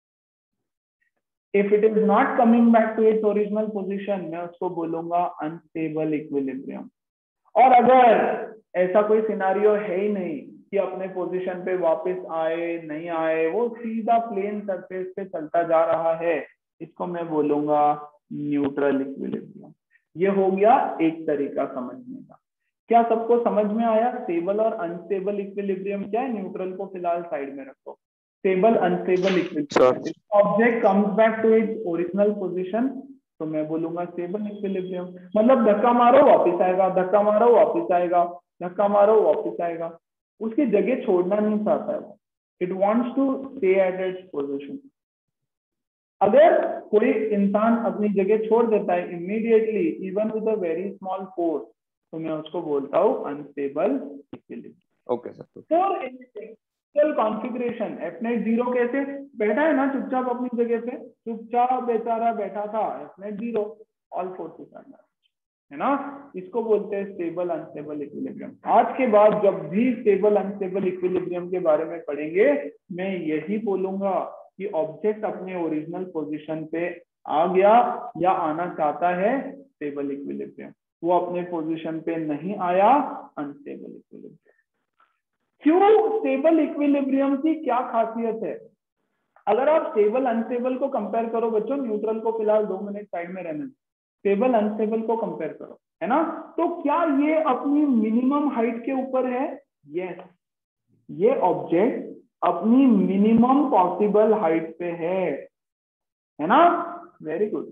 If it is not coming back to its original position, मैं उसको बोलूंगा अनस्टेबल इक्विलिब्रियम। और अगर ऐसा कोई सिनारियो है ही नहीं कि अपने पोजीशन पे वापस आए नहीं आए, वो सीधा प्लेन सरफेस पे चलता जा रहा है, इसको मैं बोलूंगा न्यूट्रल इक्विलिब्रियम। ये हो गया एक तरीका समझने का। क्या सबको समझ में आया? स्टेबल और अनस्टेबल इक्विलिब्रियम क्या है? न्यूट्रल को फिलहाल साइड में रखो। Stable unstable equilibrium, object comes back to its original position तो मैं बोलूंगा स्टेबल इक्विलिब्रियम। मतलब धक्का मारो वापस आएगा, धक्का मारो वापस आएगा, धक्का मारो वापस आएगा, उसकी जगह छोड़ना नहीं चाहता है वो। It wants to stay at its position. अगर कोई इंसान अपनी जगह छोड़ देता है immediately even with a very small force, तो मैं उसको बोलता हूँ unstable equilibrium. Okay sir. For initial configuration F net zero कैसे बैठा है ना चुपचाप अपनी जगह पे, चुपचाप बेचारा बैठा था, F net zero, all forces are match, है ना। इसको बोलते हैं स्टेबल अनस्टेबल इक्विलिब्रियम। आज के बाद जब भी स्टेबल अनस्टेबल इक्विलिब्रियम के बारे में पढ़ेंगे, मैं यही बोलूंगा कि ऑब्जेक्ट अपने ओरिजिनल पोजीशन पे आ गया या आना चाहता है, स्टेबल इक्विलिब्रियम। वो अपने पोजीशन पे नहीं आया, अनस्टेबल इक्विलिब्रियम। क्यों? स्टेबल इक्विलिब्रियम की क्या खासियत है? अगर आप स्टेबल अनस्टेबल को कंपेयर करो बच्चों, न्यूट्रल को फिलहाल दो मिनट साइड में रहने, स्टेबल अनस्टेबल को कंपेयर करो, है ना। तो क्या ये अपनी मिनिमम हाइट के ऊपर है? यस, ये ऑब्जेक्ट अपनी मिनिमम पॉसिबल हाइट पे है, है ना। Very good.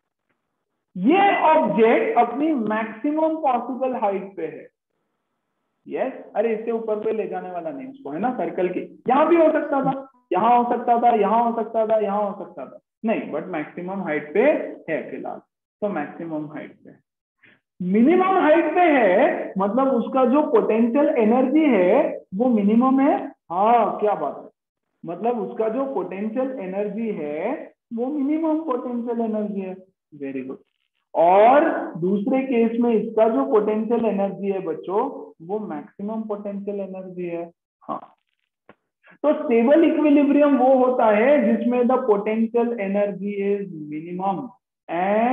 ये ऑब्जेक्ट अपनी मैक्सिमम पॉसिबल हाइट पे है। यस, अरे इससे ऊपर पे ले जाने वाला नहीं उसको, है ना। सर्कल की यहां भी हो सकता था, यहां हो सकता था, यहां हो सकता था, यहां हो सकता था, नहीं, बट मैक्सिमम हाइट पे है फिलहाल। तो मैक्सिमम हाइट पे, मिनिमम हाइट पे है, मतलब उसका जो पोटेंशियल एनर्जी है वो मिनिमम है। हाँ, क्या बात है, मतलब उसका जो पोटेंशियल एनर्जी है वो मिनिमम पोटेंशियल एनर्जी है। Very good. और दूसरे केस में इसका जो पोटेंशियल एनर्जी है बच्चों, वो मैक्सिमम पोटेंशियल एनर्जी है। हाँ, तो स्टेबल इक्विलिब्रियम वो होता है जिसमें the potential energy is minimum and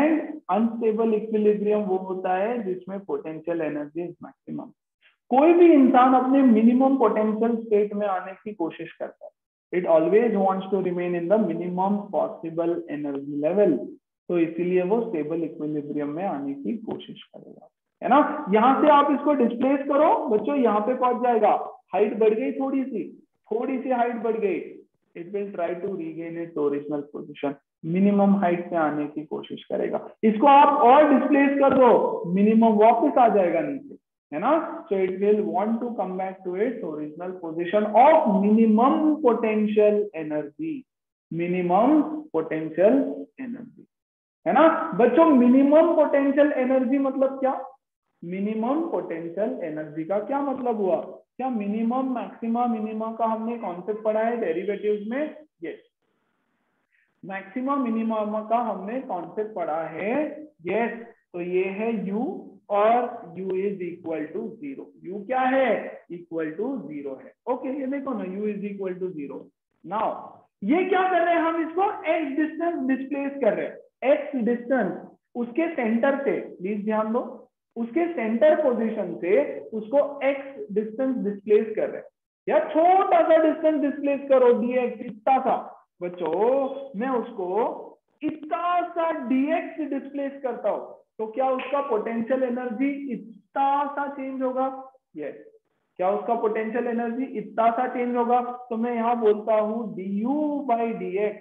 unstable equilibrium वो होता है जिसमें पोटेंशियल एनर्जी इज मैक्सिमम। कोई भी इंसान अपने मिनिमम पोटेंशियल स्टेट में आने की कोशिश करता है, it always wants to remain in the minimum possible energy level, तो इसीलिए वो स्टेबल इक्विलिब्रियम में आने की कोशिश करेगा, है ना। यहाँ से आप इसको डिस्प्लेस करो बच्चों, यहाँ पे पहुंच जाएगा, हाइट बढ़ गई, थोड़ी सी थोड़ी सी हाइट बढ़ गई, it will try to regain its original position, minimum height पे आने की कोशिश करेगा। इसको आप और डिस्प्लेस कर दो, मिनिमम वापस आ जाएगा नीचे, है ना। So it will want to come back to its original position of minimum potential energy, minimum potential energy, है ना बच्चों। मिनिमम पोटेंशियल एनर्जी मतलब क्या? मिनिमम पोटेंशियल एनर्जी का क्या मतलब हुआ? क्या मिनिमम मैक्सिमा मिनिमा का हमने कॉन्सेप्ट पढ़ा है डेरिवेटिव्स में? यस, मैक्सिमा मिनिमा का हमने कॉन्सेप्ट पढ़ा है, यस। तो ये है u और u is equal to zero. u क्या है? इक्वल टू जीरो है। ओके, ये देखो ना, u is equal to zero. Now ये क्या कर रहे हैं हम? इसको x डिस्टेंस डिस्प्लेस कर रहे हैं। x डिस्टेंस उसके सेंटर से, प्लीज ध्यान दो, उसके सेंटर पोजीशन से उसको x डिस्टेंस डिस्प्लेस कर रहे हैं, या छोटा सा डिस्टेंस डिस्प्लेस करो dx, इतना सा बच्चों, मैं उसको इतना सा dx डिस्प्लेस करता हूं तो क्या उसका पोटेंशियल एनर्जी इतना सा चेंज होगा? यस, क्या उसका पोटेंशियल एनर्जी इतना सा चेंज होगा? तो मैं यहां बोलता हूं du by D x,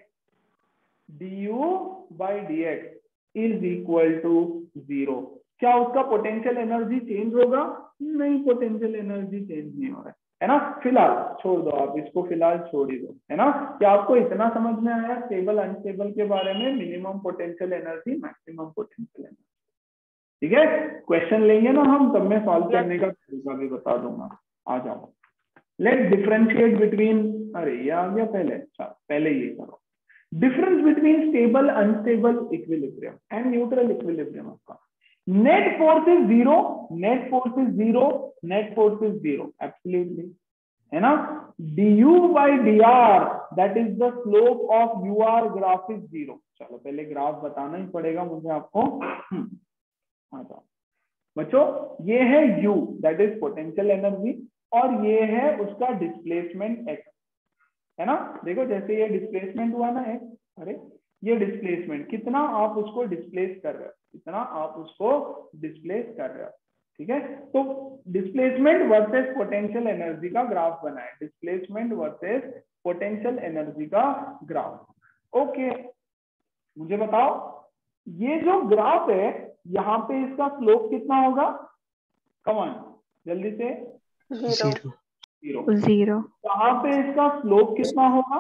du by D x is equal to zero. क्या उसका पोटेंशियल एनर्जी चेंज होगा? नहीं, पोटेंशियल एनर्जी चेंज नहीं हो रहा है, है ना। फिलहाल छोड़ दो आप इसको, फिलहाल छोड़ ही दो, है ना। क्या आपको इतना समझ में आया स्टेबल अनस्टेबल के बारे में? Minimum potential energy, maximum potential energy, ठीक है। क्वेश्चन लेंगे ना हम, तब मैं सॉल्व करने का तरीका भी बता दूंगा। आ जाओ, लेट डिफरेंशिएट बिटवीन, अरे ये आ गया पहले, अच्छा पहले ये करो, difference between stable unstable equilibrium and neutral equilibrium. आपका net force is zero, net force is zero, net force is zero, absolutely, है ना। du by d r that is the slope of u r graph is zero. चलो पहले graph बताना ही पड़ेगा मुझे आपको। आ जाओ बच्चों, ये है u that is potential energy, और ये है उसका डिस्प्लेसमेंट x, है ना। देखो जैसे ये डिस्प्लेसमेंट हुआ ना x, अरे ये डिस्प्लेसमेंट कितना आप उसको डिस्प्लेस कर रहे हो, कितना आप उसको डिस्प्लेस कर रहे हो, ठीक है। तो डिस्प्लेसमेंट वर्सेस पोटेंशियल एनर्जी का ग्राफ बनाए, डिस्प्लेसमेंट वर्सेस पोटेंशियल एनर्जी का ग्राफ। ओके, मुझे बताओ ये जो ग्राफ है यहाँ पे इसका स्लोप कितना होगा? कम ऑन जल्दी से। Zero zero. जीरो कहाँ पे इसका स्लोप कितना होगा?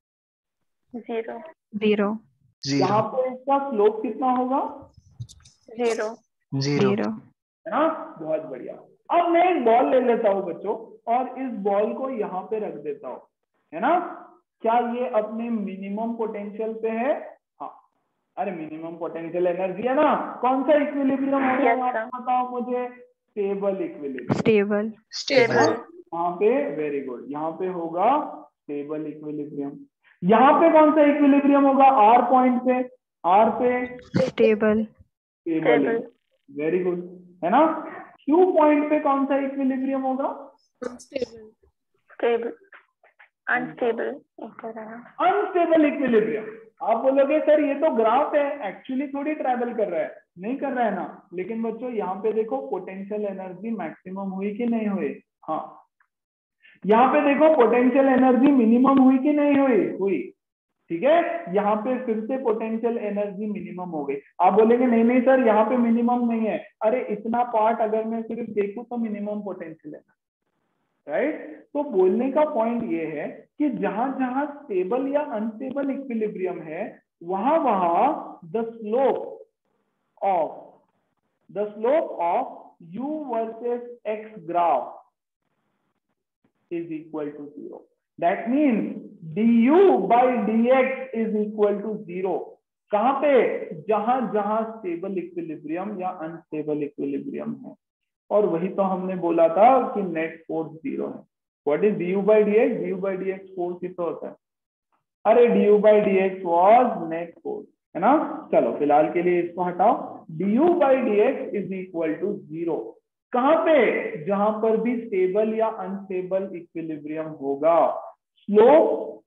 जीरो जीरो यहाँ जीरो पे इसका स्लोप कितना होगा? जीरो जीरो जीरो है ना, बहुत बढ़िया। अब मैं एक बॉल ले लेता हूँ बच्चों, और इस बॉल को यहाँ पे रख देता हूँ, है ना। क्या ये अपने मिनिमम पोटेंशियल पे है? हाँ, अरे मिनिमम पोटेंशियल एनर्जी है ना। कौन सा इक्विलिब्रियम होगा Yes, यहाँ पे? sir. बताओ मुझे। Stable equilibrium. स्टेबल स्टेबल यहाँ पे वेरी गुड, यहाँ पे होगा स्टेबल इक्विलिब्रियम। यहाँ पे कौन सा इक्विलिब्रियम होगा? आर पॉइंट पे, आर पे stable stable, Stable. Very good, है ना। क्यू पॉइंट पे कौन सा इक्विलिब्रियम होगा? Stable. Unstable. एक तरह का। Unstable equilibrium. आप बोलोगे सर ये तो ग्राफ है, एक्चुअली थोड़ी ट्रैवल कर रहा है, नहीं कर रहा है ना। लेकिन बच्चों यहाँ पे देखो पोटेंशियल एनर्जी मैक्सिमम हुई कि नहीं हुई? हाँ, यहाँ पे देखो पोटेंशियल एनर्जी मिनिमम हुई कि नहीं हुई? हुई, ठीक है। यहाँ पे फिर से पोटेंशियल एनर्जी मिनिमम हो गई। आप बोलेंगे नहीं नहीं सर यहाँ पे मिनिमम नहीं है। अरे इतना पार्ट अगर मैं सिर्फ देखूं तो मिनिमम पोटेंशियल है, राइट। तो बोलने का पॉइंट ये है कि जहां जहां स्टेबल या अनस्टेबल इक्विलिब्रियम है, वहां वहां the slope of the slope of u versus x graph is equal to zero. That means du by dx is equal to zero. कहां पे? जहां जहां स्टेबल इक्विलिब्रियम या अनस्टेबल इक्विलिब्रियम है। और वही तो हमने बोला था कि नेट फोर्स जीरो है। What is du by dx? du by dx force ही तो होता है। अरे du by dx was net force, है ना। चलो फिलहाल के लिए इसको हटाओ। du by D x is equal to zero. कहां पे? जहां पर भी स्टेबल या अनस्टेबल इक्विलिब्रियम होगा। Slope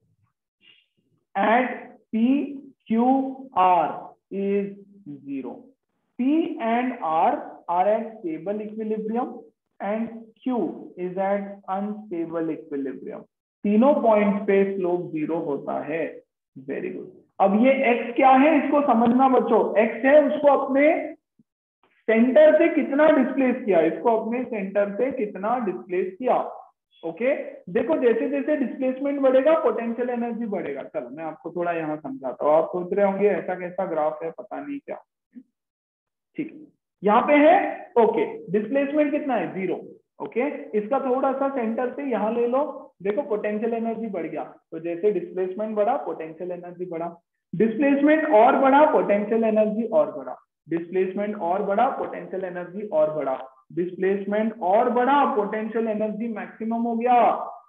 at P Q R is zero. P and R are at stable equilibrium and Q is at unstable equilibrium. तीनों point पे slope zero होता है। Very good. अब ये x क्या है इसको समझना बच्चों। x है, उसको अपने सेंटर से कितना डिस्प्लेस किया, इसको अपने सेंटर से कितना डिस्प्लेस किया। Okay okay? देखो जैसे जैसे डिस्प्लेसमेंट बढ़ेगा पोटेंशियल एनर्जी बढ़ेगा। चलो मैं आपको थोड़ा यहाँ समझाता हूँ। आप सोच रहे होंगे ऐसा कैसा ग्राफ है, पता नहीं क्या। ठीक, यहाँ पे है ओके okay. डिस्प्लेसमेंट कितना है? जीरो। Okay okay? इसका थोड़ा सा सेंटर से यहाँ ले लो। देखो पोटेंशियल एनर्जी बढ़ गया, तो जैसे डिस्प्लेसमेंट बढ़ा पोटेंशियल एनर्जी बढ़ा, डिस्प्लेसमेंट और बढ़ा पोटेंशियल एनर्जी और बढ़ा, डिस्प्लेसमेंट और बढ़ा पोटेंशियल एनर्जी और बढ़ा, डिस्प्लेसमेंट और बढ़ा पोटेंशियल एनर्जी मैक्सिमम हो गया।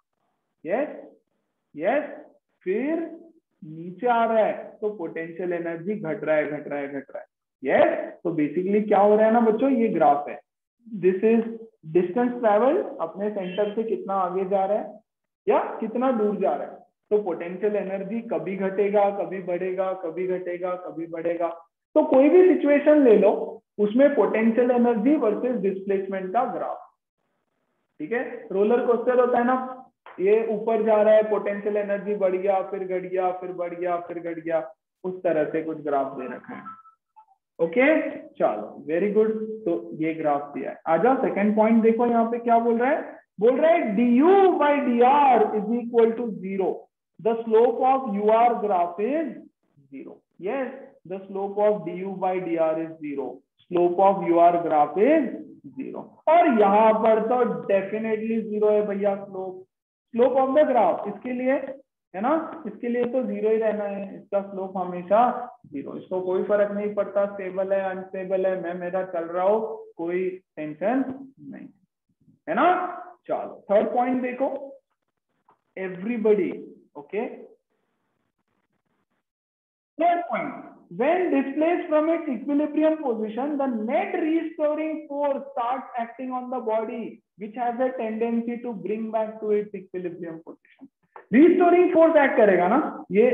Yes yes. फिर नीचे आ रहा है तो पोटेंशियल एनर्जी घट रहा है घट रहा है घट रहा है। यस। तो बेसिकली क्या हो रहा है ना बच्चों, ये ग्राफ है। दिस इज डिस्टेंस ट्रेवल, अपने सेंटर से कितना आगे जा रहा है या कितना दूर जा रहा है। तो पोटेंशियल एनर्जी कभी घटेगा कभी बढ़ेगा, कभी घटेगा कभी बढ़ेगा। तो कोई भी सिचुएशन ले लो, उसमें पोटेंशियल एनर्जी वर्सेस डिस्प्लेसमेंट का ग्राफ। ठीक है, रोलर कोस्टर होता है ना, ये ऊपर जा रहा है, पोटेंशियल एनर्जी बढ़ गया फिर घट गया फिर बढ़ गया फिर घट गया, उस तरह से कुछ ग्राफ दे रखा है। ओके चलो वेरी गुड। तो ये ग्राफ दिया है। आ जाओ सेकेंड पॉइंट देखो, यहाँ पे क्या बोल रहा है, बोल रहा है du by d r is equal to zero. The slope of u r graph is zero. Yes, the slope of du by d r is zero. Slope of u r graph is zero. और यहाँ पर तो definitely zero है भैया slope. Slope of the graph इसके लिए है ना, इसके लिए तो जीरो ही रहना है, इसका स्लोप हमेशा जीरो। इसको कोई फर्क नहीं पड़ता स्टेबल है अनस्टेबल है, मैं मेरा चल रहा हूं, कोई टेंशन नहीं, है ना। चलो थर्ड पॉइंट देखो, everybody. Okay third point, when displaced from its equilibrium position, the net restoring force starts acting on the body, which has a tendency to bring back to its equilibrium position. Restoring force act करेगा ना, ये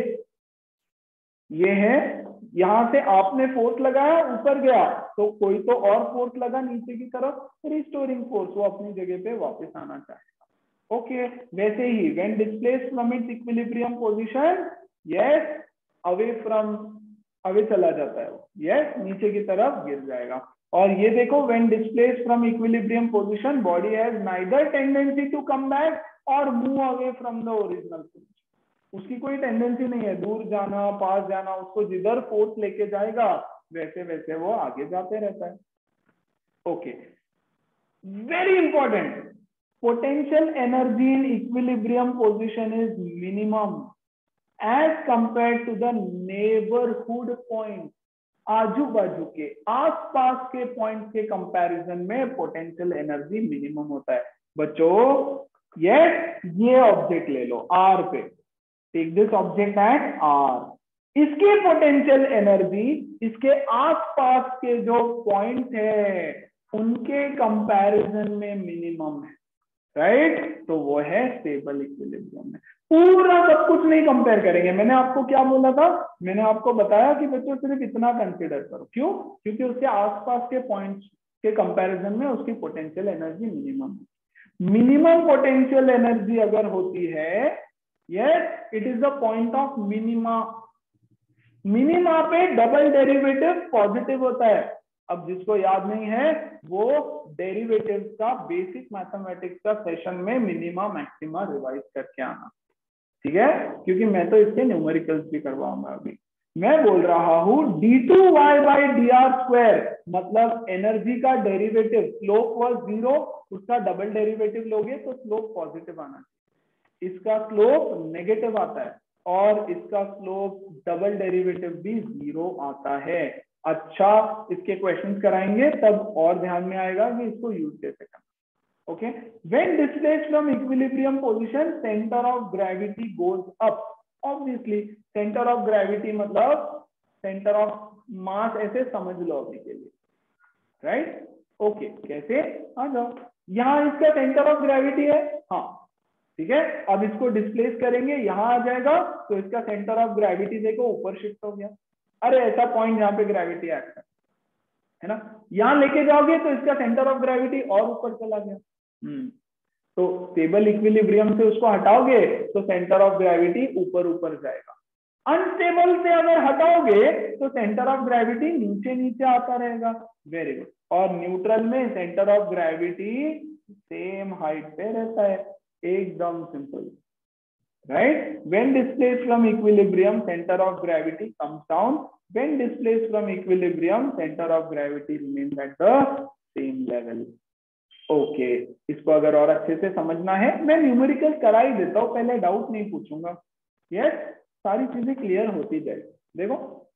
ये है, यहां से आपने force लगाया ऊपर गया, तो कोई तो और फोर्स लगा नीचे की तरफ, रिस्टोरिंग फोर्स, वो अपनी जगह पे वापस आना चाहेगा। ओके okay, वैसे ही when displaced from its equilibrium position, yes, away from away चला जाता है वो, यस, नीचे की तरफ गिर जाएगा। और ये देखो when displaced from equilibrium position, body has neither tendency to come back or move away from the original position। उसकी कोई टेंडेंसी नहीं है दूर जाना पास जाना, उसको जिधर फोर्स लेके जाएगा वैसे वैसे वो आगे जाते रहता है। Okay very important, potential energy in equilibrium position is minimum as compared to the neighborhood point। आजू बाजू के आसपास के पॉइंट के कंपैरिजन में पोटेंशियल एनर्जी मिनिमम होता है। बच्चों यस, ये ऑब्जेक्ट ले लो R पे, take this object at R, इसकी पोटेंशियल एनर्जी इसके आसपास के जो पॉइंट है उनके कंपैरिजन में मिनिमम है, राइट right? तो वो है स्टेबल इक्विलिब्रियम में। पूरा सब कुछ नहीं कंपेयर करेंगे। मैंने आपको क्या बोला था, मैंने आपको बताया कि बच्चों सिर्फ इतना कंसीडर करो। क्यों? क्योंकि उसके आसपास के पॉइंट्स के कंपैरिजन में उसकी पोटेंशियल एनर्जी मिनिमम है। मिनिमम पोटेंशियल एनर्जी अगर होती है, yes, it is the point of minima. Minima पे डबल डेरिवेटिव पॉजिटिव होता है। अब जिसको याद नहीं है वो डेरिवेटिव्स का बेसिक मैथमेटिक्स का सेशन में मिनिमा मैक्सिमा रिवाइज करके आना, ठीक है, क्योंकि मैं तो इसके न्यूमेरिकल्स भी करवाऊंगा। अभी मैं बोल रहा हूं d two Y by d r square, मतलब एनर्जी का डेरिवेटिव, स्लोप वाज जीरो, उसका डबल डेरिवेटिव लोगे तो स्लोप पॉजिटिव आना चाहिए। इसका स्लोप नेगेटिव आता है और इसका स्लोप डबल डेरिवेटिव भी जीरो आता है। अच्छा, इसके क्वेश्चंस कराएंगे तब और ध्यान में आएगा कि इसको यूज कैसे करना। Okay, when displaced from equilibrium position, center of gravity goes up। Obviously, center of gravity मतलब सेंटर ऑफ मास ऐसे समझ लो अभी के लिए, राइट। ओके, कैसे, आ जाओ, यहाँ इसका सेंटर ऑफ ग्रेविटी है, हाँ ठीक है। अब इसको डिस्प्लेस करेंगे, यहाँ आ जाएगा तो इसका सेंटर ऑफ ग्रेविटी देखो ऊपर शिफ्ट हो गया। अरे ऐसा पॉइंट जहाँ पे ग्रेविटी एक्ट है, है ना, यहाँ लेके जाओगे तो इसका सेंटर ऑफ ग्रेविटी और ऊपर चला गया। हम्म तो स्टेबल इक्विलिब्रियम से उसको हटाओगे तो सेंटर ऑफ ग्रेविटी ऊपर ऊपर जाएगा। अनस्टेबल से अगर हटाओगे तो सेंटर ऑफ ग्रेविटी नीचे नीचे आता रहेगा। Very good. और न्यूट्रल में centre of gravity same height पे रहता है, एकदम simple, right. When displaced from equilibrium centre of gravity comes down, when displaced from equilibrium centre of gravity remains at the same level. Okay, इसको अगर और अच्छे से समझना है मैं न्यूमेरिकल करा ही देता हूँ, पहले डाउट नहीं पूछूंगा। यस, सारी चीजें क्लियर होती जाएगी। देखो,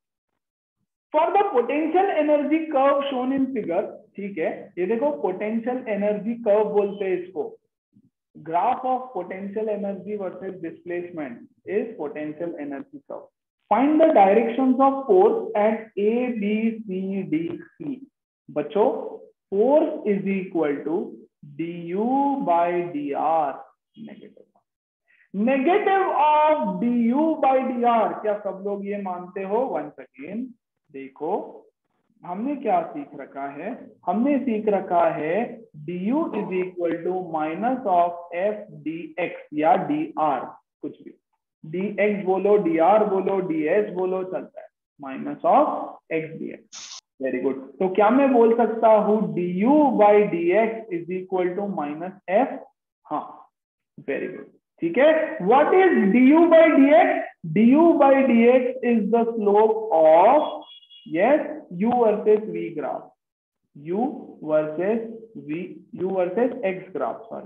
for the potential energy curve shown in figure, ठीक है, ये देखो पोटेंशियल एनर्जी कर्व बोलते हैं इसको। Graph of potential energy versus displacement is potential energy curve. Find the directions of force at A B C D E. बच्चों, force is equal to D you by d r negative negative of D you by d r. क्या सब लोग ये मानते हो? Once again देखो, हमने क्या सीख रखा है, हमने सीख रखा है d you is equal to minus of F D x या डी आर, कुछ भी, डी एक्स बोलो, डी आर बोलो, डी एस बोलो, चलता है, minus of x d x. Very good. तो क्या मैं बोल सकता हूं d you by D x is equal to minus f? हाँ, वेरी गुड, ठीक है। What is d you by D x? D you by D x is the slope of, yes, u versus v graph, u versus v, u versus x graph, sorry,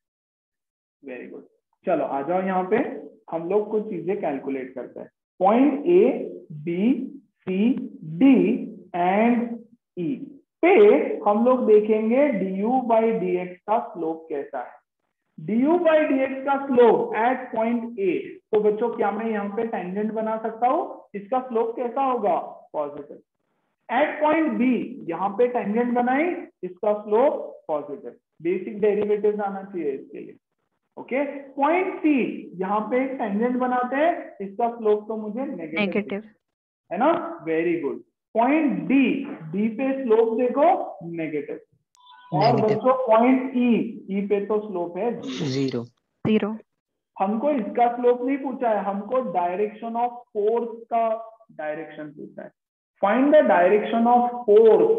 very good. चलो आ जाओ, यहाँ पे हम लोग कुछ चीजें calculate करते हैं। Point A, B, C, D and E पे हम लोग देखेंगे du बाई डी एक्स का स्लोप कैसा है। du बाई डी एक्स का स्लोप एट पॉइंट ए, तो बच्चों क्या मैं यहाँ पे टेंजेंट बना सकता हूँ? इसका स्लोप कैसा होगा? पॉजिटिव। एट पॉइंट बी, यहाँ पे टेंजेंट बनाई, इसका स्लोप पॉजिटिव। बेसिक डेरिवेटिव आना चाहिए इसके लिए, ओके। पॉइंट सी, यहाँ पे एक टेंजेंट बनाते हैं, इसका स्लोप तो मुझे नेगेटिव है ना, very good. Point D, D पे स्लोप देखो नेगेटिव, और बच्चों पॉइंट ई, ई पे तो स्लोप है जीरो जीरो। हमको इसका स्लोप नहीं पूछा है, हमको डायरेक्शन ऑफ फोर्स का डायरेक्शन पूछा है। Find the direction of force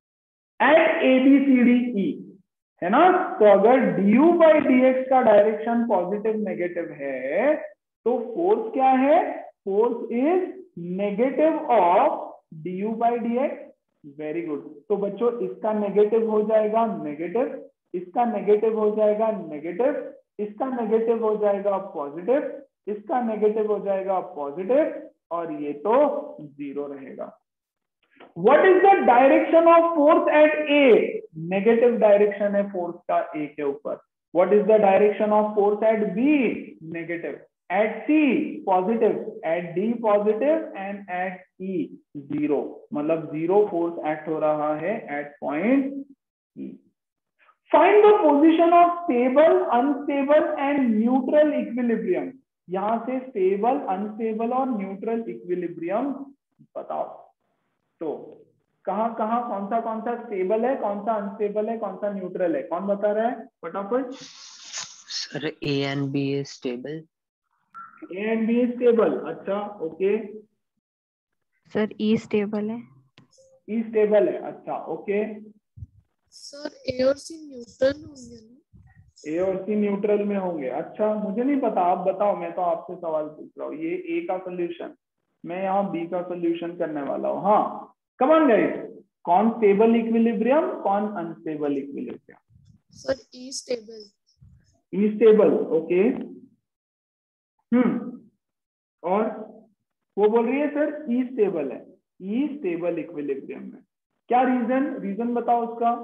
at A B C D E, है ना। तो अगर du बाई डी एक्स का डायरेक्शन पॉजिटिव नेगेटिव है तो फोर्स क्या है? Force is negative of du by D x. Very good. तो बच्चों इसका नेगेटिव हो जाएगा नेगेटिव, इसका नेगेटिव हो जाएगा नेगेटिव, इसका नेगेटिव हो जाएगा पॉजिटिव, इसका नेगेटिव हो जाएगा पॉजिटिव, और ये तो जीरो रहेगा। What is the direction of force at A? Negative direction है फोर्स का A के ऊपर। What is the direction of force at B? Negative. At C positive, at D positive, and at E zero, मतलब zero force act हो रहा है at point E। Find the position of stable, unstable and neutral equilibrium। यहां से stable, unstable और neutral equilibrium बताओ। तो कहां कहां कौन सा कौन सा स्टेबल है, कौन सा अनस्टेबल है, कौन सा न्यूट्रल है, कौन बता रहा है फटाफट? Sir A and B is stable. A and B is stable, अच्छा ओके। सर ई स्टेबल है। ई स्टेबल है, अच्छा ओके। सर ए और सी न्यूट्रल होंगे ना? ए और सी न्यूट्रल में होंगे, अच्छा मुझे नहीं पता, आप बताओ, मैं तो आपसे सवाल पूछ रहा हूँ। ये ए का सोल्यूशन, मैं यहाँ बी का सोल्यूशन करने वाला हूँ। हाँ कम ऑन गाइस, कौन स्टेबल इक्विलिब्रियम, कौन unstable equilibrium? Sir E stable. E stable, okay. Hmm और वो बोल रही है सर ई स्टेबल है, ई स्टेबल इक्विलिब्रियम में। क्या रीजन, रीजन बताओ उसका?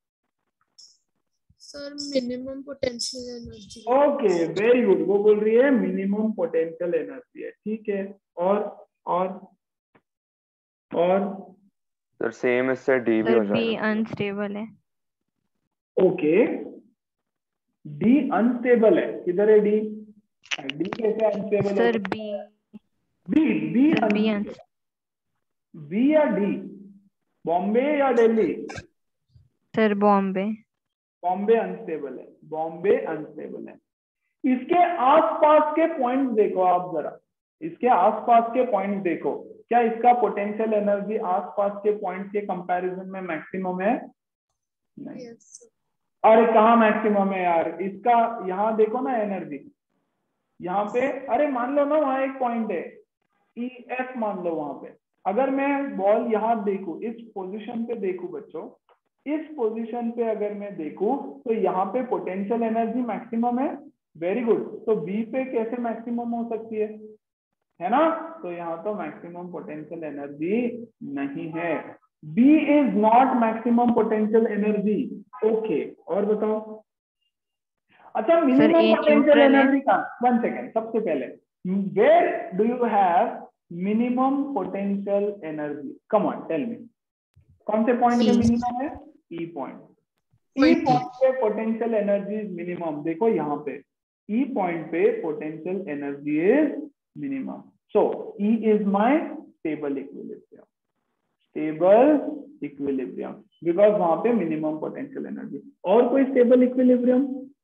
Sir minimum potential energy. Okay very good, वो बोल रही है मिनिमम पोटेंशियल एनर्जी है, ठीक है। और और और सर सेम इससे डी भी सर हो बी जाएगा। अनस्टेबल है। ओके, डी अनस्टेबल है, किधर है डी? डी कैसे अनस्टेबल सर हो? B B B sir B अन बी या डी? बॉम्बे या दिल्ली? सर बॉम्बे। बॉम्बे अनस्टेबल है, बॉम्बे अनस्टेबल है। इसके आसपास के पॉइंट्स देखो आप जरा, इसके आसपास के पॉइंट्स देखो, क्या इसका पोटेंशियल एनर्जी आसपास के पॉइंट के कंपैरिजन में मैक्सिमम है? नहीं। Yes, sir. अरे कहाँ मैक्सिमम है यार इसका? यहाँ देखो ना एनर्जी, यहाँ पे, अरे मान लो ना वहां एक पॉइंट है ई एफ, मान लो वहां पे, अगर मैं बॉल यहाँ देखूं, इस पोजीशन पे देखूं बच्चों, इस पोजीशन पे अगर मैं देखूं तो यहाँ पे पोटेंशियल एनर्जी मैक्सिमम है। वेरी गुड, तो बी पे कैसे मैक्सिमम हो सकती है, है ना? तो यहाँ तो मैक्सिमम पोटेंशियल एनर्जी नहीं है, B is not maximum potential energy. Okay, और बताओ। अच्छा, मिनिमम A पोटेंशियल neutral है। एनर्जी का, वन सेकेंड, सबसे पहले where do you have minimum potential energy? Come on tell me, कौन से पॉइंट पे E. मिनिमम है? E point. E Point. Point पे पोटेंशियल एनर्जी इज मिनिमम, देखो यहाँ पे ई पॉइंट पे potential energy is minimum, so E is my stable equilibrium, stable equilibrium, because वहां पे मिनिमम पोटेंशियल एनर्जी। और कोई stable equilibrium?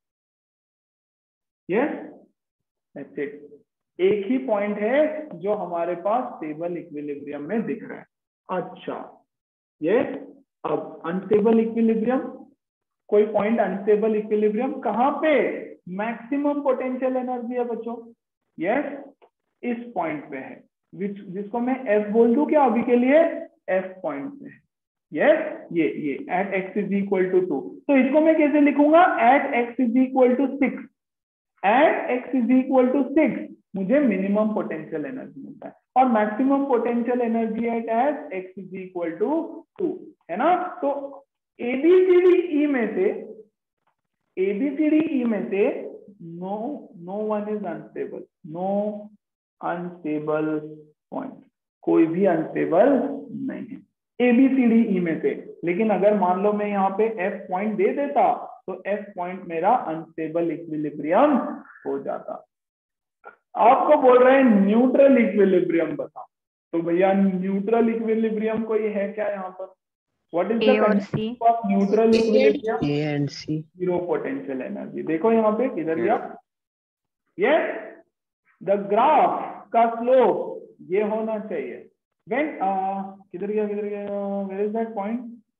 Yes, that's it. एक ही पॉइंट है जो हमारे पास स्टेबल इक्विलिब्रियम में दिख रहा है। अच्छा, ये अब अनस्टेबल इक्विलिब्रियम, कोई पॉइंट अनस्टेबल इक्विलिब्रियम कहां पे मैक्सिमम पोटेंशियल एनर्जी है बच्चों? यस, इस पॉइंट पे है, विच जिसको मैं एफ बोल दूं क्या अभी के लिए? एफ पॉइंट पे है। यस, ये ये at x is equal to two, तो इसको मैं कैसे लिखूंगा? At x is equal to six, at x is equal to six मुझे मिनिमम पोटेंशियल एनर्जी मिलता है, और maximum potential energy at at x is equal to two, है ना? तो एबीसीडी में से एबीसीडी में से no no one is unstable, no unstable point, कोई भी अनस्टेबल नहीं है एबीसीडी में से। लेकिन अगर मान लो मैं यहाँ पे एफ पॉइंट दे देता तो एफ पॉइंट मेरा अनस्टेबल इक्विलिब्रियम हो जाता। आपको बोल रहे हैं न्यूट्रल इक्विलिब्रियम बताओ, तो भैया न्यूट्रल इक्विलिब्रियम कोई है क्या यहाँ पर? What is the condition of neutral equilibrium? A and C, zero potential energy. देखो यहाँ पे किधर गया? यस, द ग्राफ का स्लोप ये होना चाहिए व्हेन, किधर गया किधर गया वेयर इज दैट पॉइंट?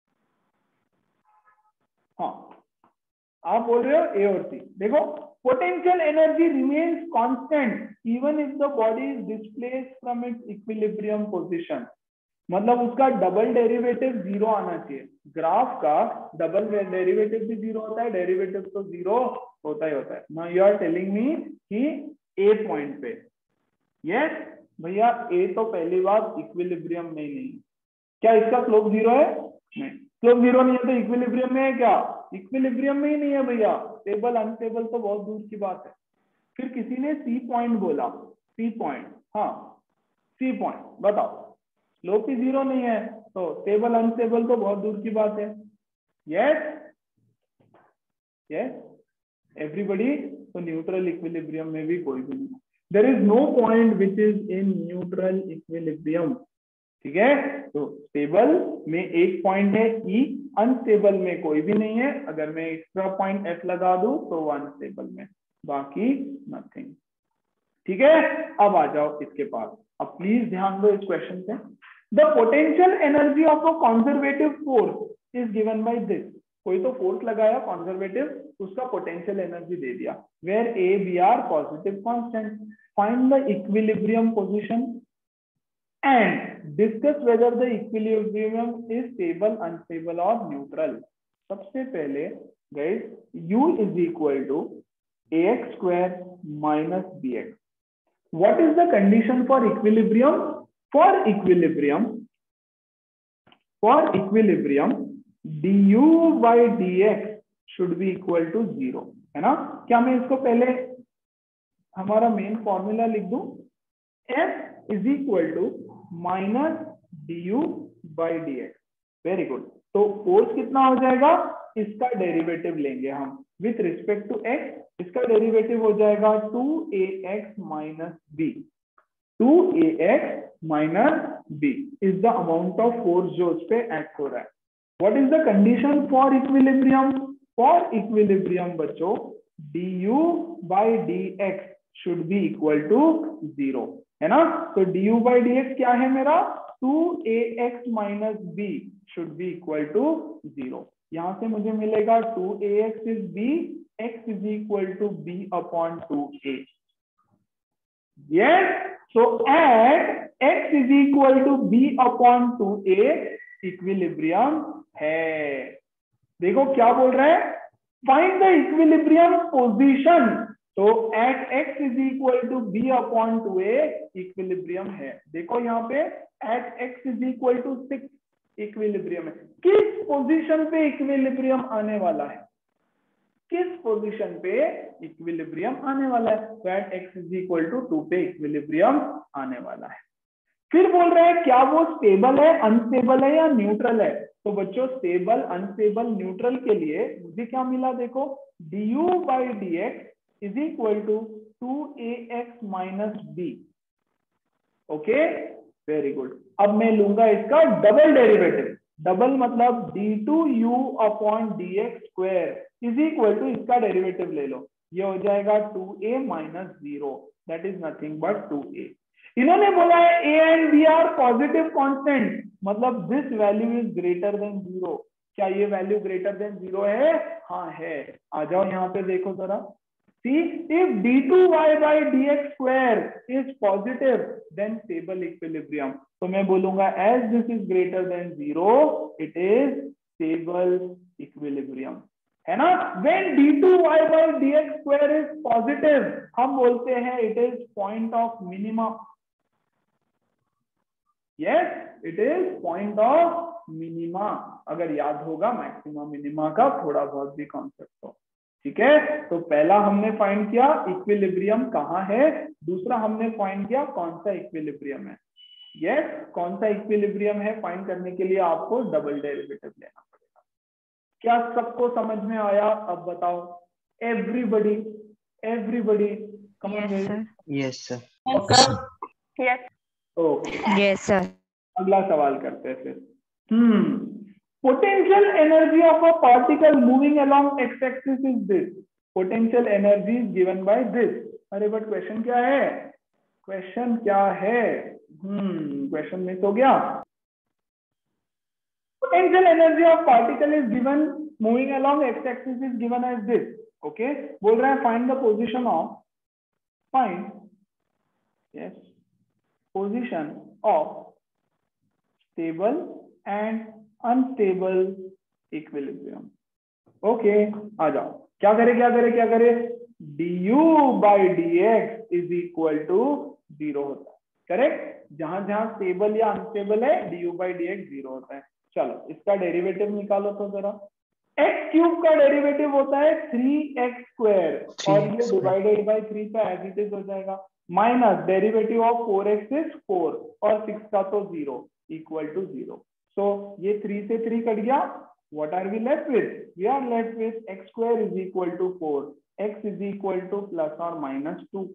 हाँ, आप बोल रहे हो ए और सी। देखो, potential energy remains constant even if the body is displaced from its equilibrium position, मतलब उसका डबल डेरिवेटिव जीरो आना चाहिए। ग्राफ का डबल डेरिवेटिव भी जीरो होता है, डेरिवेटिव तो जीरो होता ही होता है। Now you are telling me कि ए पॉइंट पे, यस भैया ए तो पहली बात इक्विलिब्रियम में ही नहीं, क्या इसका स्लोप जीरो है? नहीं, स्लोप जीरो नहीं है तो इक्विलिब्रियम में है क्या? इक्विलिब्रियम में ही नहीं है भैया, स्टेबल अनस्टेबल तो बहुत दूर की बात है। फिर किसी ने सी पॉइंट बोला, सी पॉइंट, हाँ सी पॉइंट बताओ, स्लोप ही जीरो नहीं है तो स्टेबल अनस्टेबल तो बहुत दूर की बात है। यस यस एवरीबडी, तो न्यूट्रल इक्विलिब्रियम में भी कोई भी नहीं, there is no point which is in neutral equilibrium, ठीक है? तो स्टेबल में एक पॉइंट है ई, अनस्टेबल में कोई भी नहीं है। अगर मैं एक्स्ट्रा पॉइंट एफ लगा दूं तो वो अनस्टेबल में, बाकी नथिंग, ठीक है? अब आ जाओ इसके पास, अब प्लीज ध्यान दो इस क्वेश्चन पे। The potential energy of a conservative force is given by this, कोई तो फोर्स लगाया कंजर्वेटिव, उसका पोटेंशियल एनर्जी दे दिया, where A B are positive constant, find the equilibrium position and discuss whether the equilibrium is stable, unstable or neutral। सबसे पहले guys, u is equal to ax square minus bx। What is the condition for equilibrium? For equilibrium, for equilibrium, du by dx should be equal to zero, है ना? क्या मैं इसको पहले हमारा main formula लिख दूं? f is equal to minus D you by D x. Very good. तो फोर्स कितना हो जाएगा, इसका डेरिवेटिव लेंगे हम विथ रिस्पेक्ट टू एक्स। इसका डेरिवेटिव हो जाएगा two A X minus B. Two A X minus B is the amount of force जो उस पे एक्ट हो रहा है। What is the condition for equilibrium? For equilibrium बच्चों du by D X should be equal to zero, है ना। तो du बाई डी एक्स क्या है मेरा, two A X minus B should be equal to zero. यहां से मुझे मिलेगा two A X is B, X is equal to B upon two A. Yes, so at x is equal to b upon two A equilibrium है। देखो क्या बोल रहा है, फाइंड द इक्विलिब्रियम पोजीशन। तो at x is equal to b upon two A equilibrium है। देखो यहाँ पे at x is equal to six equilibrium है। किस पोजीशन पे इक्विलिब्रियम आने वाला है, किस पोजीशन पे इक्विलिब्रियम आने वाला है? तो at x is equal to two पे इक्विलिब्रियम आने वाला है। फिर बोल रहे हैं क्या वो स्टेबल है, अनस्टेबल है या न्यूट्रल है? तो बच्चों स्टेबल, अनस्टेबल, न्यूट्रल के लिए मुझे क्या मिला, देखो D you by D x is equal to two A X minus B. Okay, very good. अब मैं लूंगा इसका डबल डेरिवेटिव। डबल मतलब D two U upon D X square is equal to, इसका डेरिवेटिव ले लो, ये हो जाएगा two A minus zero, that is nothing but two A. इन्होंने बोला है A and B are positive constant, मतलब this value is greater than zero. क्या ये वैल्यू ग्रेटर देन जीरो है? हाँ है। आ जाओ यहाँ पे देखो जरा, see if D two Y by D X square is positive then stable equilibrium. तो मैं बोलूंगा as this is greater than zero it is stable equilibrium, है ना। when D two Y by dx square is positive हम बोलते हैं it is point of minima। yes, it is point of minima। अगर याद होगा मैक्सिमा मिनिमा का थोड़ा बहुत भी कॉन्सेप्ट हो, ठीक है। तो पहला हमने फाइंड किया इक्विलिब्रियम कहाँ है, दूसरा हमने फाइंड किया कौन सा इक्विलिब्रियम है। यस yes, कौन सा इक्विलिब्रियम है फाइंड करने के लिए आपको डबल डेरिवेटिव लेना पड़ेगा। क्या सबको समझ में आया? अब बताओ everybody, everybody come on. Yes sir. Yes. Okay, yes sir. अगला सवाल करते हैं फिर। Hmm potential energy of a particle moving along X axis is this. Potential energy is given by this. अरे बट क्वेश्चन क्या है, क्वेश्चन क्या है? हम्म क्वेश्चन मिस हो गया। Potential energy of particle is given moving along x axis is given as this। okay, बोल रहा है find the position of, find yes position of stable and unstable equilibrium। okay, आ जाओ, क्या करे क्या करे क्या करे, du by dx is equal to zero होता है, करेक्ट। जहां जहां स्टेबल या अनस्टेबल है du by dx जीरो होता है। चलो इसका डेरिवेटिव निकालो तो जरा। एक्स क्यूब का डेरिवेटिव होता है थ्री एक्स स्क्वायर और ये डिवाइडेड बाय थ्री का एज इट इज हो जाएगा, minus derivative of four X is four और सिक्स का तो zero equal to zero. So ये थ्री से थ्री कट गया, what are we left with? We are left with X square is equal to four, X is equal to plus और minus two.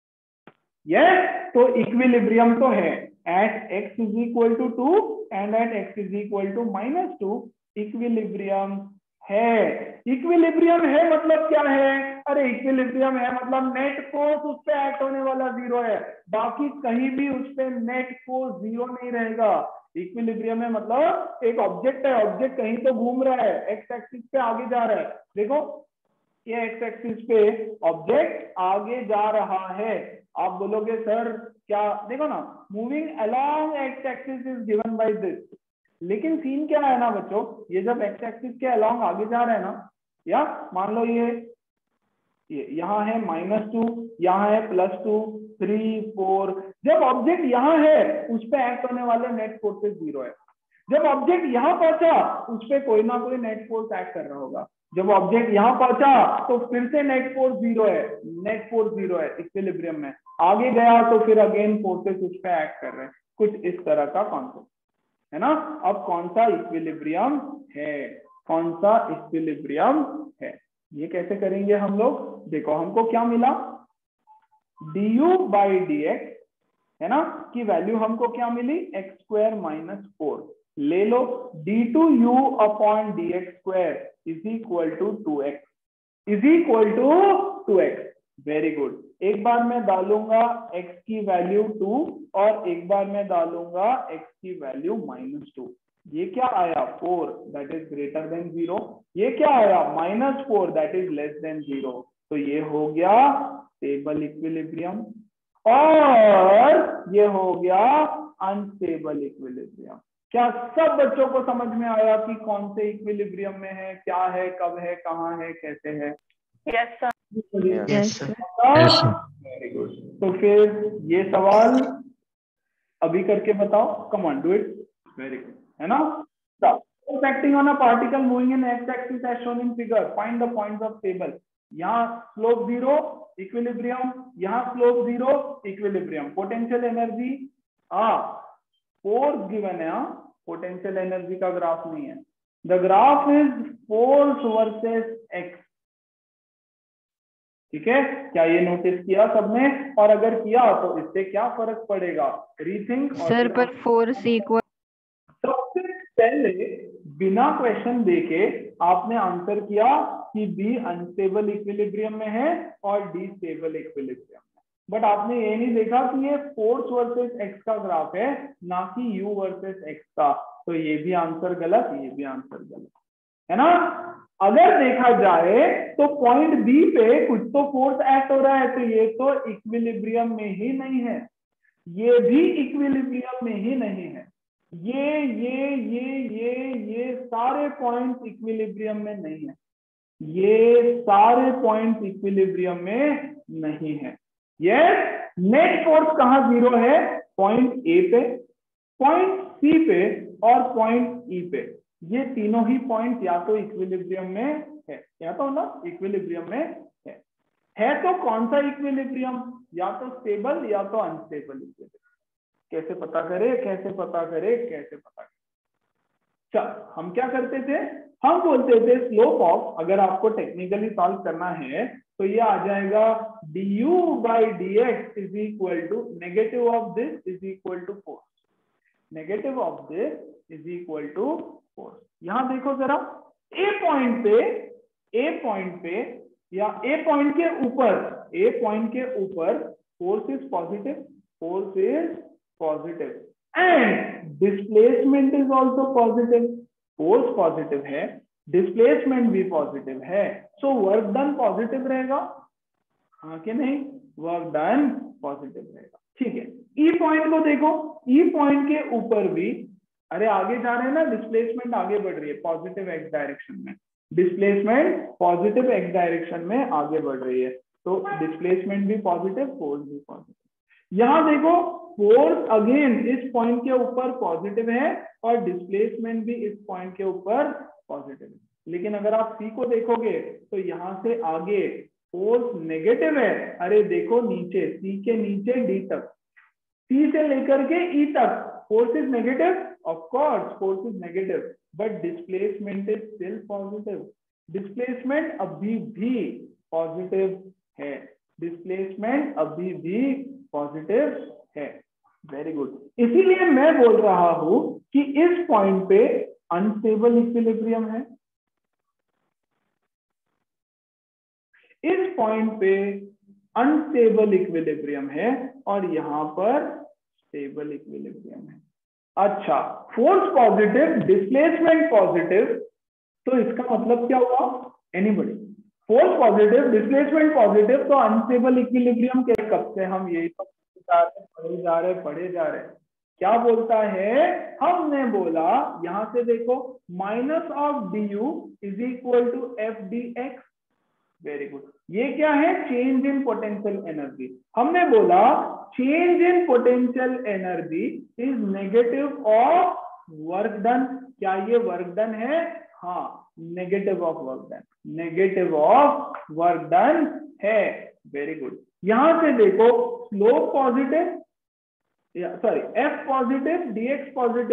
Yes, तो equilibrium तो है at x is equal to two and eight x is equal to minus two equilibrium है। Equilibrium है मतलब क्या है? अरे इक्विलिब्रियम है मतलब नेट फोर्स उस पे एक्ट होने वाला जीरो है, बाकी कहीं भी उस पे नेट फोर्स जीरो नहीं रहेगा। इक्विलिब्रियम है मतलब एक ऑब्जेक्ट है, ऑब्जेक्ट कहीं तो घूम रहा है, एक्स एक्सिस पे आगे जा रहा है। देखो ये एक्स एक्सिस पे ऑब्जेक्ट आगे जा रहा है। आप बोलोगे सर क्या, देखो ना moving along X axis is given by this, लेकिन सीन क्या है ना बच्चों, ये जब एक्स एक्सिस के अलोंग आगे जा रहे हैं ना, या मान लो ये ये यहाँ है माइनस टू, यहाँ है प्लस टू, थ्री, फोर, जब ऑब्जेक्ट यहाँ है उस पे एक्ट होने वाले नेट फोर्सेस जीरो है। जब ऑब्जेक्ट यहाँ पहुंचा उस पे कोई ना कोई नेट फोर्स एक्ट कर रहा होगा, जब ऑब्जेक्ट यहाँ पहुंचा तो फिर से नेट फोर्स जीरो है, नेट फोर्स जीरो है इक्विलिब्रियम में। आगे गया तो फिर अगेन फोर्सेस उस पे एक्ट कर रहे हैं, कुछ इस तरह का कॉन्सेप्ट। है ना। अब कौन सा इक्विलिब्रियम है, कौन सा इक्विलिब्रियम है, ये कैसे करेंगे हम लोग। देखो हमको क्या मिला, D you by D X है ना की वैल्यू हमको क्या मिली, एक्स स्क्वायर माइनस फोर। ले लो D two U upon D X square is equal to two X is equal to two X. Very good. एक बार मैं डालूंगा x की वैल्यू टू और एक बार मैं डालूंगा x की वैल्यू माइनस टू। ये क्या आया, four that is greater than zero. ये क्या आया, minus four that is less than zero. तो ये हो गया स्टेबल इक्विलिब्रियम और ये हो गया अनस्टेबल इक्विलिब्रियम। क्या सब बच्चों को समझ में आया कि कौन से इक्विलिब्रियम में है, क्या है, कब है, कहाँ है, कैसे है। Yes sir. Yes sir. Very good. तो फिर ये सवाल अभी करके बताओ, come on do it. Very good, है ना। Force acting on a particle moving in x-axis as shown in figure. Find the points of table. यहाँ स्लोप जीरो इक्विलिब्रियम, यहाँ slope zero equilibrium. Potential energy आ force given है, potential energy का graph नहीं है। The graph is force versus X. ठीक है, क्या ये नोटिस किया सबने, और अगर किया तो इससे क्या फर्क पड़ेगा, रीथिंक। सर पर फोर्स इक्वल, सबसे पहले बिना क्वेश्चन देके आपने आंसर किया कि बी अनस्टेबल इक्विलिब्रियम में है और डी स्टेबल इक्विलिब्रियम में, बट आपने ये नहीं देखा कि ये फोर्स वर्सेस एक्स का ग्राफ है, ना कि यू वर्सेस एक्स का। तो ये भी आंसर गलत, ये भी आंसर गलत, है ना। अगर देखा जाए तो पॉइंट बी पे कुछ तो फोर्स एक्ट हो रहा है, तो ये तो इक्विलिब्रियम में ही नहीं है, ये भी इक्विलिब्रियम में ही नहीं है। ये ये ये ये ये सारे पॉइंट्स इक्विलिब्रियम में नहीं है, ये सारे पॉइंट्स इक्विलिब्रियम में नहीं है। यस, नेट फोर्स कहाँ जीरो है, पॉइंट ए पे, पॉइंट सी पे और पॉइंट ई पे। ये तीनों ही पॉइंट या तो इक्विलिब्रियम में है, या तो ना इक्विलिब्रियम में है। है तो कौन सा इक्विलिब्रियम, या तो स्टेबल या तो अनस्टेबल इक्विलिब्रियम। कैसे पता करें, कैसे पता करें, कैसे पता करें। चल हम क्या करते थे, हम बोलते थे स्लोप ऑफ, अगर आपको टेक्निकली सॉल्व करना है तो ये आ जाएगा D you by D x is equal to negative of this is equal to force, negative of this is equal to force. यहां देखो जरा, ए पॉइंट पे, ए पॉइंट पे या ए पॉइंट के ऊपर, ए पॉइंट के ऊपर force is positive, force is positive and displacement is also positive. Force positive है, डिस्प्लेसमेंट भी पॉजिटिव है, सो वर्क डन पॉजिटिव रहेगा, हाँ कि नहीं, वर्क डन पॉजिटिव रहेगा। ठीक है, ई पॉइंट को देखो, ई पॉइंट के ऊपर भी, अरे आगे जा रहे हैं ना, डिस्प्लेसमेंट आगे बढ़ रही है पॉजिटिव एक्स डायरेक्शन में, डिस्प्लेसमेंट पॉजिटिव एक्स डायरेक्शन में आगे बढ़ रही है, तो डिस्प्लेसमेंट भी पॉजिटिव, फोर्स भी पॉजिटिव। यहां देखो फोर्स अगेन इस पॉइंट के ऊपर पॉजिटिव है और डिस्प्लेसमेंट भी इस पॉइंट के ऊपर पॉजिटिव है, लेकिन अगर आप सी को देखोगे तो यहां से आगे फोर्स नेगेटिव है। अरे देखो नीचे, सी के नीचे डी तक, सी से लेकर के ई तक force is negative, of course force is negative, but displacement is still positive. Displacement अभी भी पॉजिटिव है, डिस्प्लेसमेंट अभी भी पॉजिटिव है। वेरी गुड, इसीलिए मैं बोल रहा हूं कि इस पॉइंट पे अनस्टेबल इक्विलिब्रियम है, इस पॉइंट पे अनस्टेबल इक्विलिब्रियम है और यहां पर स्टेबल इक्विलिब्रियम है। अच्छा, फोर्स पॉजिटिव, डिस्प्लेसमेंट पॉजिटिव, तो इसका मतलब क्या हुआ, anybody, force positive, displacement positive, तो अनस्टेबल इक्विलिब्रियम के कब से हम यही पढ़े जा रहे पढ़े जा रहे क्या बोलता है, हमने बोला यहां से देखो minus of D you is equal to F D x. Very good, ये क्या है, चेंज इन पोटेंशियल एनर्जी। हमने बोला change in potential energy is negative of work done. क्या ये वर्क डन है, हाँ, negative of work done, negative of work done है। वेरी गुड, यहां से देखो slope positive, sorry F positive, DX positive,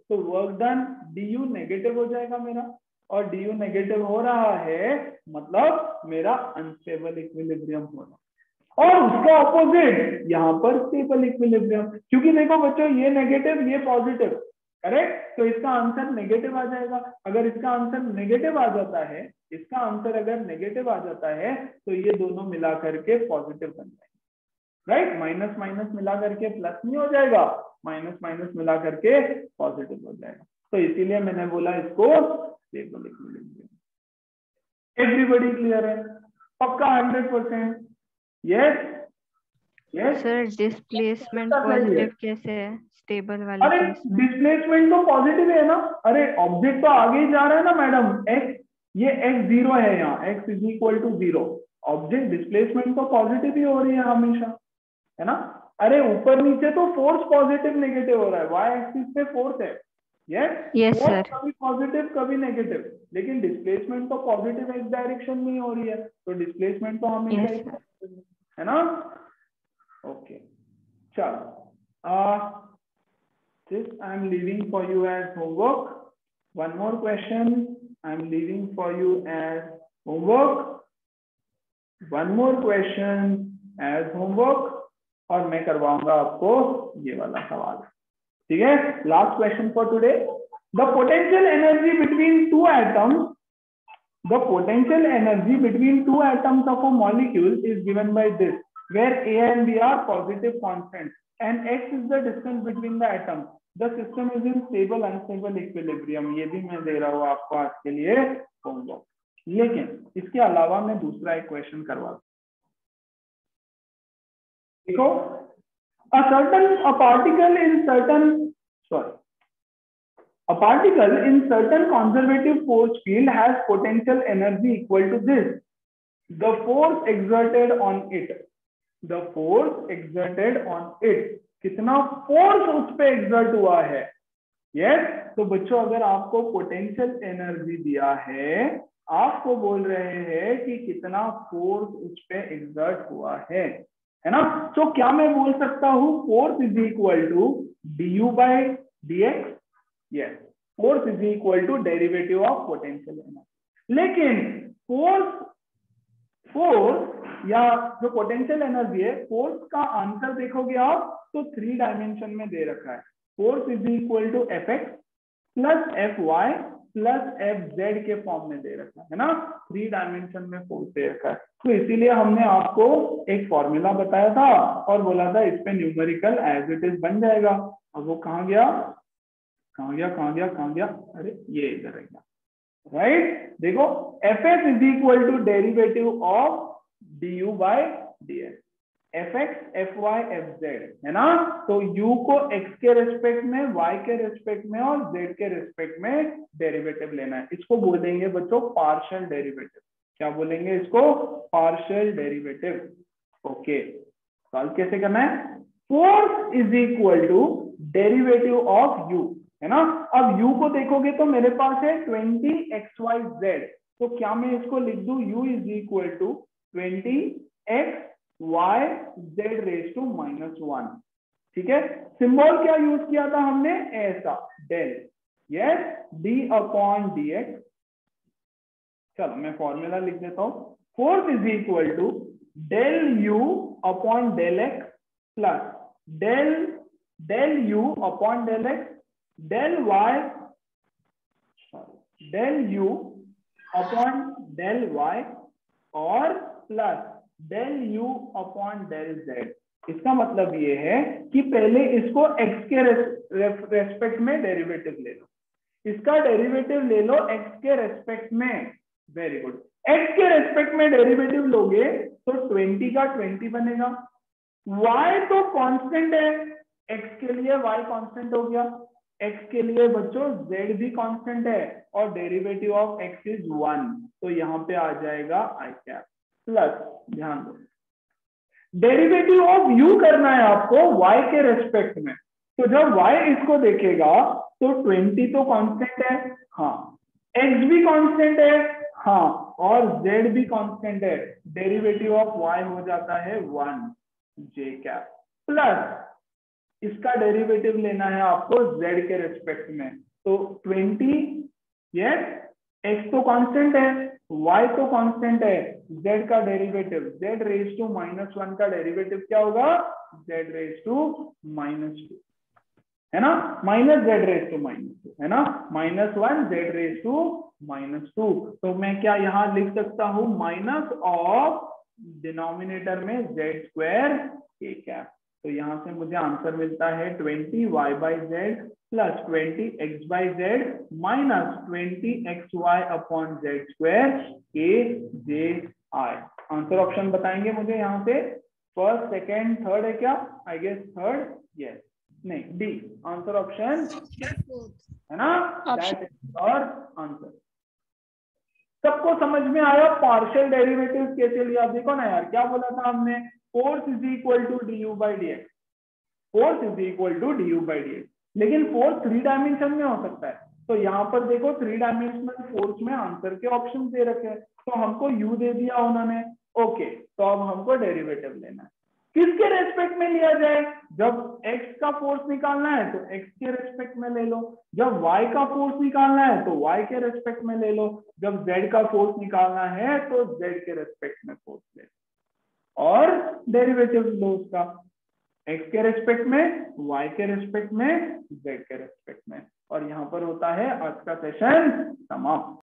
तो work done D U negative हो जाएगा मेरा, और डी यू नेगेटिव हो रहा है मतलब मेरा अनस्टेबल इक्विलिब्रियम हो रहा है। और उसका ऑपोजिट यहाँ पर स्टेबल इक्विलिब्रियम, क्योंकि देखो बच्चों ये नेगेटिव ये पॉजिटिव, करेक्ट, तो इसका आंसर नेगेटिव आ जाएगा। अगर इसका आंसर नेगेटिव आ जाता है, इसका आंसर अगर नेगेटिव आ जाता है तो ये दोनों मिला करके पॉजिटिव बन जाएंगे, राइट। माइनस माइनस मिला करके प्लस नहीं हो जाएगा, माइनस माइनस मिला करके पॉजिटिव हो जाएगा। तो इसीलिए मैंने बोला इसको स्टेबल इक्विलिब्रियम। एवरीबॉडी क्लियर है? पक्का hundred percent? Yes yes sir displacement positive कैसे है स्टेबल वाले अरे केस में? डिस्प्लेसमेंट तो पॉजिटिव है ना, अरे ऑब्जेक्ट तो आगे ही जा रहा है ना मैडम, एक्स ये एक्स जीरो है यहाँ, X is equal to zero, object displacement तो पॉजिटिव ही हो रही है हमेशा, है ना। अरे ऊपर नीचे तो फोर्स पॉजिटिव नेगेटिव हो रहा है, वाई एक्सिस पे फोर्स है, यस यस फोर्स सर। कभी पॉजिटिव कभी नेगेटिव, लेकिन डिस्प्लेसमेंट तो पॉजिटिव एक्स डायरेक्शन में ही हो रही है, तो डिस्प्लेसमेंट तो हमेशा Yes, ही sir. positive है ना। ओके चलो, this I am leaving for you as homework. One more question I am leaving for you as homework. One more question as homework. और मैं करवाऊंगा आपको ये वाला सवाल, ठीक है। Last question for today, the potential energy between two atoms, the potential energy between two atoms of a molecule is given by this, where A and B are positive constants and X is the distance between the atoms. The system is in stable unstable equilibrium. ये भी मैं दे रहा हूँ आपको आज के लिए homework, लेकिन इसके अलावा मैं दूसरा एक क्वेश्चन करवा दूँ। देखो, a certain a particle in certain sorry a particle in certain conservative force field has potential energy equal to this. The force exerted on it, the force exerted on it, कितना force उस पे exert हुआ है, yes yes? तो बच्चों अगर आपको potential energy दिया है, आपको बोल रहे हैं कि कितना फोर्स उस पे एग्जर्ट हुआ है, है ना। तो क्या मैं बोल सकता हूं force is equal to D you by D X, yes force is equal to derivative of potential energy. लेकिन फोर्स फोर्स या जो पोटेंशियल एनर्जी है, फोर्स का आंसर देखोगे आप तो थ्री डायमेंशन में दे रखा है, force is equal to F X plus F Y plus F Z के फॉर्म में दे रखा है ना, थ्री डायमेंशन में फोर्स दे रखा है। तो इसीलिए हमने आपको एक फॉर्मूला बताया था और बोला था इस पे न्यूमेरिकल एज इट इज बन जाएगा। अब वो कहाँ गया कहाँ गया कहाँ गया कहाँ गया अरे ये इधर रहेगा, राइट। देखो F S is equal to derivative of D you by D X, F X F Y F Z, है ना। तो u को x के रेस्पेक्ट में, y के रेस्पेक्ट में और z के रेस्पेक्ट में डेरिवेटिव लेना है। इसको बोलेंगे बच्चों पार्शियल डेरिवेटिव। क्या बोलेंगे इसको? Partial derivative. ओके, सॉल्व कैसे करना है? Force is equal to derivative of u, है ना। अब u को देखोगे तो मेरे पास है ट्वेंटी एक्स वाई जेड, तो क्या मैं इसको लिख दूं u is equal to twenty x y z raise to minus one, ठीक है। सिंबल क्या यूज किया था हमने? ऐसा del, yes d upon D x. चलो मैं फॉर्मूला लिख देता हूं, force is equal to del u upon del x plus del del u upon del x del y sorry del u upon del y और plus del u upon del z. इसका मतलब ये है कि पहले इसको x के respect में डेरिवेटिव ले लो, इसका डेरिवेटिव ले लो x के रेस्पेक्ट में, वेरी गुड। x के रेस्पेक्ट में डेरिवेटिव लोगे तो ट्वेंटी का ट्वेंटी बनेगा, y तो कांस्टेंट है, x के लिए y कांस्टेंट हो गया, x के लिए बच्चों z भी कांस्टेंट है और derivative of x is one, तो यहाँ पे आ जाएगा आई कैप प्लस, ध्यान दो डेरिवेटिव ऑफ u करना है आपको y के रेस्पेक्ट में, तो जब y इसको देखेगा तो ट्वेंटी तो कांस्टेंट है, हाँ, x भी कांस्टेंट है, हाँ, और z भी कांस्टेंट है, डेरिवेटिव ऑफ y हो जाता है वन, j कैप प्लस इसका डेरिवेटिव लेना है आपको z के रेस्पेक्ट में। तो ट्वेंटी, यस, x तो कांस्टेंट है, y तो कांस्टेंट है, z का derivative z raise to minus one का डेरिवेटिव क्या होगा, z raise to minus two, है ना, minus z raise to minus two, है ना, minus one z raise to minus two. तो मैं क्या यहाँ लिख सकता हूँ, माइनस ऑफ डिनोमिनेटर में जेड स्क्वायर के कैप। तो यहाँ से मुझे आंसर मिलता है twenty y by z plus twenty x by z minus twenty x y upon z square के जे आई। आंसर ऑप्शन बताएंगे मुझे यहाँ से, फर्स्ट सेकेंड थर्ड है क्या, आई गेस थर्ड, यस, नहीं डी, आंसर ऑप्शन है ना, दैट इज और आंसर। सबको समझ में आया पार्शियल डेरिवेटिव कैसे लिया? देखो ना यार, क्या बोला था हमने, force is equal to D you by D x, force is equal to D you by D x, लेकिन फोर्स थ्री डायमेंशन में हो सकता है। तो यहाँ पर देखो थ्री डायमेंशनल फोर्स में आंसर के ऑप्शन दे रखे हैं, तो हमको यू दे दिया उन्होंने, ओके। तो अब हमको डेरिवेटिव लेना है, किसके रेस्पेक्ट में लिया जाए, जब x का फोर्स निकालना है तो x के रेस्पेक्ट में ले लो, जब y का फोर्स निकालना है तो y के रेस्पेक्ट में ले लो, जब z का फोर्स निकालना है तो z के रेस्पेक्ट में फोर्स ले लो और डेरिवेटिव लो उसका, x के रेस्पेक्ट में, y के रेस्पेक्ट में, z के रेस्पेक्ट में। और यहाँ पर होता है आज का सेशन समाप्त।